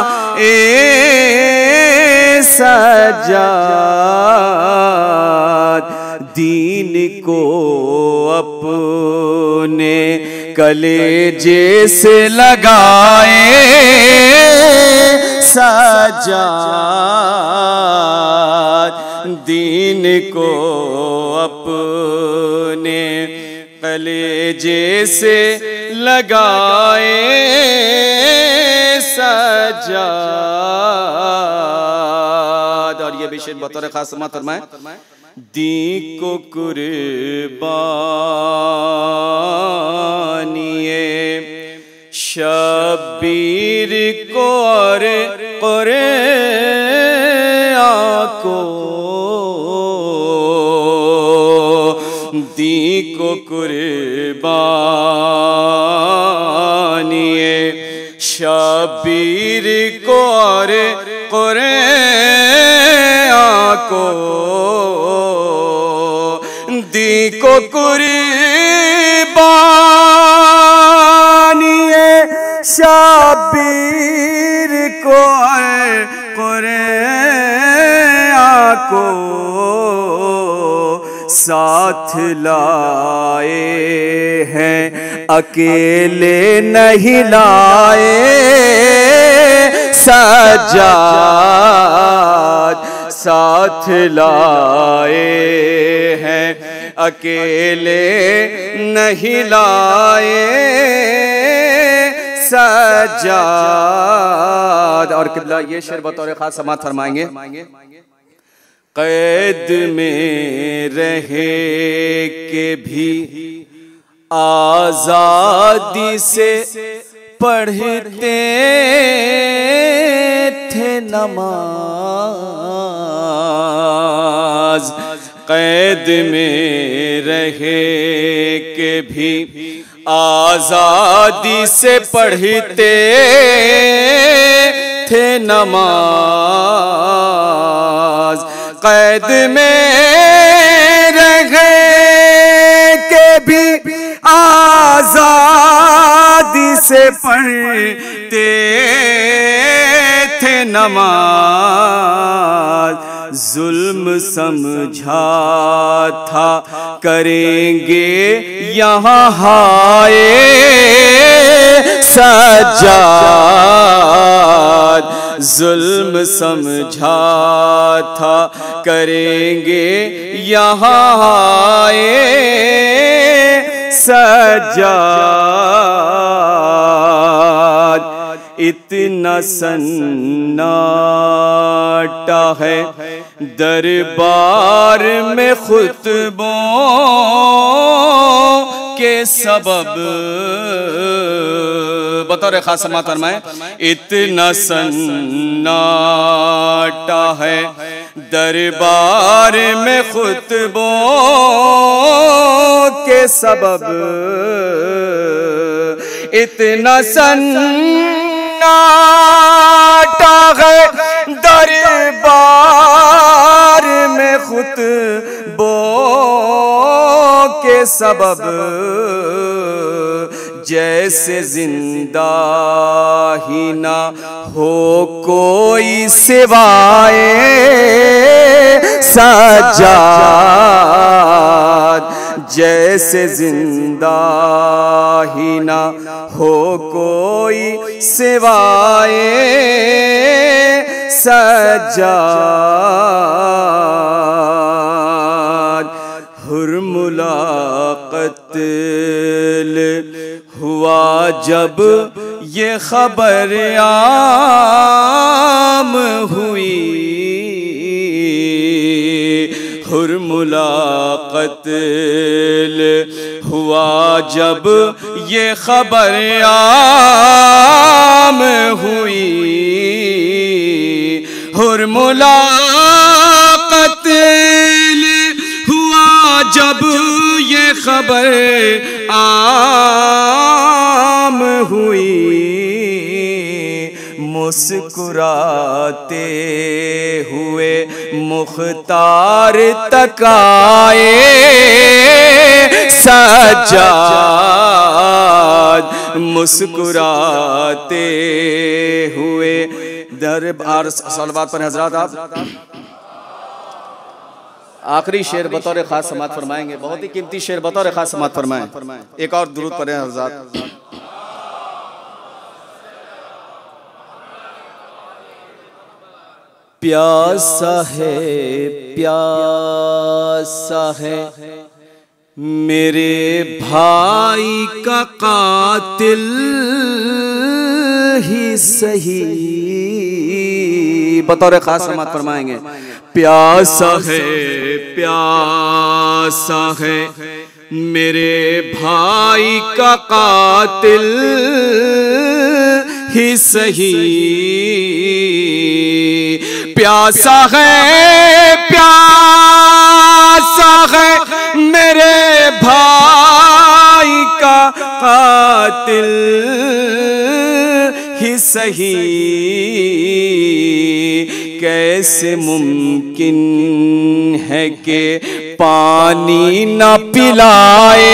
Speaker 7: सज्जाद, दीन को अपने कलेजे से लगाए सज्जाद, दीन को अपने कलेजे से लगाए सज्जाद। और ये भी शेर बतौर खास समाअत फरमाए, दी को कुर्बानिए शबीर को और को, दी को कुर्बानिए शबीर को और को, दी को कुर्बानिए शबीर को को, साथ लाए हैं अकेले नहीं लाए सज्जाद, साथ लाए हैं अकेले नहीं लाए सज्जाद। और किबला ये शेर बतौर खास समाअत फरमाएंगे, कैद में रहे के भी आजादी से पढ़ते थे नमाज, कैद में रहे के भी आजादी से पढ़ते थे नमाज, कैद में रहे के भी आजादी से पढ़ते थे नमाज, जुल्म समझा था करेंगे यहाँ हाय सज्जाद, जुल्म समझा था करेंगे यहाँ हाय सज्जाद, इतना सन्नाटा है दरबार में खुतबों के सबब, बतौर खास समाअत फरमाए, इतना सन्नाटा है दरबार में खुतबों के सबब, इतना सन्नाटा है दरबार में खुतबों के सबब, जैसे जिंदा ही ना हो कोई सिवाए सज्जाद, जैसे जिंदा ही ना हो कोई सिवाए सज्जाद, हुर्मुलाक़त हुआ जब ये खबर आम हुई, हुर्मुलाक़त हुआ जब ये खबर आम हुई, हुर्मुलाक़त हुआ जब
Speaker 3: खबर आम हुई, मुस्कुराते हुए मुख्तार तक आए सज्जाद, मुस्कुराते हुए। दरबार सलवात पर हजरात आप आखिरी शेर बतौर खास समात फरमाएंगे, बहुत ही कीमती शेर बतौर खास समात फरमाएं। एक और दुरूद पढ़ें हजरात। प्यासा है प्यासा है मेरे भाई का कातिल ही सही, बतौर खास समात फरमाएंगे। प्यासा है मेरे भाई का कातिल ही सही, प्यासा है मेरे भाई का कातिल ही सही, कैसे मुमकिन है कि पानी न पिलाए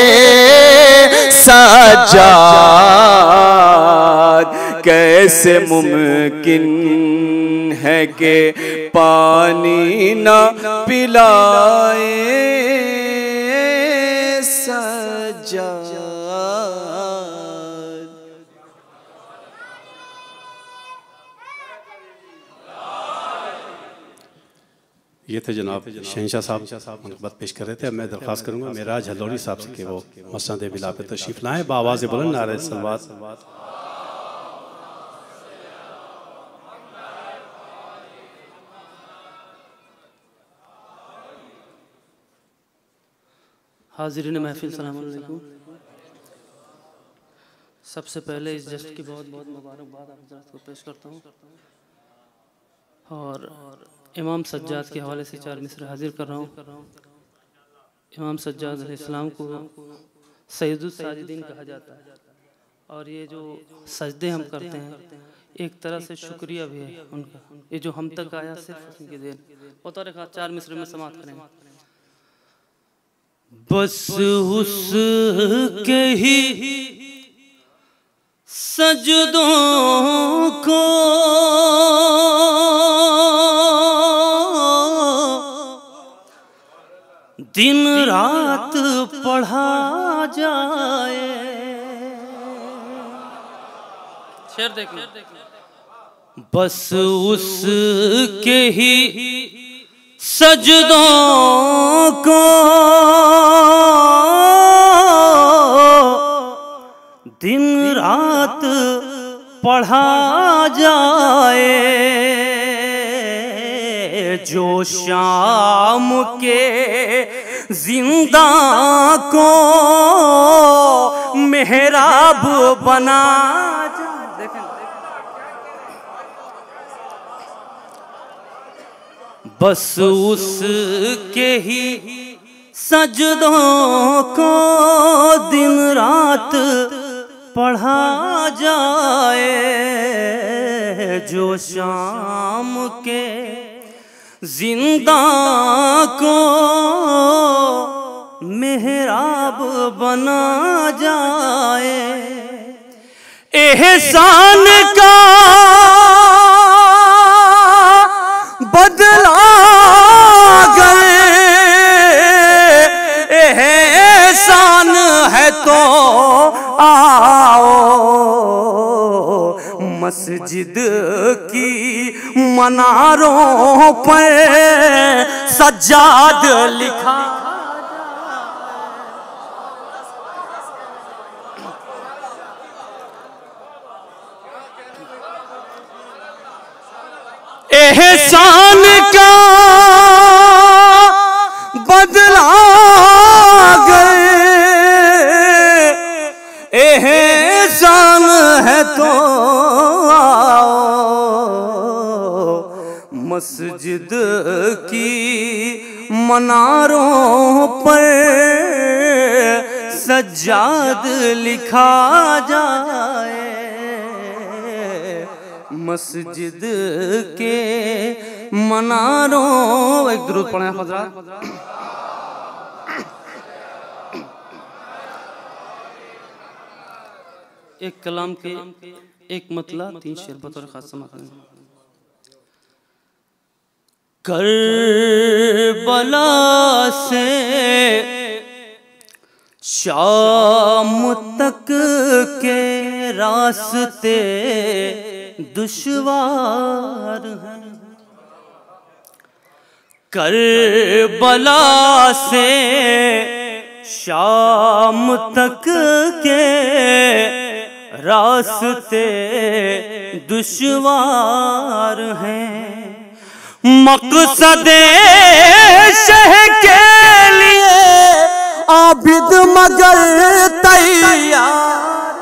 Speaker 3: सज्जाद, कैसे मुमकिन है कि पानी न पिलाए सज्जाद। ये थे जनाब शहंशाह साहब मुनक़बत पेश कर रहे थे। अब मैं दरख्वास्त करूँगा मेराज हल्दौरी साहब से कि वो मसनद बिला पे तशरीफ़ लाएँ, बावाज़ बुलंद नारे सलवात।
Speaker 6: हाज़िरीन महफ़िल सलाम अलैकुम। सबसे पहले इस जश्न की बहुत बहुत मुबारकबाद आप हज़रात को पेश करता हूँ और इमाम सज्जाद के हवाले से 4 मिसरे हाजिर कर रहा हूँ। इमाम सज्जाद अलैहिस्सलाम को सैयदुस साजिदीन कहा जाता है और ये जो सजदे हम करते हैं एक तरह से शुक्रिया भी है उनका। ये जो हम तक आया सिर्फ उनकी देन। बतौर खास 4 मिसरे में समाप्त करेंगे। बस उसके ही सजदों को दिन रात पढ़ा जाए। शेर देखिए। बस उसके ही सजदों को दिन रात पढ़ा जाए, जो शाम के जिंदा को मेहराब बना जाए। बस उसके ही सजदों को दिन रात पढ़ा जाए, जो शाम के जिंदा को मेहराब बना जाए। एहसान का बदला गए, एहसान है तो आओ मस्जिद की मनारों पर सज्जाद लिखा। एहसान का बदला गए, एहसान है तो आओ मस्जिद की मनारों पर सज्जाद लिखा जाए, मस्जिद के मनारों। एक दुरूद पढ़ें हज़रात। एक कलाम के एक मतला 3 शेर बतौर खास समाअत। करबला से शाम तक के रास्ते दुश्वार हैं। करबला से शाम तक के रास्ते दुश्वार हैं। मकसदे शह के लिए आबिद मगर तैयार।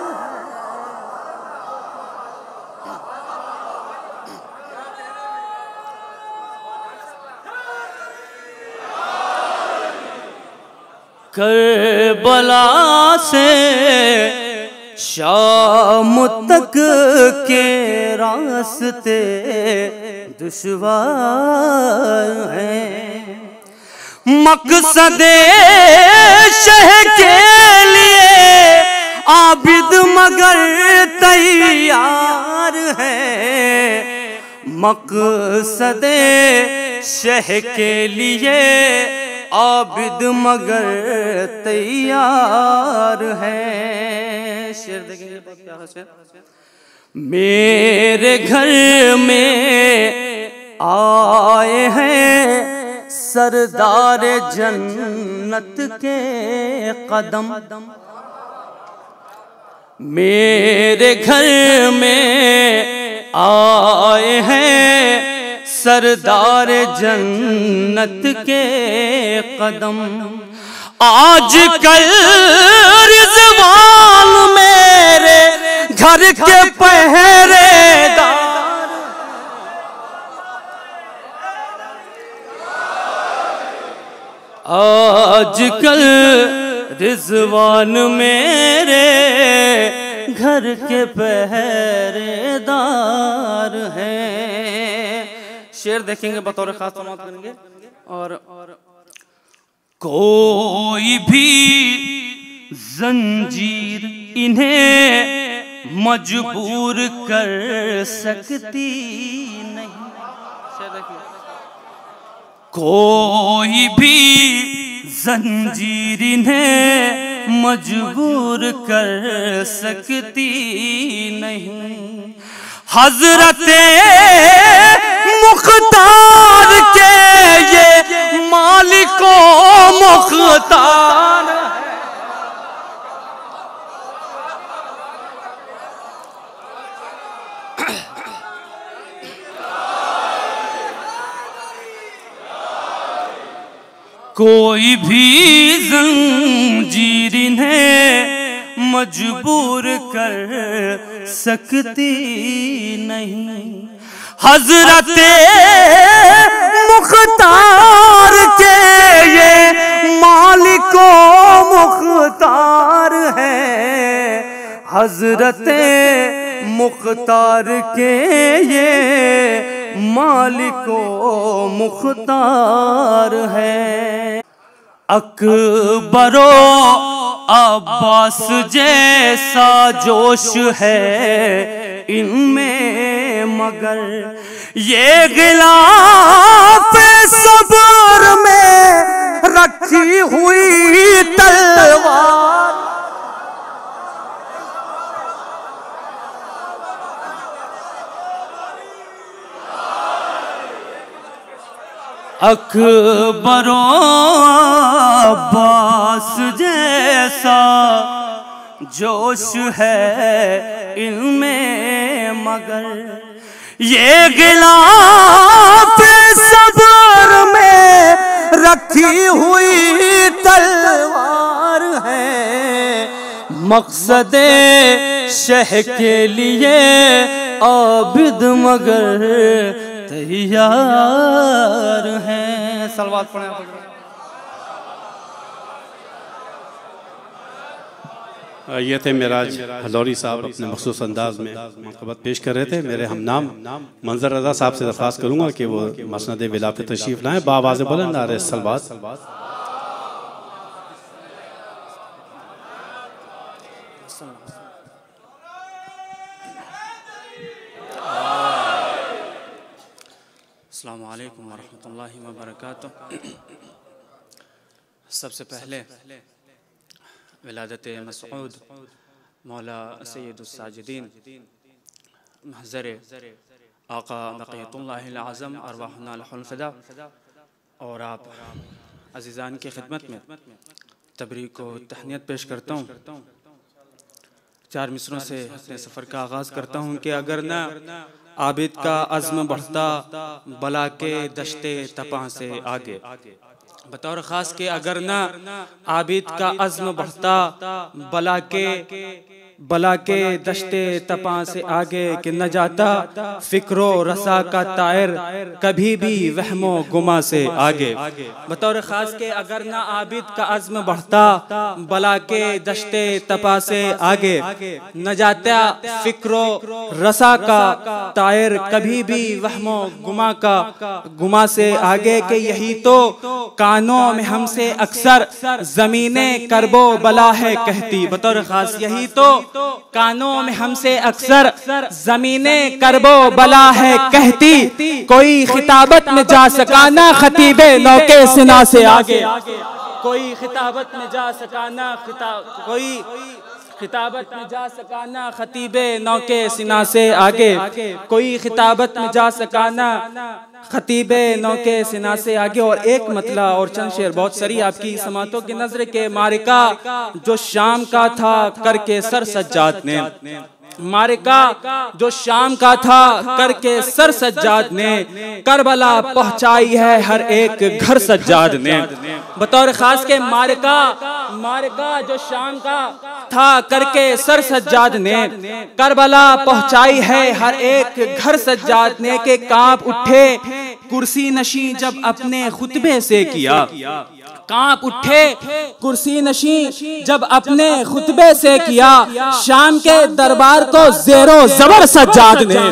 Speaker 6: करबला से शाम तक के रास्ते दुश्वार हैं। मकसदे शह के लिए आबिद मगर तैयार है। मकसदे शह के लिए आबिद मगर तैयार है। शेर देखेंगे, बहुत प्यारा शेर। मेरे घर में आए हैं सरदार जन्नत के कदम। मेरे घर में आए हैं सरदार जन्नत के कदम। आज कल रिज़वान मेरे घर के पहरेदार। आज कल रिज़वान मेरे घर के पहरेदार हैं। शेर देखेंगे, बतौर खास समाअत करेंगे। और कोई भी जंजीर इन्हें मजबूर कर सकती नहीं। शेर देखिए। कोई भी जंजीर इन्हें मजबूर कर सकती नहीं। हजरते मुख्तार के ये मालिको मुख्तार। कोई भी जंजीर इन्हें मजबूर कर सकती नहीं। हजरते मुख्तार के ये मालिको मुख्तार है। हजरते मुख्तार के ये मालिको मुख्तार है। अकबरो अब्बास जैसा जोश है इनमें, मगर ये गिलाफ सब्र में रखी हुई तलवार। अकबरो अब्बास जैसा जोश है इनमें, मगर ये गिलाफ सब्र में रखी हुई तलवार है। मकसदे शह के लिए आबिद मगर तैयार हैं। सलवात पढ़ें।
Speaker 3: ये थे मेराज हलौरी साहब अपने मखसूस अंदाज में मक़बत पेश कर रहे थे। मेरे हम नाम मंजर रज़ा साहब से दरख्वास्त करूँगा कि वो मसनद विला पे तशरीफ़ लाएँ। बावाज़ बुलंद नारे सलवात।
Speaker 8: अस्सलामु अलैकुम वरहमतुल्लाहि व बरकातुहू। सबसे पहले विलादत मसऊद मौला सैयदुस्साजिदीन महज़र आका बक़ियतुल्लाहिल आज़म अरवाहुना लहुल फ़िदा और आप अज़ीज़ान की खिदमत में तबरीक को तहनीत पेश करता हूँ। 4 मिसरों से अपने सफ़र का आगाज़ करता हूँ कि अगर ना आबिद का अज़्म बढ़ता बला के दश्ते तपा से आगे। बतौर ख़ास के अगर ना आबिद का अज़्म बढ़ता बला के दश्ते तपा से आगे कि न जाता फ़िक्रो रसा का तायर कभी भी वहमो गुमा से आगे। बतौर ख़ास के अगर ना आबिद का अज़्म बढ़ता बला के दश्ते तपा से आगे न जाता फ़िक्रो रसा का तायर कभी भी वहमो गुमा से आगे। के यही तो कानों में हमसे अक्सर ज़मीने करबो बला है कहती। बतौर ख़ास यही तो कानों में हमसे अक्सर ज़मीने करबो बला है कहती। कोई खिताबत में जा सका ना खतीबे नौके सिना से आगे। कोई खिताबत में जा सका ना कोई खिताबत में जा सका ना खतीबे नौके सिना से आगे। कोई खिताबत में जा सका ना खतीबे नौके सिना से आगे। और एक मतला और चंद शेर बहुत सरी आपकी समातों की नजर के मारिका जो शाम का था करके सर सज्जाद ने। मारिका जो शाम का था करके सर सज्जाद ने करबला पहुंचाई है हर एक घर सज्जाद ने। बतौर खास के मारिका जो शाम का था करके सर सज्जाद ने करबला पहुंचाई है हर एक घर सज्जाद ने। के कांप उठे कुर्सी नशी जब अपने खुतबे से किया। कांप उठे कुर्सी नशी जब अपने खुतबे से किया। शाम के दरबार को ज़ेरो ज़बर सज्जाद ने।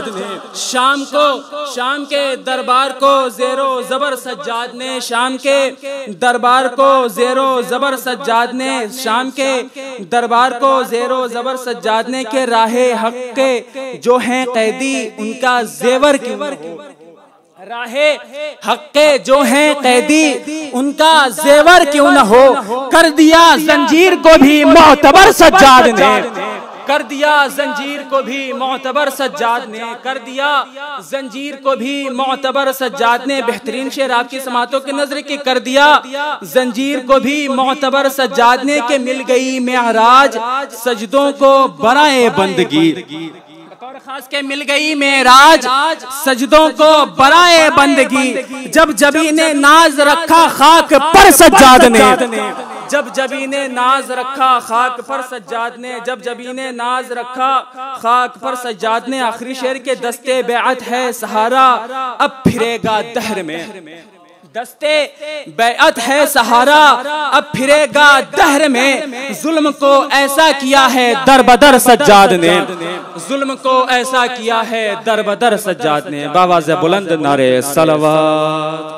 Speaker 8: शाम के दरबार को ज़ेरो ज़बर सज्जाद ने। शाम के दरबार को ज़ेरो ज़बर सज्जाद ने। शाम के दरबार को ज़ेरो ज़बर सज्जाद ने। के राहे हक के जो हैं कैदी उनका ज़ेवर क्यों राहे हक्के जो हैं कैदी उनका जेवर क्यों न हो। कर दिया जंजीर को भी मोतबर सज्जाद ने। कर दिया जंजीर को भी मोतबर सज्जाद ने। कर दिया जंजीर को भी मोतबर सज्जाद ने। बेहतरीन शेर आपकी समातों की नजर की। कर दिया जंजीर को भी मोतबर सज्जाद ने। के मिल गई मेराज सजदों को बराए बंदगी। और खास के मिल गई मेराज सजदों को बराए बंदगी। जब जबी ने नाज रखा खाक पर सज्जाद ने। जब जबी ने नाज रखा खाक पर सज्जाद ने। जब जबी ने नाज रखा खाक पर सज्जाद ने। आखिरी शेर के दस्ते बेअत है सहारा अब फिरेगा दहर में। दस्ते बेअत है सहारा अब फिरेगा दहर में। जुल्म को ऐसा किया है दर बदर सज्जाद ने। जुल्म को ऐसा किया है दर बदर सज्जाद ने। बावाज़े बुलंद नारे सलवात।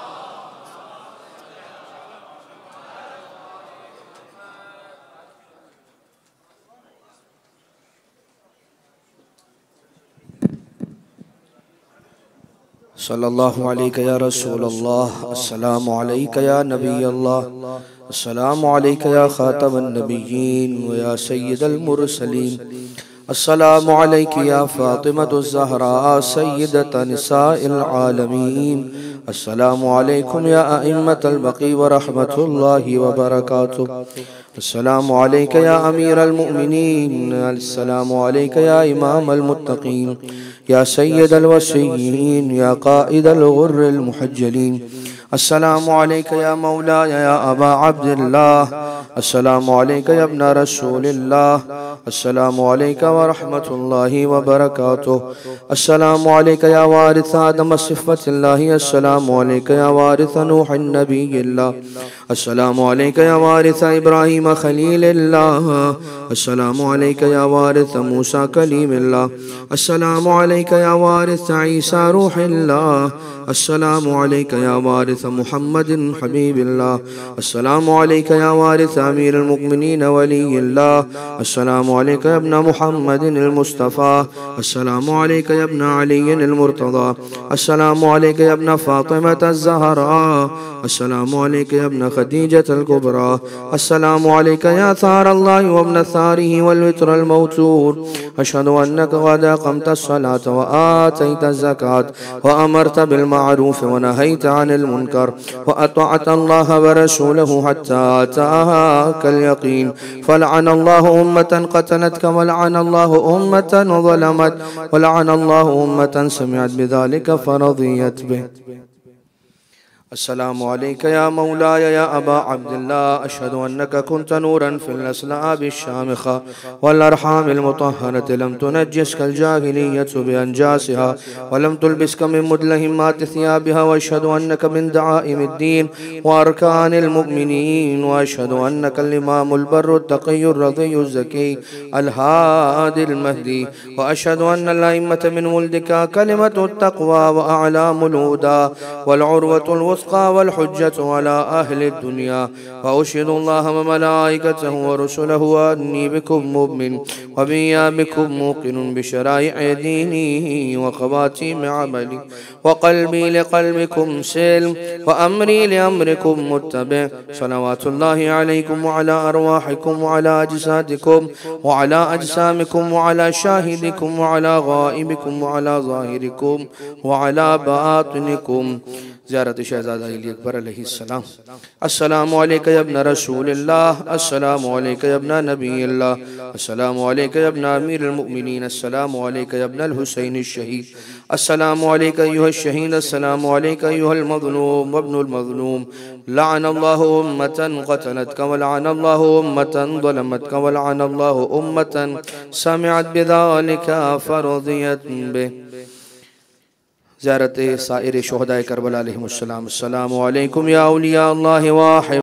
Speaker 2: सल्लल्लाहु अलैहि या रसूल अल्लाह। अस्सलामु अलैका या नबी अल्लाह। अस्सलामु अलैका या खातमन नबिय्यीन व या सय्यदल मुरसलीन। अस्सलामु अलैकी या फातिमतुज़ ज़हरा सय्यदत निसाइल आलमीन। अस्सलामु अलैकुम या अइम्मतल बक़ी व रहमतुल्लाहि व बरकातुहू। अस्सलामु अलैका या अमीरल मुमिनीन। अस्सलामु अलैका या इमामल मुत्तक़ीन या सय्यदल वसिय्यीन या क़ाइदल गुर्रिल मुहज्जलीन। अस्सलामु अलैका या मौलाया या अबा अब्दिल्लाह, अस्सलामु अलैका या इब्न रसूलिल्लाह, अस्सलामु अलैका व रहमतुल्लाहि व बरकातुहू, अस्सलामु अलैका या वारिस आदम सिफ़तिल्लाहि, अस्सलामु अलैका या वारिस नूह नबिय्यिल्लाह, अस्सलामु अलैका या वारिस इब्राहीम खलीलिल्लाह, अस्सलामु अलैका या वारिस मूसा कलीमिल्लाह, अस्सलामु अलैका या वारिस ईसा रूहिल्लाह, अस्सलामु अलैका या वारिस मुहम्मदिन हबीबिल्लाह, अस्सलामु अलैका या वारिस अमीरुल मुमिनीन वलिय्यिल्लाह, अस्सलामु अलैका या इब्न मुहम्मदिन मुस्तफ़ा, अस्सलामु अलैका या इब्न अलीय्यिल मुर्तज़ा, अस्सलामु अलैका या इब्न फ़ातिमत ज़हरा, अस्सलामु अलैका या इब्न खदीजतल कुबरा, अस्सलामु अलैका या सारल्लाहि व इब्न सारिही वल वित्रल मौतूर, अशहदु अन्नका क़द अक़मतस सलात व आतैतज़ ज़कात व अमरता बिल मारूफ व नहैता अनिल मुनकर व अतअतल्लाह व रसूलहु हत्ता अताकल यकीन, फलअनल्लाहु उम्मतन क़तलतका व लअनल्लाहु उम्मतन ज़लमत व लअनल्लाहु उम्मतन समिअत बिज़ालिका फ़रज़ियत बिह। अस्सलामु अलैका या मौलाया या अबा अब्दिल्लाह, अशहदु अन्नका कुन्त नूरन फिल अस्लाबि शामिखा वल अरहामिल मुतहहरति लम तुनज्जिसकल जाहिलिय्यतु बिअनजासिहा व लम तुलबिसका मिन मुदलहिमाति सियाबिहा, व अशहदु अन्नका मिन दआइमिद्दीन व अरकानिल मुमिनीन, व अशहदु अन्नकल इमामुल बर्रुत तक़ियुर रज़ियुज़ ज़की अल हादिल महदी, व अशहदु अन्नल अइम्मत मिन मुल्दिका कलिमतुत तक़वा व अअलामुल हुदा वल उर्वतुल वल हुज्जतु अला अहलि दुनिया, व अशहदुल्लाह व मलाइकतहु व रुसुलहु अन्नी बिकुम मुमिन व बिया बिकुम मूक़िनुन बिशराइअ दीनी व ख़वातीम अमली, व क़ल्बी लिक़ल्बिकुम सिल्म व अमरी लिअम्रिकुम मुत्तबि, सलवातुल्लाहि अलैकुम व अला अरवाहिकुम व अला अजसादिकुम व अला अजसामिकुम व अला शाहिदिकुम व अला गाइबिकुम व अला ज़ाहिरिकुम व अला बातिनिकुम। ज़ियारत शहज़ादा अली अकबर अलैहिस्सलाम। अस्सलामु अलैका या इब्न रसूलिल्लाह, अस्सलामु अलैका या इब्न नबिय्यिल्लाह, अस्सलामु अलैका या इब्न अमीरुल मुमिनीन, अस्सलामु अलैका या इब्न हुसैन शहीद, अस्सलामु अलैका अय्युहश शहीद, अस्सलामु अलैका अय्युहल मज़लूम व इब्नुल मज़लूम, लअनल्लाहु उम्मतन क़तलतका व लअनल्लाहु उम्मतन ज़लमतका व लअनल्लाहु उम्मतन समिअत बिज़ालिका फ़रज़ियत बिह। ज़ियारत साइर शुहदाए करबला अलैहिमुस्सलाम। अस्सलामु अलैकुम या औलिया अल्लाह व